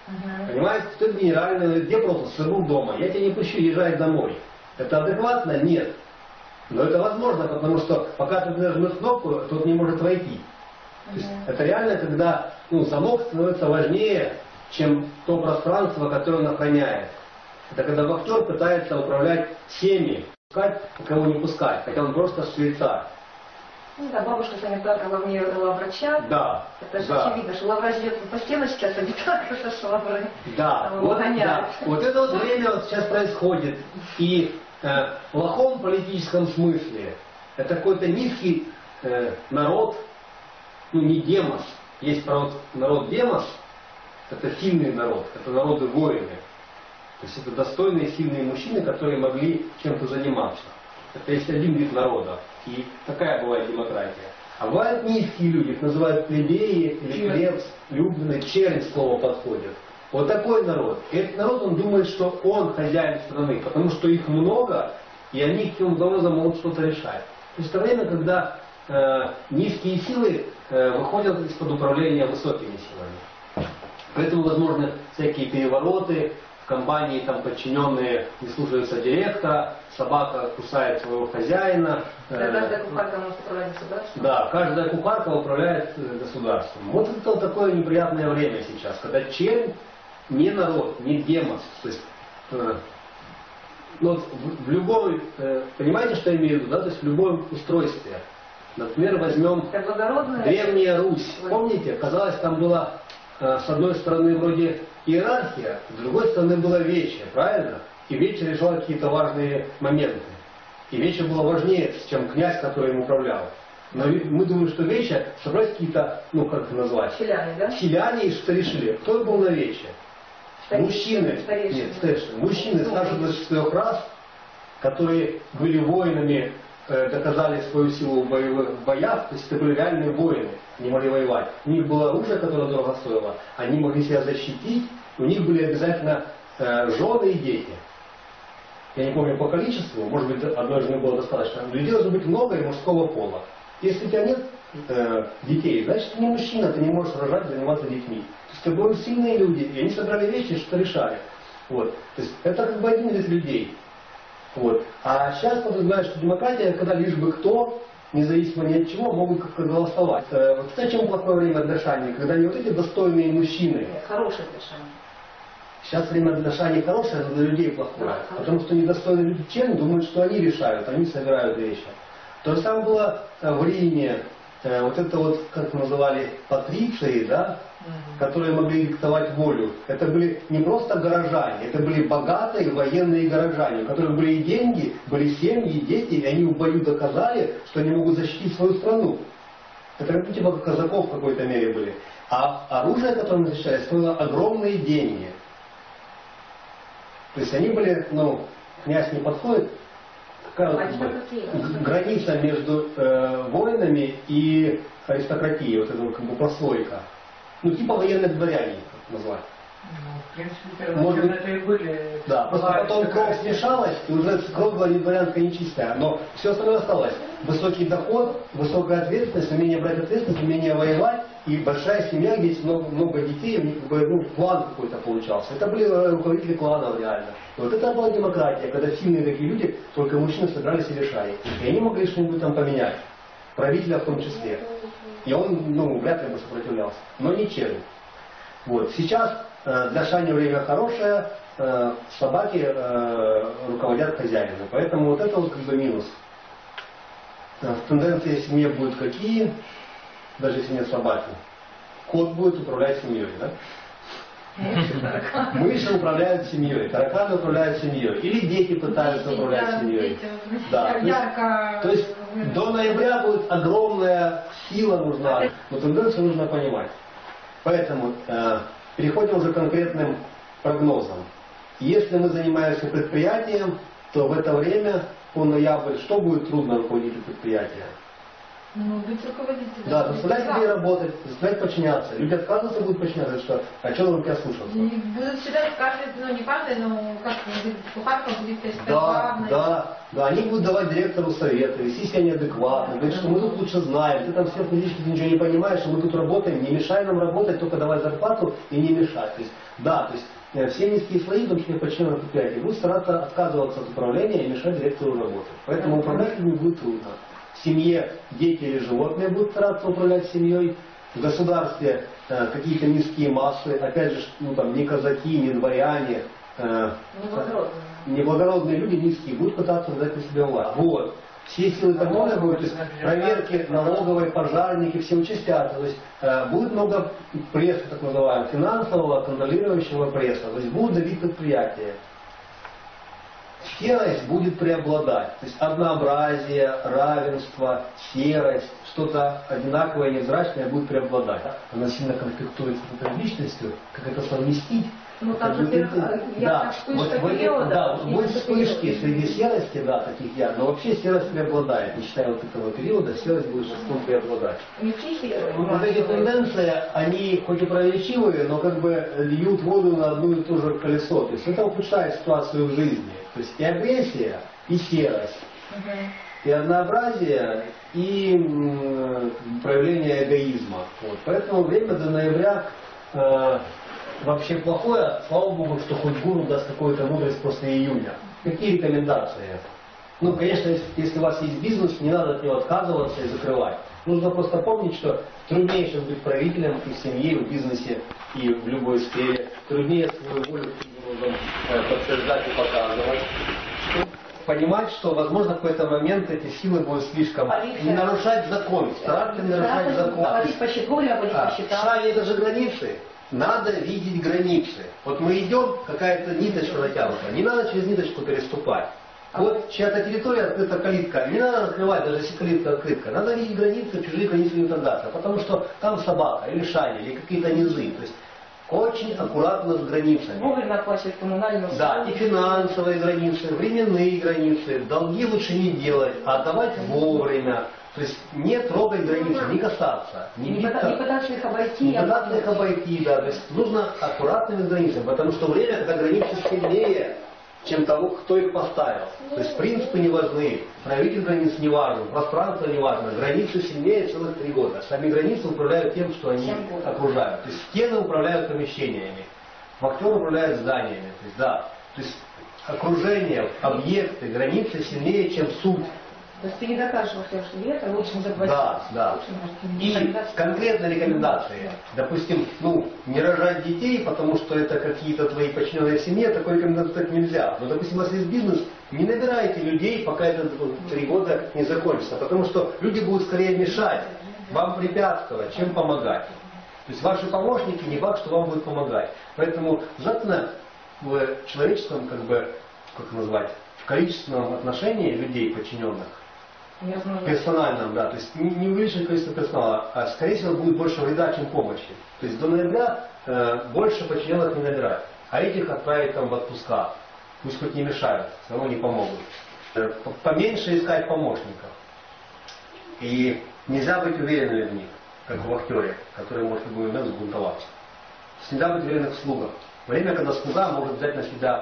Понимаете, кто генеральный, где просто сыру дома, я тебя не пущу, езжай домой. Это адекватно? Нет. Но это возможно, потому что пока ты нажмешь кнопку, тот не может войти. То есть это реально, когда замок становится важнее, чем то пространство, которое он охраняет. Это когда вахтер пытается управлять всеми, пускать, кого не пускать, хотя он просто швейцар. Ну да, бабушка санитарка главнее главврача. Да. Это же да. очевидно, что главврач идет по стеночке, а санитарка со шваброй. Да, вот это вот время вот сейчас происходит. И в плохом политическом смысле это какой-то низкий народ, не демос. Есть народ демос, это сильный народ, это народы-воины. То есть это достойные, сильные мужчины, которые могли чем-то заниматься. Это есть один вид народа. И такая бывает демократия. А бывают низкие люди, их называют плебеи или плебс, любленные, чернь слово подходит. Вот такой народ. И этот народ, он думает, что он хозяин страны, потому что их много, и они каким-то образом могут что-то решать. То есть это время, когда низкие силы выходят из-под управления высокими силами. Поэтому возможны всякие перевороты, в компании там подчиненные не слушаются директора, собака кусает своего хозяина. Каждая кухарка может управлять государством. Да, каждая кухарка управляет государством. Вот это вот такое неприятное время сейчас, когда чернь не народ, не демос. То есть, в любой, понимаете, что я имею в виду, да? То есть в любом устройстве. Например, возьмем Древняя Русь. Помните, казалось, там была с одной стороны вроде иерархия, с другой стороны было вече, правильно? И вече решал какие-то важные моменты. И вече было важнее, чем князь, который им управлял. Но мы думаем, что вече собрать какие-то, как это назвать? Селяне, да? Селяне и что решили. Кто был на вече? Мужчины. Нет, старейшины. Мужчины старше 24 раз, которые были воинами, доказали свою силу в боях, то есть это были реальные воины, они могли воевать. У них было оружие, которое дорого стоило, они могли себя защитить, у них были обязательно жены и дети. Я не помню по количеству, может быть, одной жены было достаточно, но людей должно быть много и мужского пола. Если у тебя нет детей, значит ты не мужчина, ты не можешь рожать, заниматься детьми. То есть это были сильные люди, и они собрали вещи и что решали. Вот. То есть это как бы один из людей. Вот. А сейчас подразумевает, что демократия, когда лишь бы кто, независимо ни от чего, могут как-то голосовать. Вот это чем плохое время для Шани, когда не вот эти достойные мужчины. Хорошее для Шани. Сейчас время для Шани хорошее, но для людей плохое. Потому что недостойные люди черни думают, что они решают, они собирают вещи. То же самое было в Риме. Вот это вот, как называли, патриции, да, которые могли диктовать волю. Это были не просто горожане, это были богатые военные горожане, у которых были и деньги, были семьи, и дети, и они в бою доказали, что они могут защитить свою страну. Это типа как казаков в какой-то мере были. А оружие, которое они защищали, стоило огромные деньги. То есть они были, князь не подходит, такая вот граница между воинами и аристократией, вот эта вот как бы прослойка. Типа военных дворяне, как назвать. В принципе, первоначально это и были. Да, просто потом кровь смешалась, и уже кровь была не дворянская, не чистая. Но все остальное осталось. Высокий доход, высокая ответственность, умение брать ответственность, умение воевать, и большая семья, где есть много детей, у них как бы, клан какой-то получался. Это были руководители кланов реально. И вот это была демократия, когда сильные такие люди, только мужчины собирались и решали. И они могли что-нибудь там поменять. Правителя в том числе. И он, вряд ли бы сопротивлялся. Но не чернь. Вот. Сейчас для Шани время хорошее, собаки руководят хозяином. Поэтому вот это вот как бы минус. Тенденции в семье будут какие, даже если нет собаки. Кот будет управлять семьей, да? Мыши управляют семьей, тараканы управляют семьей. Или дети пытаются управлять семьей. Да. То есть до ноября будет огромная сила нужна, но тенденцию нужно понимать. Поэтому переходим уже к конкретным прогнозам. Если мы занимаемся предприятием, то в это время по ноябрь что будет трудно руководителю предприятия? Ну, быть руководителем. Да, заставлять людей работать, заставлять подчиняться. Люди отказываться будут подчиняться, что а что вам тебя слушаться? И будут считать каждый, ну не каждый, но как кухарка будет считать Да, главной. да, они будут давать директору советы, вести себя неадекватно, говорить, что мы тут лучше знаем, ты там сверхфизически ничего не понимаешь, что мы тут работаем, не мешай нам работать, только давай зарплату и не мешай. То есть, да, то есть все низкие слои, в том числе подчиненных предприятий, будут стараться отказываться от управления и мешать директору работать. Поэтому управлять людьми будет трудно. В семье дети или животные будут стараться управлять семьей, в государстве какие-то низкие массы, опять же, ну там не казаки, не дворяне, неблагородные люди низкие будут пытаться взять на себя власть. Вот. Все силы контроля будут, то есть проверки налоговые, пожарники, все участятся. То есть будет много пресса, так называемого, финансового, контролирующего пресса. То есть будут давить предприятия. Серость будет преобладать. То есть однообразие, равенство, серость, что-то одинаковое, невзрачное будет преобладать. Она сильно конфликтует с этой личностью, как это совместить. Ну, там же, да, будет вспышки среди серости, да, таких я, но вообще серость преобладает. Не считая вот этого периода, серость будет жестко преобладать. Вот эти тенденции, они хоть и противоречивые, но как бы льют воду на одно и то же колесо. То есть это ухудшает ситуацию в жизни. То есть и агрессия, и серость, и однообразие, и проявление эгоизма. Вот. Поэтому время до ноября вообще плохое. Слава Богу, что хоть гуру даст какую-то мудрость после июня. Какие рекомендации? Ну, конечно, если у вас есть бизнес, не надо от него отказываться и закрывать. Нужно просто помнить, что труднее сейчас быть правителем и в семье, и в бизнесе, и в любой сфере. Труднее свою волю подтверждать и показывать. Понимать, что, возможно, в какой-то момент эти силы будут слишком не нарушать закон, стараться не нарушать закон. Шаги это же границы. Надо видеть границы. Вот мы идем, какая-то ниточка натянута. Не надо через ниточку переступать. Вот чья-то территория, открыта калитка. Не надо открывать, даже если калитка открыта. Надо видеть границы, чужие границы не трогаться. Потому что там собака, или шаги, или какие-то низы. То есть очень аккуратно с границами. Вовремя оплачивать коммунальную. Да, и финансовые границы, временные границы. Долги лучше не делать, а отдавать вовремя. То есть не трогать границы, не касаться. Не пытаться их обойти. Не пытаться их обойти, да. То есть нужно аккуратными границами, потому что время, когда границы сильнее, чем того, кто их поставил. То есть принципы не важны, правитель границ не важен, пространство не важно, границы сильнее целых 3 года. Сами границы управляют тем, что они окружают. То есть стены управляют помещениями, актер управляет зданиями. То есть, да, то есть окружение, объекты, границы сильнее, чем суть. То есть ты не докажешь во всем, что это лучше заплатить. Да, да. И конкретные рекомендации. Допустим, не рожать детей, потому что это какие-то твои подчиненные в семье, такой рекомендации так нельзя. Но, допустим, у вас есть бизнес, не набирайте людей, пока это 3 года не закончится. Потому что люди будут скорее мешать, вам препятствовать, чем помогать. То есть ваши помощники не факт, что вам будут помогать. Поэтому желательно в человеческом, как назвать, в количественном отношении людей, подчиненных, персональном, да, то есть не увеличить количество персонала, а скорее всего будет больше вреда, чем помощи. То есть до ноября больше подчиненных не набирать, а этих отправить там в отпуска. Пусть хоть не мешают, все равно не помогут. Поменьше искать помощников. И нельзя быть уверенным в них, как в актере, который может в любой момент сбунтоваться. Нельзя быть уверенным в слугах. Время, когда слуга может взять на себя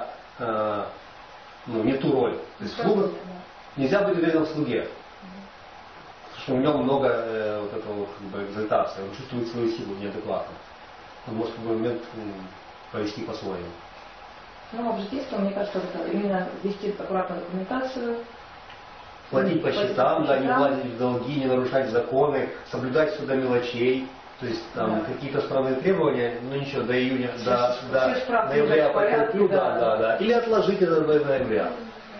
не ту роль. То есть слуга, нельзя быть уверенным в слуге. Потому что у него много вот этого экзальтации, он чувствует свою силу неадекватно. Он может в любой момент повести по-своему. Ну, в житействе, мне кажется, это именно вести аккуратную документацию. Платить по счетам, да, не платить в долги, не нарушать законы, соблюдать все до мелочей. То есть там какие-то странные требования, ничего, до июня, до ноября потерплю, да. Или отложить это до ноября.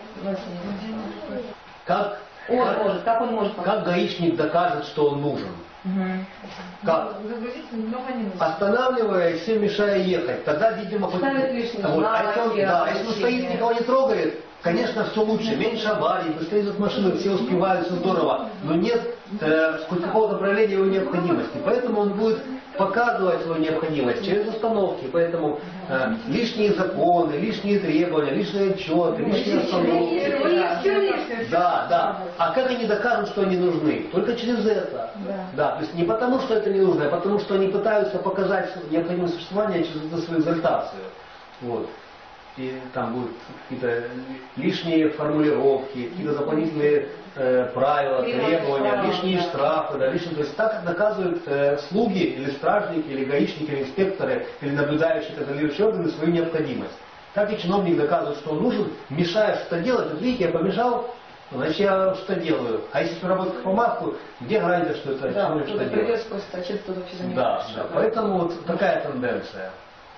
Как гаишник докажет, что он нужен? Как? Останавливая и всем мешая ехать. Тогда, видимо, если он стоит, никого не трогает, конечно, все лучше. Меньше аварий, быстрее идут машины, все успевают, все здорово. Но нет хоть какого-то проявления его необходимости. Поэтому он будет показывать свою необходимость через установки. Поэтому лишние законы, лишние требования, лишние отчеты, лишние установки. Да, да. А как они докажут, что они нужны? Только через это. Да, то есть не потому, что это не нужно, а потому, что они пытаются показать необходимость существования через свою экзальтацию. Вот. И там будут какие-то лишние формулировки, какие-то дополнительные правила, требования, лишние штрафы, да, лишние, то есть так доказывают слуги или стражники, или гаишники, или инспекторы, или наблюдающие, контролирующие органы свою необходимость. Так и чиновник доказывает, что он нужен, мешая что-то делать. Вот видите, я помешал, значит я что делаю. А если работать по маску, где гарантия, что это чиновник что делает? Придется просто, а чем вообще занимается? Да, поэтому вот такая тенденция.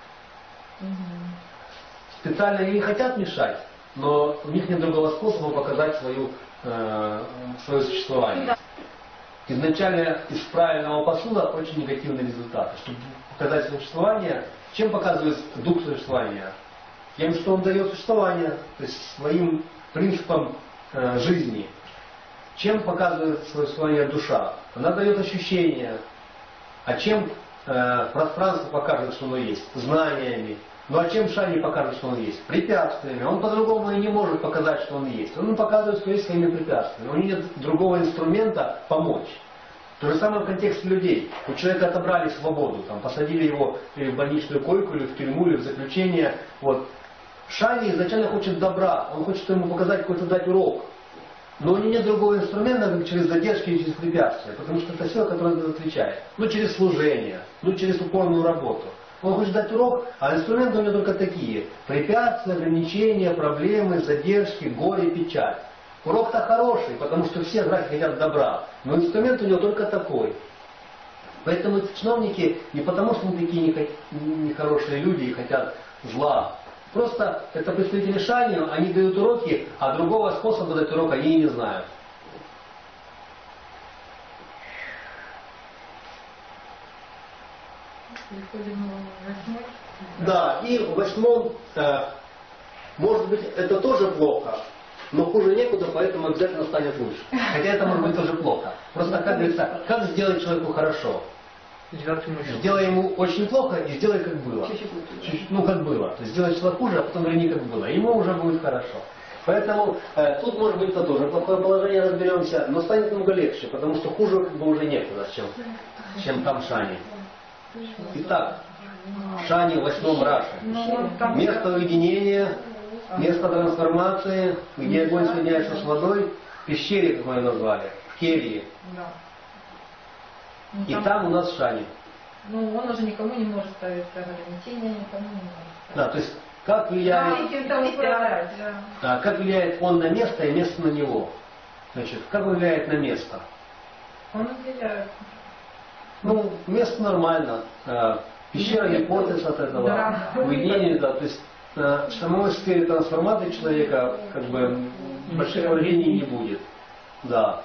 Специально они не хотят мешать, но у них нет другого способа показать свое существование. Изначально из правильного посула очень негативные результаты. Чтобы показать существование, чем показывает дух существования? Тем, что он дает существование, то есть своим принципом жизни. Чем показывает свое существование душа? Она дает ощущения. А чем пространство покажет, что оно есть? Знаниями. Ну а чем Шани покажет, что он есть? Препятствиями. Он по-другому и не может показать, что он есть. Он показывает, что есть своими препятствиями. У него нет другого инструмента помочь. То же самое в контексте людей. У человека отобрали свободу, там, посадили его в больничную койку, или в тюрьму, или в заключение. Вот. Шани изначально хочет добра, он хочет ему показать, какой-то дать урок. Но у него нет другого инструмента, как через задержки и через препятствия. Потому что это сила, которая отвечает. Ну через служение, ну через упорную работу. Он хочет дать урок, а инструменты у него только такие. Препятствия, ограничения, проблемы, задержки, горе, печаль. Урок-то хороший, потому что все графики хотят добра. Но инструмент у него только такой. Поэтому эти чиновники не потому, что они такие нехорошие люди и хотят зла. Просто это представители Шани, они дают уроки, а другого способа дать урок они и не знают. Да, и в 8, может быть, это тоже плохо, но хуже некуда, поэтому обязательно станет лучше. Хотя это может быть тоже плохо. Просто, как говорится, как сделать человеку хорошо? Сделай ему очень плохо и сделай как было. Ну, как было. То есть сделай что-то хуже, а потом верни как было. Ему уже будет хорошо. Поэтому тут, может быть, это тоже плохое положение, разберемся, но станет намного легче, потому что хуже как бы уже некуда, чем там Шани. Итак, Шани в 8 раше. Место уединения, место трансформации, где огонь соединяется с водой, в пещере, как мы ее назвали, в келье. И там у нас Шани. Ну, он уже никому не может ставить ограничения, никому не может. Да, то есть как влияет он на место и место на него? Значит, как влияет на место? Он влияет. Ну, место нормально. Пещера не портится от этого. Уединение, да. То есть в самой сфере трансформации человека как бы больших повреждений не будет. Да.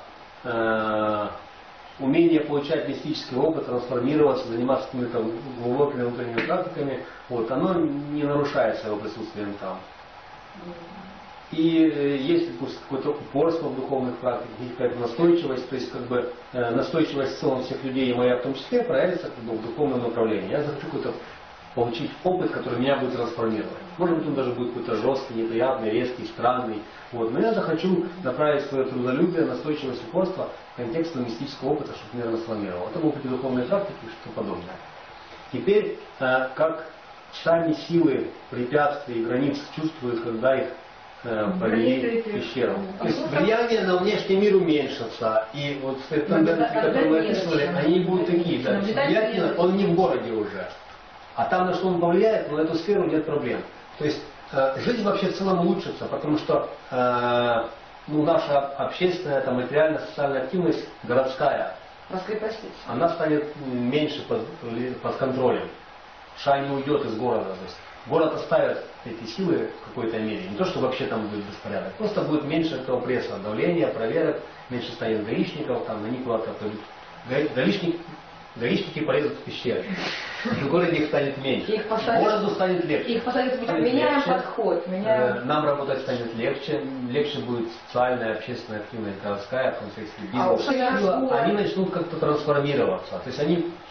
Умение получать мистический опыт, трансформироваться, заниматься какими-то глубокими внутренними практиками, вот, оно не нарушается его присутствием там. И есть какое-то упорство в духовных практиках, есть какая-то настойчивость, то есть как бы настойчивость в целом всех людей, и моя в том числе, проявится как бы в духовном направлении. Я захочу какой-то получить опыт, который меня будет трансформировать. Может быть, он даже будет какой-то жесткий, неприятный, резкий, странный. Вот. Но я захочу направить свое трудолюбие, настойчивость, упорство в контекст мистического опыта, чтобы меня трансформировало. Это могут быть духовные практики и что-то подобное. Теперь, как сами силы препятствий и границ чувствуют, когда их повели в пещеру. То есть влияние на внешний мир уменьшится. И вот с тенденции, которые мы описывали, они будут такие. Да. Влияние, он не в городе уже. А там, на что он повлияет, на эту сферу нет проблем. То есть жизнь вообще в целом улучшится, потому что наша общественная, материальная, социальная активность городская, она станет меньше под контролем. Шани уйдет из города. То есть город оставит эти силы в какой-то мере. Не то, что вообще там будет беспорядок. Просто будет меньше этого пресса, давления, проверок, меньше станет гаишников, там на них куда-то пойдут. Гаишники полезут в пещеры. В городе их станет меньше. Городу станет легче. Их посадят, меняем подход. Нам работать станет легче. Легче будет социальная, общественная, активная, городская, в контексте бизнеса. Они начнут как-то трансформироваться. То есть они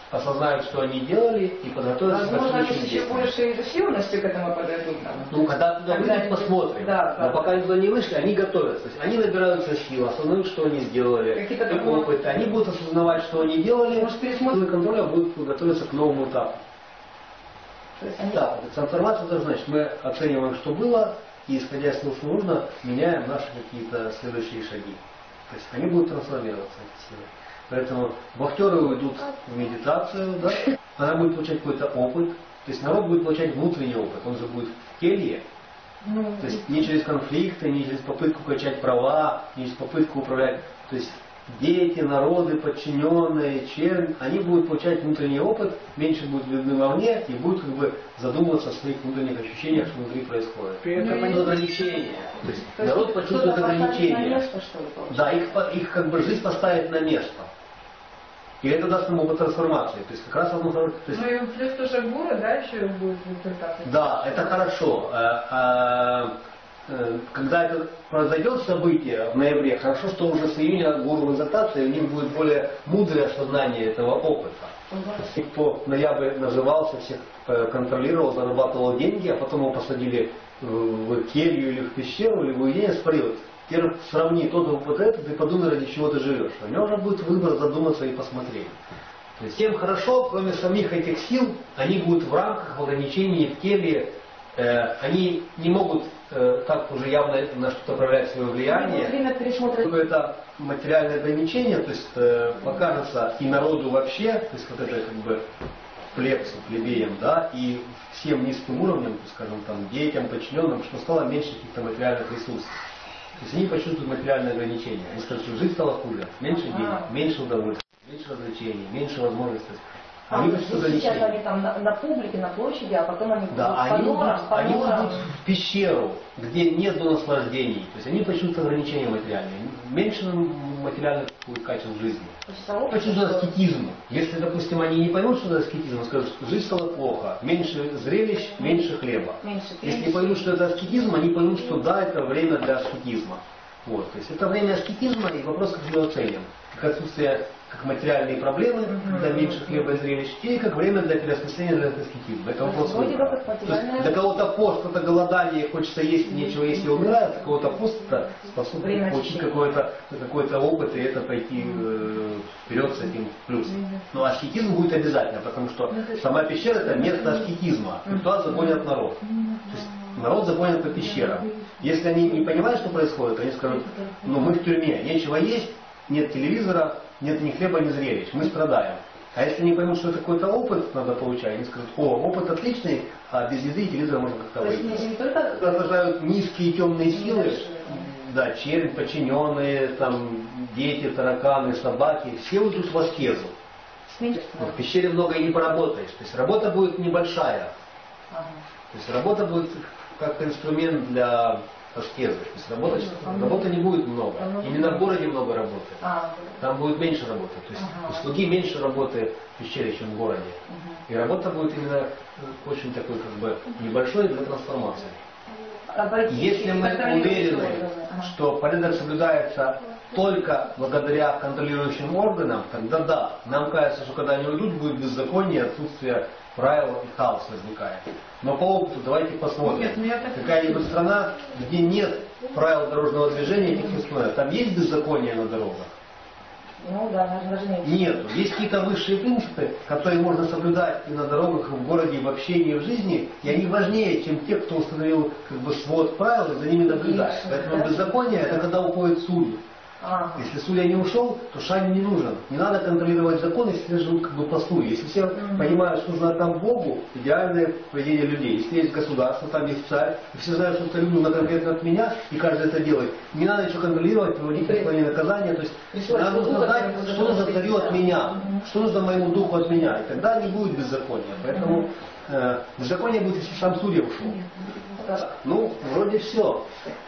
осознают, что они делали, и подготовятся к Возможно, они следующим еще действиям. больше изощренностью к этому подойдут. Ну, когда туда Когда выйдем, они- посмотрим. Да, да. Но пока они туда не вышли, они готовятся. То есть они набираются сил, осознают, что они сделали, Какие-то и такого- опыт. Они будут осознавать, что они делали, Может, пересмотр- силы контроля будут готовиться к новому этапу. То есть они- Да, трансформация, это значит, мы оцениваем, что было, и исходя из того, что нужно, меняем наши какие-то следующие шаги. То есть они будут трансформироваться, эти силы. Поэтому вахтеры уйдут в медитацию, да? Она будет получать какой-то опыт, то есть народ будет получать внутренний опыт, он же будет в келье, Ну, то есть не через конфликты, не через попытку качать права, не через попытку управлять. То есть дети, народы, подчиненные, чернь, они будут получать внутренний опыт, меньше будут видны вовне и будут как бы задумываться о своих внутренних ощущениях, что внутри происходит. При этом Это ограничения. То есть то есть народ кто-то почувствует поставит на ограничения. место, что ли, получается? Да, их как бы жизнь поставит на место. И это даст ему опыт трансформации. То есть как раз одну то есть, Ну и плюс тоже гуру, да, еще будет результат. да, это хорошо. Когда это произойдет событие в ноябре, хорошо, что уже с июня гуру в экзальтации, у них будет более мудрое осознание этого опыта. И кто в ноябре наживался, всех контролировал, зарабатывал деньги, а потом его посадили в келью или в пещеру, или в уединение, спорил. Теперь сравни тот опыт этот и подумай, ради чего ты живешь. У него уже будет выбор задуматься и посмотреть. То есть всем хорошо, кроме самих этих сил, они будут в рамках, в ограничении, в келье. Они не могут так уже явно на что-то проявлять свое влияние. Время пересмотра. Это материальное ограничение, то есть покажется и народу вообще, то есть вот это как бы плебсу, плебеям, да, и всем низким уровням, скажем, там, детям, подчиненным, что стало меньше каких-то материальных ресурсов. То есть они почувствуют материальные ограничения. Они скажут, что жизнь стала хуже, меньше денег, меньше удовольствия, меньше развлечений, меньше возможностей. Они почувствуют Сейчас ограничения. они там на публике, на площади, а потом они Да, по они норам, по они норам. уйдут в пещеру, где нет наслаждений. То есть они почувствуют ограничения материальные. Меньше материальных будет качеств жизни. То есть само Почувствуют аскетизм. Если, допустим, они не поймут, что это аскетизм, скажут, что жизнь стала плохо, меньше зрелищ, меньше хлеба. меньше Если пенсии. поймут, что это аскетизм, они поймут, что да, это время для аскетизма. Вот. То есть это время аскетизма, и вопрос, как его оценим. Как отсутствие, как материальные проблемы, когда меньше хлеба и зрелищ, или как время для переосмысления, для аскетизма. Это вопрос Вроде выбора. как То есть материальное- для кого-то пост, это голодание, хочется есть, нечего есть и умирает, для кого-то пост это способен Время получить очищения. какой-то опыт и это пойти вперед с этим в плюс. Но аскетизм будет обязательно, потому что сама пещера это место аскетизма. И туда загонят народ. То есть народ загонят по пещерам. Если они не понимают, что происходит, они скажут, ну мы в тюрьме, нечего есть, нет телевизора, нет ни хлеба, ни зрелищ, мы страдаем. А если они поймут, что это какой-то опыт надо получать, они скажут, о, опыт отличный, а без еды и телевизора можно как-то То есть выйти. не только Рождают низкие темные силы, Низшие, да, чернь, подчиненные, там, дети, тараканы, собаки, все уйдут в аскезу. меньше. В пещере много и не поработаешь. То есть работа будет небольшая. Ага. То есть работа будет как инструмент для аскезы. То есть работы не будет много. Именно в городе много работы. А, Там будет меньше работы. То есть у слуги меньше работы в пещере, чем в городе. И работа будет именно очень такой как бы небольшой для трансформации. Если мы уверены, что порядок соблюдается только благодаря контролирующим органам, тогда да, нам кажется, что когда они уйдут, будет беззаконие, отсутствие правил и хаос возникает. Но по опыту давайте посмотрим. Нет, ну я так Какая-нибудь страна, где нет правил дорожного движения, этих условий, там есть беззаконие на дорогах? Ну да, наверное, даже меньше. Нет. Есть какие-то высшие принципы, которые можно соблюдать и на дорогах, и в городе, и в общении, и в жизни, и они важнее, чем те, кто установил как бы свод правил и за ними наблюдает. Поэтому беззаконие это когда уходит судьи. Ага. Если судья не ушел, то шаг не нужен. Не надо контролировать закон, если все живут как бы по суе. Если все понимают, что нужно там Богу, идеальное поведение людей. Если есть государство, там есть царь, и все знают, что это люди на конкретно от меня, и каждый это делает. Не надо ничего контролировать, проводить исполнение наказания. То есть надо нужно знать, что нужно царю от меня, что нужно моему духу от меня. И тогда не будет беззакония. Поэтому беззаконие будет, если сам судья ушел. Ну, вроде все.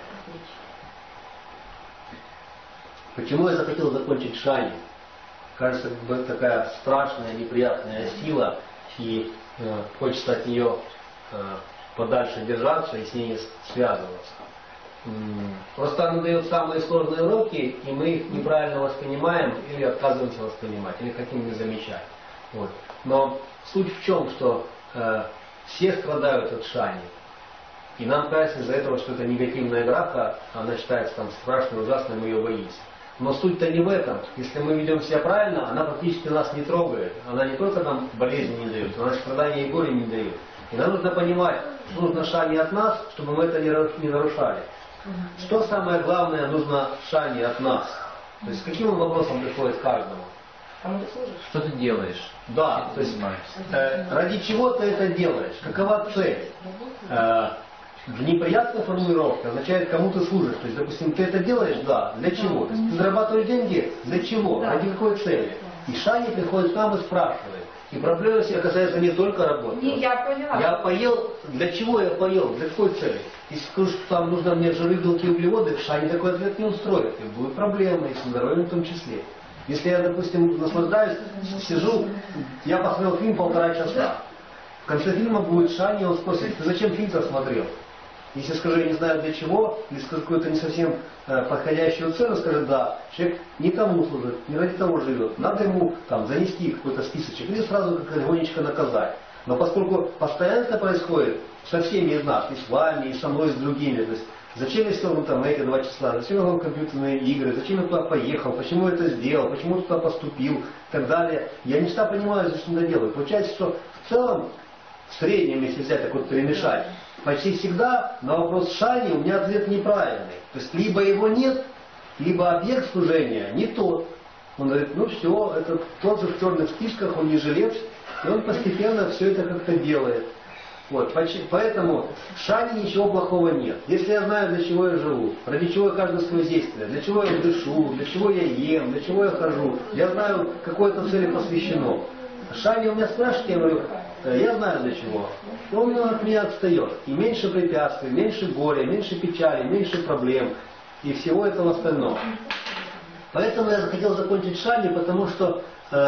Почему я захотел закончить Шани? Кажется, как бы такая страшная, неприятная сила, и хочется от нее подальше держаться и с ней связываться. Просто она дает самые сложные уроки, и мы их неправильно воспринимаем или отказываемся воспринимать, или хотим не замечать. Вот. Но суть в чем, что все страдают от шани. И нам кажется из-за этого, что это негативная граха, она считается там страшной, ужасной, мы ее боимся. Но суть-то не в этом. Если мы ведем себя правильно, она практически нас не трогает. Она не только нам болезни не дает, она страдания и горе не дает. И нам нужно понимать, что нужно шани от нас, чтобы мы это не нарушали. Что самое главное нужно шани от нас? То есть с каким вопросом приходит каждому? Кому ты служишь? Что ты делаешь? Да, то есть ради чего ты это делаешь? Какова цель? В неприятной формулировке означает, кому ты служишь. То есть, допустим, ты это делаешь, да, для чего? То есть ты зарабатываешь деньги, для чего? Ради какой цели? И шани приходит к нам и спрашивает. И проблема всегда касается не только работы. Я поняла. Я поел, для чего я поел, для какой цели? Если скажу, что там нужно мне жиры, белки, углеводы, шани такой ответ не устроит. И будут проблемы, и с здоровьем в том числе. Если я, допустим, наслаждаюсь, сижу, я посмотрел фильм 1,5 часа. В конце фильма будет шани, он спросит, ты зачем фильм-то смотрел? Если скажу, я не знаю для чего, или скажу какую-то не совсем подходящую цену, скажет, да, человек никому служит, не ради того живет. Надо ему там занести какой-то списочек или сразу как легонечко наказать. Но поскольку постоянно это происходит со всеми из нас, и с вами, и со мной, и с другими, то есть зачем я сел в интернете 2 часа, зачем я играл в компьютерные игры, зачем я туда поехал, почему я это сделал, почему туда поступил и так далее. Я не всегда понимаю, зачем это делаю. Получается, что в целом, в среднем, если взять так вот перемешать, почти всегда на вопрос шани у меня ответ неправильный. То есть либо его нет, либо объект служения не тот. Он говорит, ну все, это тот же в черных списках, он не жилец, и он постепенно все это как-то делает. Вот, поэтому в шани ничего плохого нет. Если я знаю, для чего я живу, ради чего я каждое свое действие, для чего я дышу, для чего я ем, для чего я хожу, я знаю, какой это цели посвящено. Шани у меня спрашивает, я говорю, я знаю для чего. И он от меня отстает. И меньше препятствий, меньше горя, меньше печали, меньше проблем и всего этого остального. Поэтому я захотел закончить шани, потому что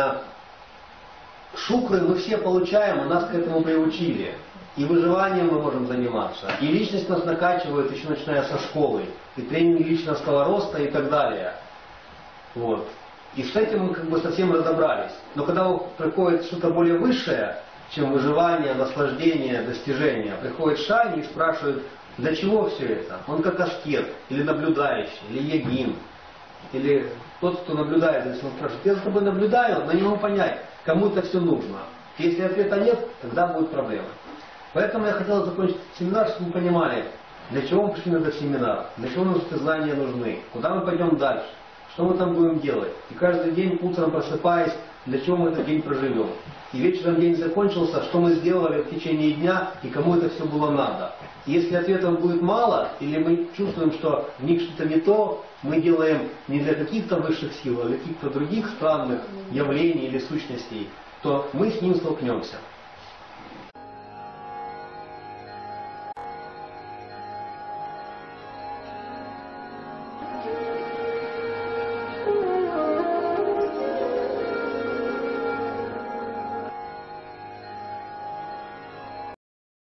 шукры мы все получаем, и нас к этому приучили. И выживанием мы можем заниматься. И личность нас накачивает, еще начиная со школы. И тренинг личностного роста и так далее. Вот. И с этим мы как бы совсем разобрались. Но когда приходит что-то более высшее, чем выживание, наслаждение, достижение, приходит шани и спрашивает, для чего все это? Он как аскет, или наблюдающий, или йогин, или тот, кто наблюдает, если он спрашивает, я за тобой наблюдаю, но не могу понять, кому это все нужно. Если ответа нет, тогда будет проблема. Поэтому я хотел закончить семинар, чтобы мы понимали, для чего мы пришли на этот семинар, для чего нам эти знания нужны, куда мы пойдем дальше, что мы там будем делать. И каждый день, утром просыпаясь, для чего мы этот день проживем. И вечером день закончился, что мы сделали в течение дня и кому это все было надо. И если ответов будет мало, или мы чувствуем, что в них что-то не то, мы делаем не для каких-то высших сил, а для каких-то других странных явлений или сущностей, то мы с ним столкнемся.